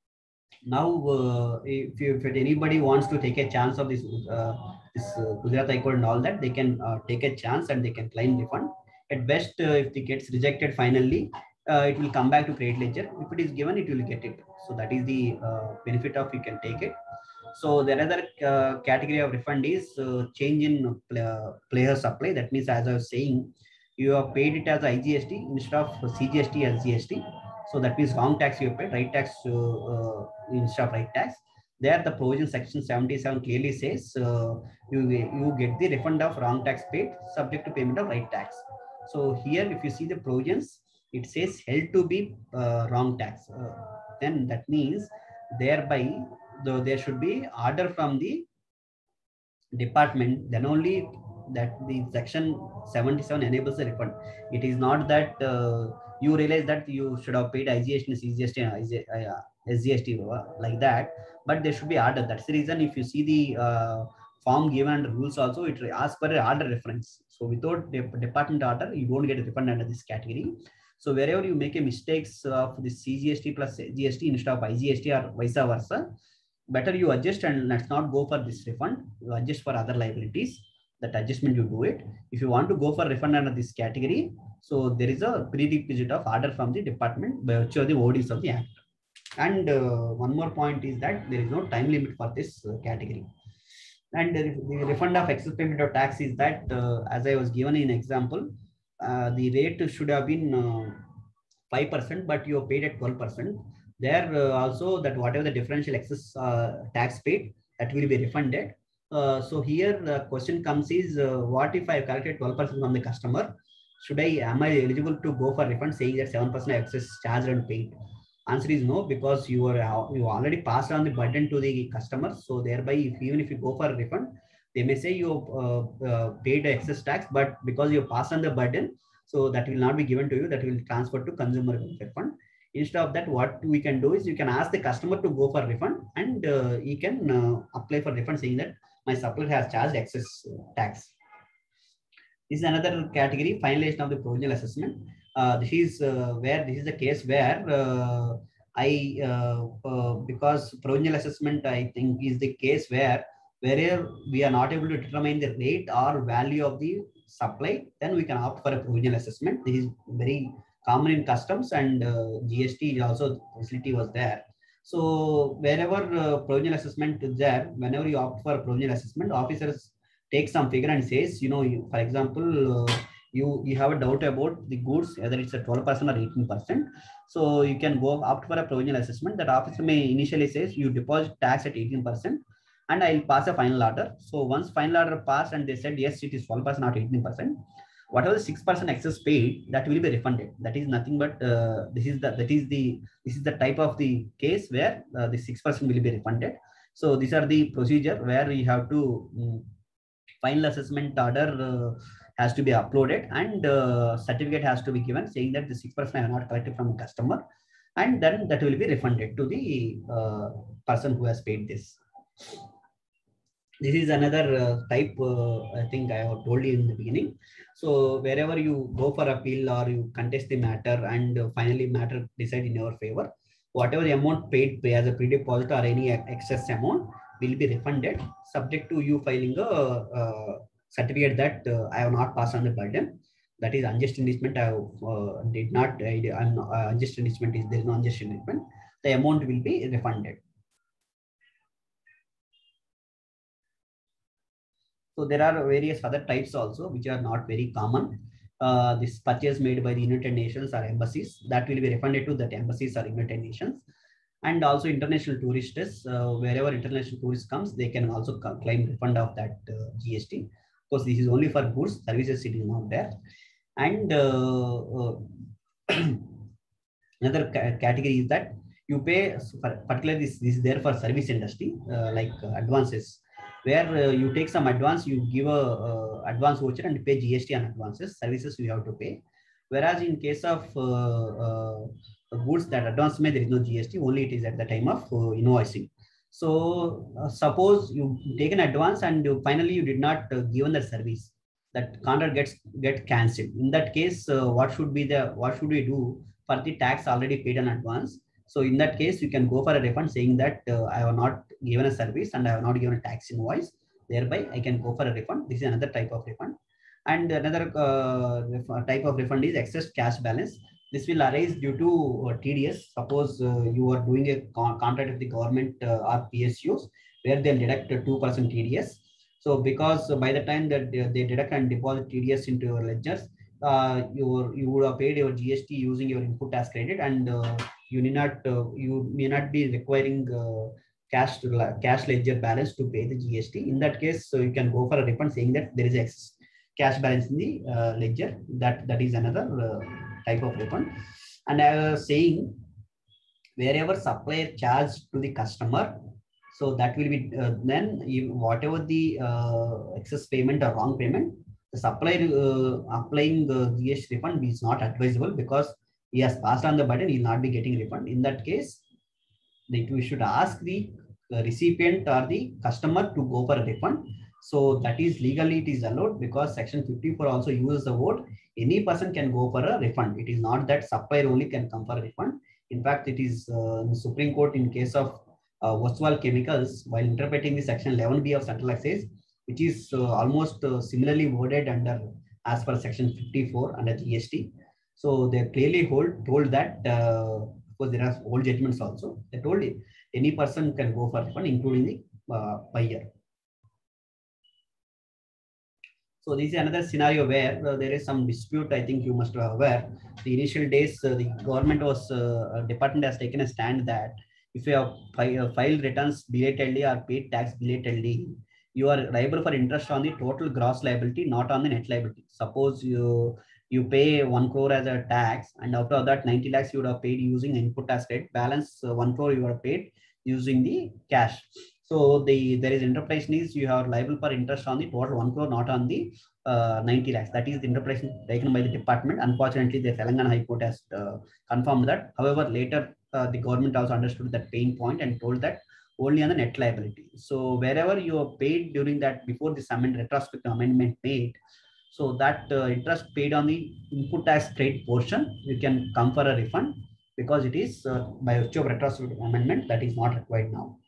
Now, if anybody wants to take a chance of this Gujarat High Court and all that, they can take a chance and they can claim refund. At best, if it gets rejected finally, it will come back to credit ledger. If it is given, it will get it. So that is the benefit of you can take it. So the other category of refund is change in player supply. That means, as I was saying, you have paid it as IGST instead of CGST as GST. So that means wrong tax you have paid, right tax instead of right tax. There, the provision section 77 clearly says you get the refund of wrong tax paid subject to payment of right tax. So here, if you see the provisions, it says held to be wrong tax. Then that means thereby there should be order from the department. Then only that the section 77 enables the refund. It is not that you realize that you should have paid IGST and CGST SGST like that, but there should be order. That's the reason if you see the form given under rules also, it asks for an order reference. So without the department order, you don't get a refund under this category. So wherever you make a mistakes of the CGST plus GST instead of IGST or vice versa, better you adjust and let's not go for this refund. You adjust for other liabilities. That adjustment you do it. If you want to go for refund under this category, so there is a prerequisite of order from the department by virtue of the ODs of the act. And one more point is that there is no time limit for this category. And the refund of excess payment of tax is that, as I was given in example, the rate should have been 5%, but you are paid at 12%. There also that whatever the differential excess tax paid, that will be refunded. So here the question comes is, what if I collected 12% from the customer? Am I eligible to go for refund saying that 7% excess charged and paid? Answer is no, because you already passed on the burden to the customer. So thereby, even if you go for a refund, they may say you paid excess tax, but because you passed on the burden, so that will not be given to you. That will transfer to consumer welfare fund. Instead of that, what we can do is you can ask the customer to go for refund, and he can apply for refund saying that my supplier has charged excess tax. This is another category, finalization of the provisional assessment. This is the case where because provisional assessment, I think, is the case where we are not able to determine the rate or value of the supply, then we can opt for a provisional assessment. This is very common in customs, and GST also facility was there. So wherever provisional assessment is there, whenever you opt for a provisional assessment, officers take some figure and says, for example, you have a doubt about the goods, whether it's a 12% or 18%. So you can go opt for a provisional assessment. That officer may initially says you deposit tax at 18%, and I'll pass a final order. So once final order passed and they said yes, it is 12% or 18%. Whatever the 6% excess paid, that will be refunded. That is nothing but this is the type of the case where the 6% will be refunded. So these are the procedure where you have to final assessment order has to be uploaded, and certificate has to be given saying that the 6% I have not collected from the customer, and then that will be refunded to the person who has paid this. This is another type, I think I have told you in the beginning. So wherever you go for appeal or you contest the matter and finally matter decide in your favor, whatever the amount paid as a pre-deposit or any excess amount will be refunded, subject to you filing a certificate that I have not passed on the burden. That is unjust enrichment. Unjust enrichment is there is no unjust enrichment. The amount will be refunded. So there are various other types also which are not very common. This purchase made by the United Nations or embassies, that will be refunded to that embassies or United Nations. And also international tourists, wherever international tourist comes, they can also claim refund of that GST. Because this is only for goods, services it is not there. And another category is that you pay, particularly this is there for service industry, like advances, where you take some advance, you give a advance voucher and pay GST on advances. Services you have to pay. Whereas in case of goods, that advance there is no GST, only it is at the time of invoicing. So suppose you take an advance and finally you did not given the service, that contract gets cancelled. In that case, what should we do for the tax already paid in advance? So in that case, you can go for a refund saying that I have not given a service and I have not given a tax invoice. Thereby, I can go for a refund. This is another type of refund. And another type of refund is excess cash balance. This will arise due to TDS. Suppose you are doing a contract with the government or PSUs where they'll deduct 2% TDS. So because by the time that they deduct and deposit TDS into your ledgers, you would have paid your GST using your input tax credit, and you may not be requiring cash ledger balance to pay the GST. In that case, so you can go for a refund saying that there is excess cash balance in the ledger. That is another type of refund. And I was saying, wherever supplier charged to the customer, so that will be then whatever the excess payment or wrong payment, the supplier applying the GST refund is not advisable, because he has passed on the burden, he will not be getting refund. In that case, we should ask the recipient or the customer to go for a refund. So that is legally it is allowed, because section 54 also uses the word any person can go for a refund. It is not that supplier only can come for a refund. In fact, it is the Supreme Court in case of Voswal Chemicals, while interpreting the section 11B of Central Excise, which is almost similarly worded under as per section 54 under GST. So they clearly told that, because there are old judgments also, they told any person can go for refund, including the buyer. So this is another scenario where there is some dispute. I think you must be aware. The initial days, the government department has taken a stand that if you have filed returns belatedly or paid tax belatedly, you are liable for interest on the total gross liability, not on the net liability. Suppose you pay 1 crore as a tax, and out of that 90 lakhs you would have paid using input tax rate. Balance 1 crore you are paid using the cash. So there is interpretation is you are liable for interest on the total 1 crore, not on the 90 lakhs. That is the interpretation taken by the department. Unfortunately, the Telangana High Court has confirmed that. However, later the government also understood that pain point and told that only on the net liability. So wherever you are paid during that, before this retrospective amendment made, so that interest paid on the input tax credit portion, you can come for a refund, because it is by virtue of retrospective amendment that is not required now.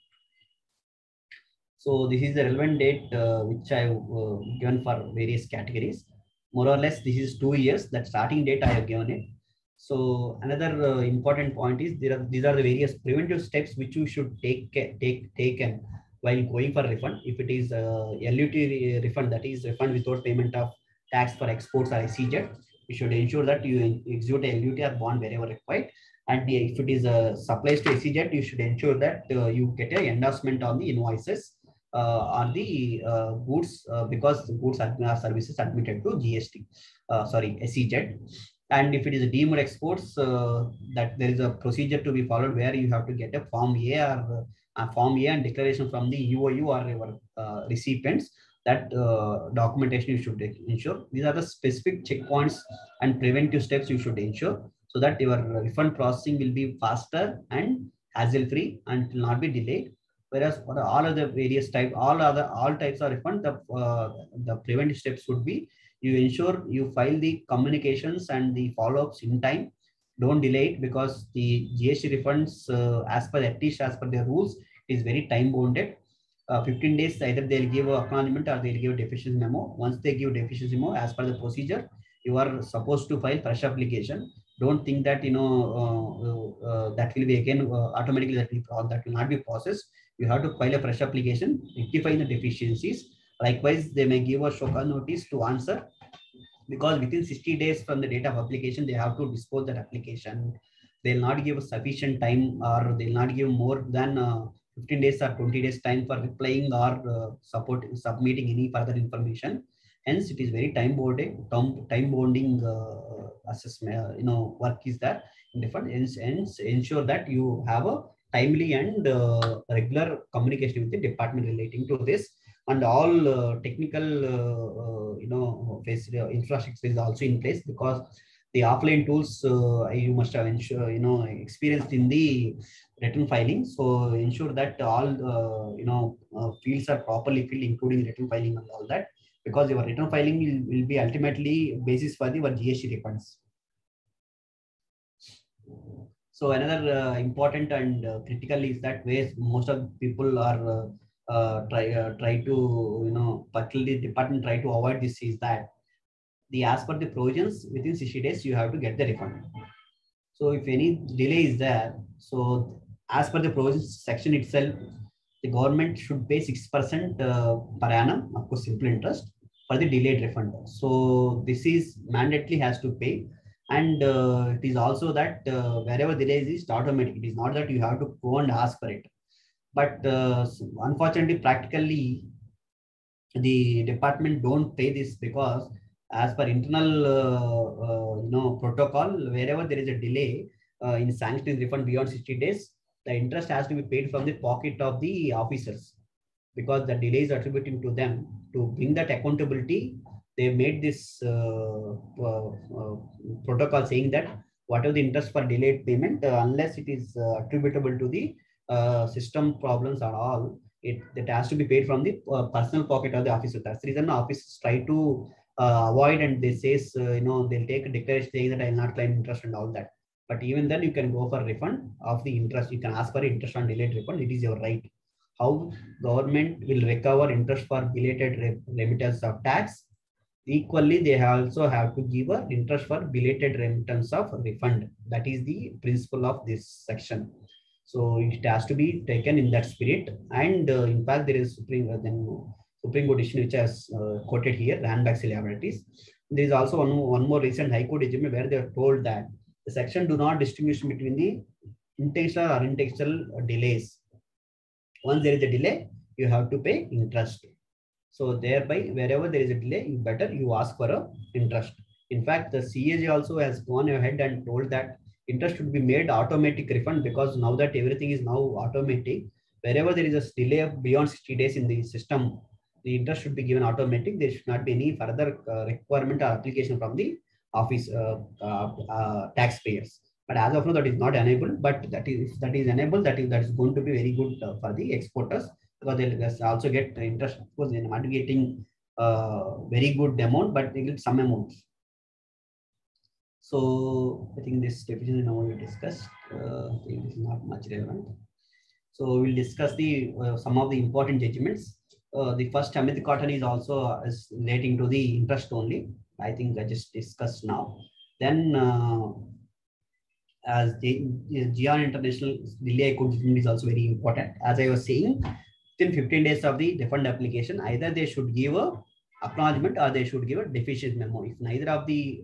So this is the relevant date which I have given for various categories. More or less, this is 2 years. That starting date I have given it. So another important point is these are the various preventive steps which you should taken while going for refund. If it is LUT refund, that is refund without payment of tax for exports or SEZ, you should ensure that you execute a LUT or bond wherever required. And if it is supplies to SEZ, you should ensure that you get an endorsement on the invoices on the goods, because the goods are services admitted to GST, SEZ. And if it is a deemed exports, that there is a procedure to be followed where you have to get a Form A or Form A and declaration from the UOU or your recipients. That documentation you should ensure. These are the specific checkpoints and preventive steps you should ensure, so that your refund processing will be faster and hassle-free and will not be delayed. Whereas for all other various types, all types of refund, the preventive steps would be you ensure you file the communications and the follow-ups in time. Don't delay it, because the GST refunds, at least as per their rules, is very time bounded. 15 days, either they'll give an acknowledgement or they'll give a deficiency memo. Once they give deficiency memo, as per the procedure, you are supposed to file fresh application. Don't think that that will be again automatically that will not be processed. You have to file a fresh application, rectifying the deficiencies. Likewise, they may give a show cause notice to answer, because within 60 days from the date of application, they have to dispose that application. they'll not give a sufficient time, or they'll not give more than 15 days or 20 days time for replying or submitting any further information. Hence, it is very time bonding assessment, work is there in different. Hence, ensure that you have a timely and regular communication with the department relating to this, and all technical infrastructure is also in place, because the offline tools you must have experienced in the return filing. So ensure that all fields are properly filled, including return filing and all that, because your return filing will be ultimately basis for your GST refunds. So another important and critical is that where most of people are try to particularly department try to avoid this is that as per the provisions, within 60 days you have to get the refund. So if any delay is there, so as per the provisions section itself, the government should pay 6% per annum, of course, simple interest for the delayed refund. So this is mandatorily has to pay. And it is also that wherever delay is, it's automatic. It is not that you have to go and ask for it. But unfortunately, practically, the department don't pay this, because as per internal protocol, wherever there is a delay in sanctioning refund beyond 60 days, the interest has to be paid from the pocket of the officers, because the delay is attributing to them. To bring that accountability, they made this protocol saying that whatever the interest for delayed payment, unless it is attributable to the system problems or all, it has to be paid from the personal pocket of the officer. That's the reason officers try to avoid, and they say they'll take a declaration saying that I will not claim interest and all that. But even then, you can go for refund of the interest. You can ask for interest on delayed refund. It is your right. How government will recover interest for belated remittance of tax? Equally, they also have to give an interest for belated remittance of refund. That is the principle of this section. So it has to be taken in that spirit. And in fact, there is Supreme Court decision which has quoted here, Ranbaxy Laboratories. There is also one more recent High Court judgment where they are told that the section do not distinguish between the intentional or unintentional delays. Once there is a delay, you have to pay interest. So thereby, wherever there is a delay, you ask for a interest. In fact, the CAG also has gone ahead and told that interest should be made automatic refund, because now that everything is now automatic, wherever there is a delay beyond 60 days in the system, the interest should be given automatic. There should not be any further requirement or application from the office taxpayers. But as of now, that is not enabled. But that is enabled. That is going to be very good for the exporters, because they'll also get interest. Of course, they're not getting very good amount, but they get some amount. So I think this definition now we discussed. I think this is not much relevant. So we'll discuss the some of the important judgments. The first Amit Cotton is also relating to the interest only. I think I just discussed now. Then as the Jian International Delhi High Court judgment is also very important. As I was saying, within 15 days of the refund application, either they should give a acknowledgement or they should give a deficiency memo. If neither of the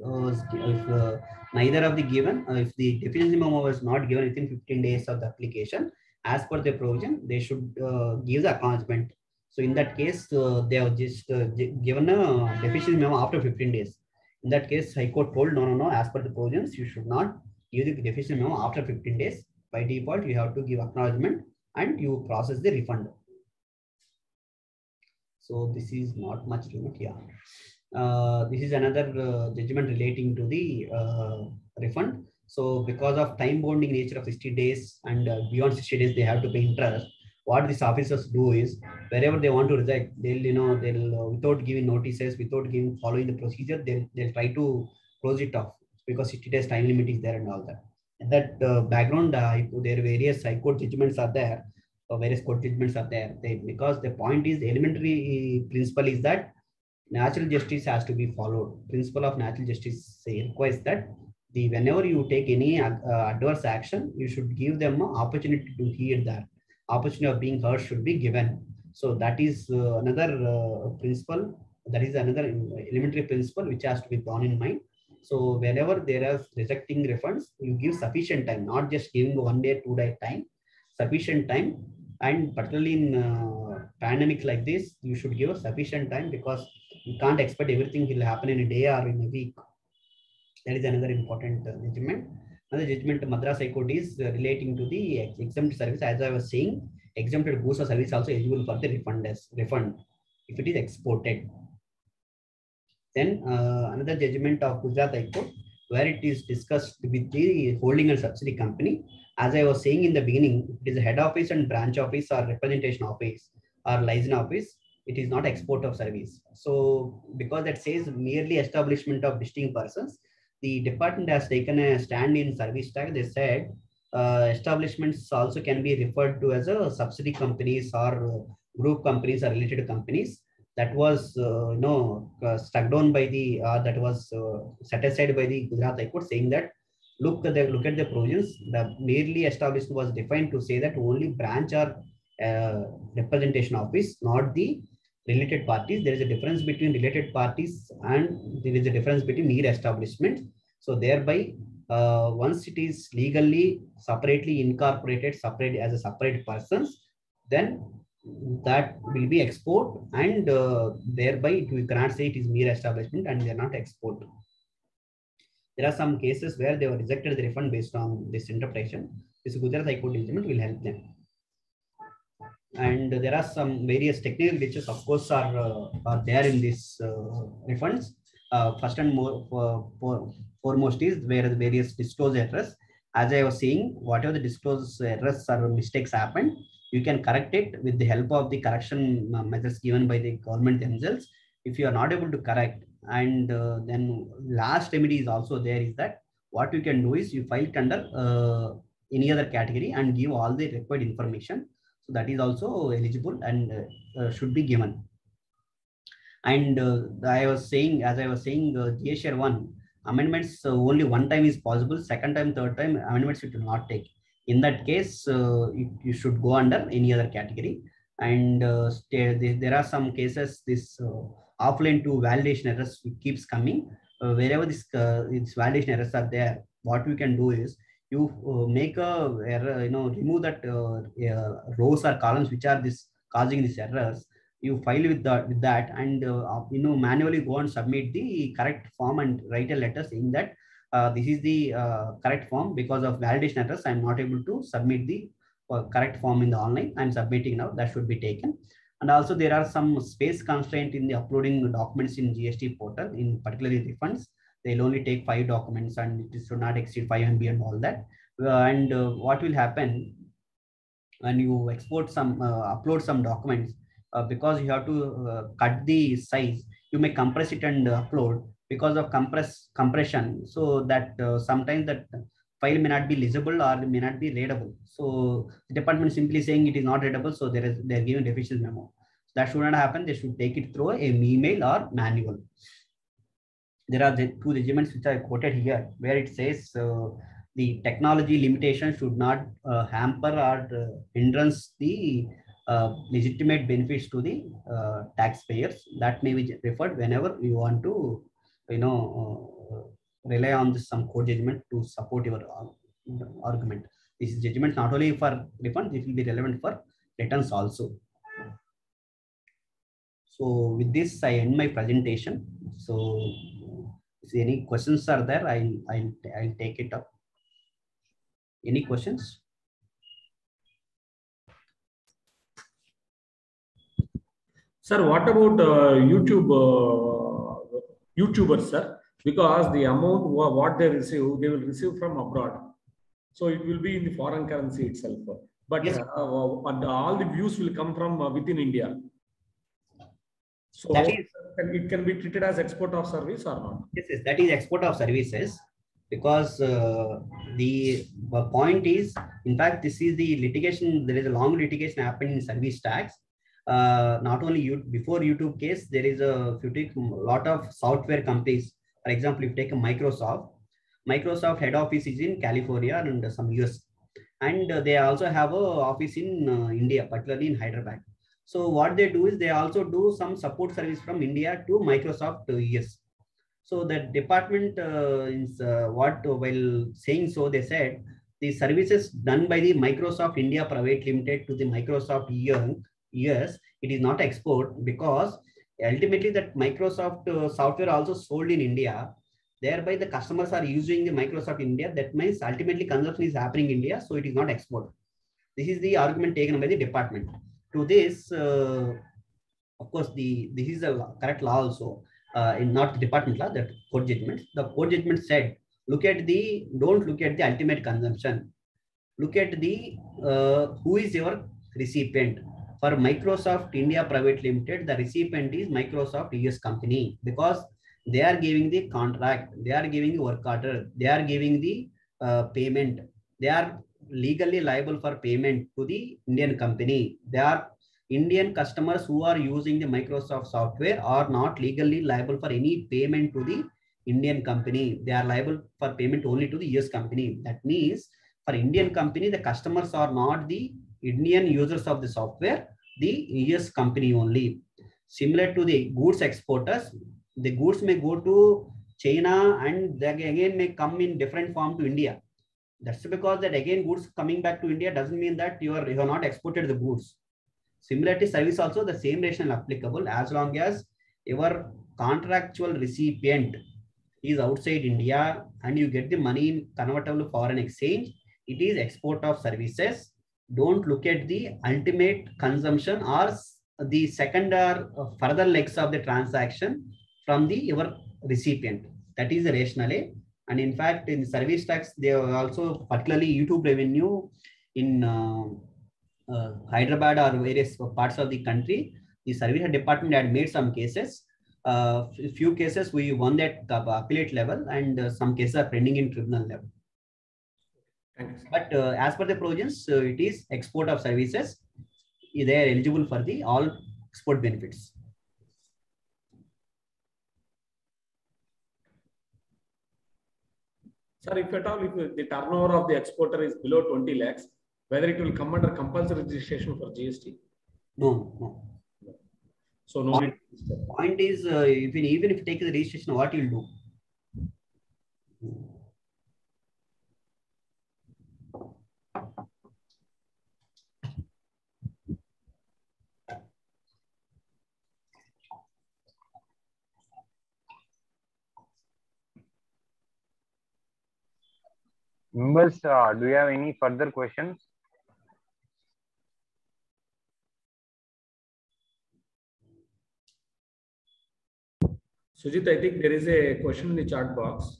given, if the deficiency memo was not given within 15 days of the application, as per the provision, they should give the acknowledgement. So in that case, they have just given a deficiency memo after 15 days. In that case, High Court told no, as per the provisions, you should not give the deficiency memo after 15 days. By default, you have to give acknowledgement and you process the refund. So this is not much remote. Yeah. This is another judgment relating to the refund. So because of time bonding nature of 60 days and beyond 60 days, they have to pay interest. What these officers do is, wherever they want to reject, they'll without giving notices, without following the procedure, they'll try to close it off, because 60 days time limit is there and all that. In that background, there are various High Court judgments are there. Various court judgments are there. Because the point is, the elementary principle is that natural justice has to be followed. Principle of natural justice requires that whenever you take any adverse action, you should give them an opportunity to hear that. Opportunity of being heard should be given. So that is another principle. That is another elementary principle which has to be borne in mind. So whenever there is rejecting refunds, you give sufficient time, not just giving 1 day, 2 day time, sufficient time. And particularly in pandemic like this, you should give a sufficient time, because you can't expect everything will happen in a day or in a week. That is another important judgment. Another judgment Madras High Court is relating to the exempt service. As I was saying, exempted goods or service also eligible for the refund if it is exported. Then another judgment of Gujarat High Court, where it is discussed with the holding and subsidiary company. As I was saying in the beginning, it is a head office and branch office or representation office or license office. It is not export of service. So because that says merely establishment of distinct persons, the department has taken a stand in service tax. They said establishments also can be referred to as a subsidiary companies or group companies or related companies. That was struck down by the that was set aside by the Gujarat High Court, saying that look at the provisions. The merely established was defined to say that only branch or representation office, not the related parties. There is a difference between related parties and there is a difference between mere establishment. So thereby, once it is legally separately incorporated, separate as a separate persons, then that will be export, and thereby we cannot say it is mere establishment and they are not export. There are some cases where they were rejected the refund based on this interpretation. This Gujarat High Court judgment will help them. And there are some various technical glitches, of course, are there in these refunds. First and foremost is where the various disclosure errors. As I was saying, whatever the disclosure errors or mistakes happen, you can correct it with the help of the correction methods given by the government themselves. If you are not able to correct, and then last remedy is also there, is that what you can do is you file it under any other category and give all the required information. So that is also eligible and should be given. And as I was saying, GSR 1 amendments only one time is possible. Second time, third time amendments it will not take. In that case, you should go under any other category. And there are some cases, this offline to validation errors keeps coming. Wherever this validation errors are there, what we can do is you make a error, remove that rows or columns which are causing these errors. You file with that, and manually go and submit the correct form and write a letter saying that this is the correct form. Because of validation errors, I'm not able to submit the correct form in the online. I'm submitting now. That should be taken. And also there are some space constraint in the uploading documents in GST portal, in particularly refunds. They'll only take 5 documents and it should not exceed 5 MB and all that. What will happen when you export some, upload some documents, because you have to cut the size, you may compress it and upload. Because of compression, so that sometimes that file may not be legible or may not be readable. So the department simply saying it is not readable, so they're giving deficiency memo. That should not happen. They should take it through an email or manual. There are the 2 regiments which I quoted here, where it says the technology limitation should not hamper or hindrance the legitimate benefits to the taxpayers. That may be referred whenever you want to rely on some court judgment to support your argument. This is judgment not only for refund, it will be relevant for returns also. So with this, I end my presentation. So if any questions are there, I'll take it up. Any questions? Sir, what about YouTubers, sir? Because the amount what they will receive from abroad. So it will be in the foreign currency itself. But yes, all the views will come from within India. So it can be treated as export of service or not? Yes, that is export of services. Because the point is, in fact, this is the litigation. There is a long litigation happening in service tax. Not only before YouTube case, there is a lot of software companies. For example, if you take a Microsoft head office is in California and some US, and they also have an office in India, particularly in Hyderabad. So what they do is they also do some support service from India to Microsoft US. So the department is while saying so, they said the services done by the Microsoft India Private Limited to the Microsoft US, it is not export, because ultimately that Microsoft software also sold in India. Thereby the customers are using the Microsoft India. That means ultimately consumption is happening in India, so it is not export. This is the argument taken by the department. To this, of course, this is a correct law also. In not the department law, that court judgment. The court judgment said, don't look at the ultimate consumption. Look at the who is your recipient. For Microsoft India Private Limited, the recipient is Microsoft US company, because they are giving the contract, they are giving the work order, they are giving the payment, they are legally liable for payment to the Indian company. They are Indian customers who are using the Microsoft software are not legally liable for any payment to the Indian company. They are liable for payment only to the US company. That means for Indian company, the customers are not the Indian users of the software, the US company only. Similar to the goods exporters, the goods may go to China and they again may come in different form to India. That's because that again goods coming back to India doesn't mean that you have not exported the goods. Similarly, service also the same rationale applicable, as long as your contractual recipient is outside India and you get the money in convertible foreign exchange, it is export of services. Don't look at the ultimate consumption or the second or further legs of the transaction from the your recipient. That is the rationale. And in fact, in service tax, they are also particularly YouTube revenue in Hyderabad or various parts of the country. The service department had made some cases. Few cases we won at appellate level, and some cases are pending in tribunal level. But as per the provisions, it is export of services. They are eligible for the all export benefits. Sir, if at all, if the turnover of the exporter is below 20 lakhs, whether it will come under compulsory registration for GST? No. So no. Point is, even if you take the registration, what you'll do? Members, do you have any further questions? Sujit, I think there is a question in the chat box.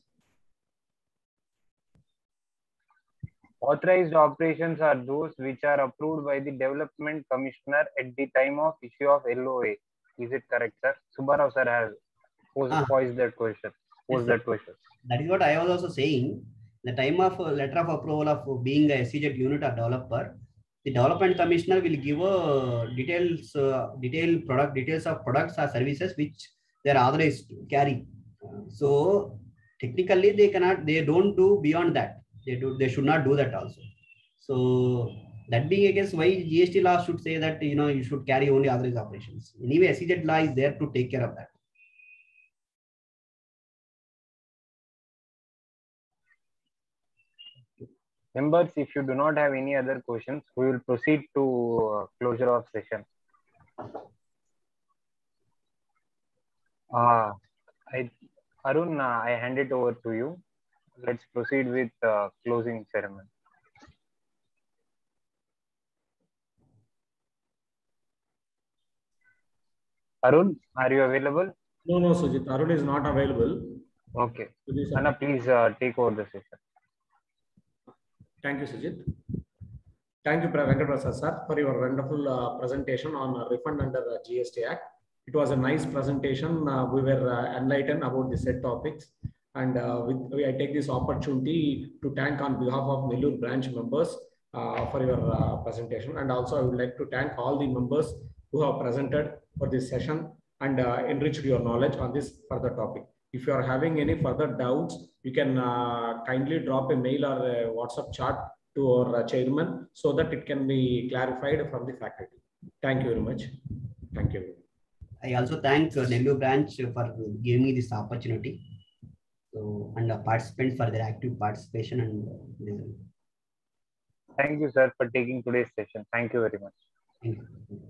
Authorized operations are those which are approved by the Development Commissioner at the time of issue of LOA. Is it correct, sir? Subbarao sir has posed that question. That is what I was also saying. The time of letter of approval of being a SEZ unit or developer, the Development Commissioner will give a details of products or services which they are authorized to carry. So technically they don't do beyond that. They should not do that also. So that being against why GST law should say that you should carry only authorized operations. Anyway, SEZ law is there to take care of that. Members, if you do not have any other questions, we will proceed to closure of session. Arun, I hand it over to you. Let's proceed with closing ceremony. Arun, are you available? No, Sujit. Arun is not available. Okay. Anna, please take over the session. Thank you, Sujit. Thank you, Venkata Prasad sir, for your wonderful presentation on refund under the GST Act. It was a nice presentation. We were enlightened about the said topics. And I take this opportunity to thank on behalf of Nellore branch members for your presentation. And also I would like to thank all the members who have presented for this session and enriched your knowledge on this further topic. If you are having any further doubts, you can kindly drop a mail or a WhatsApp chat to our chairman so that it can be clarified from the faculty. Thank you very much. Thank you. I also thank Nellore branch for giving me this opportunity. So, and the participants for their active participation and listening. Thank you, sir, for taking today's session. Thank you very much. Thank you.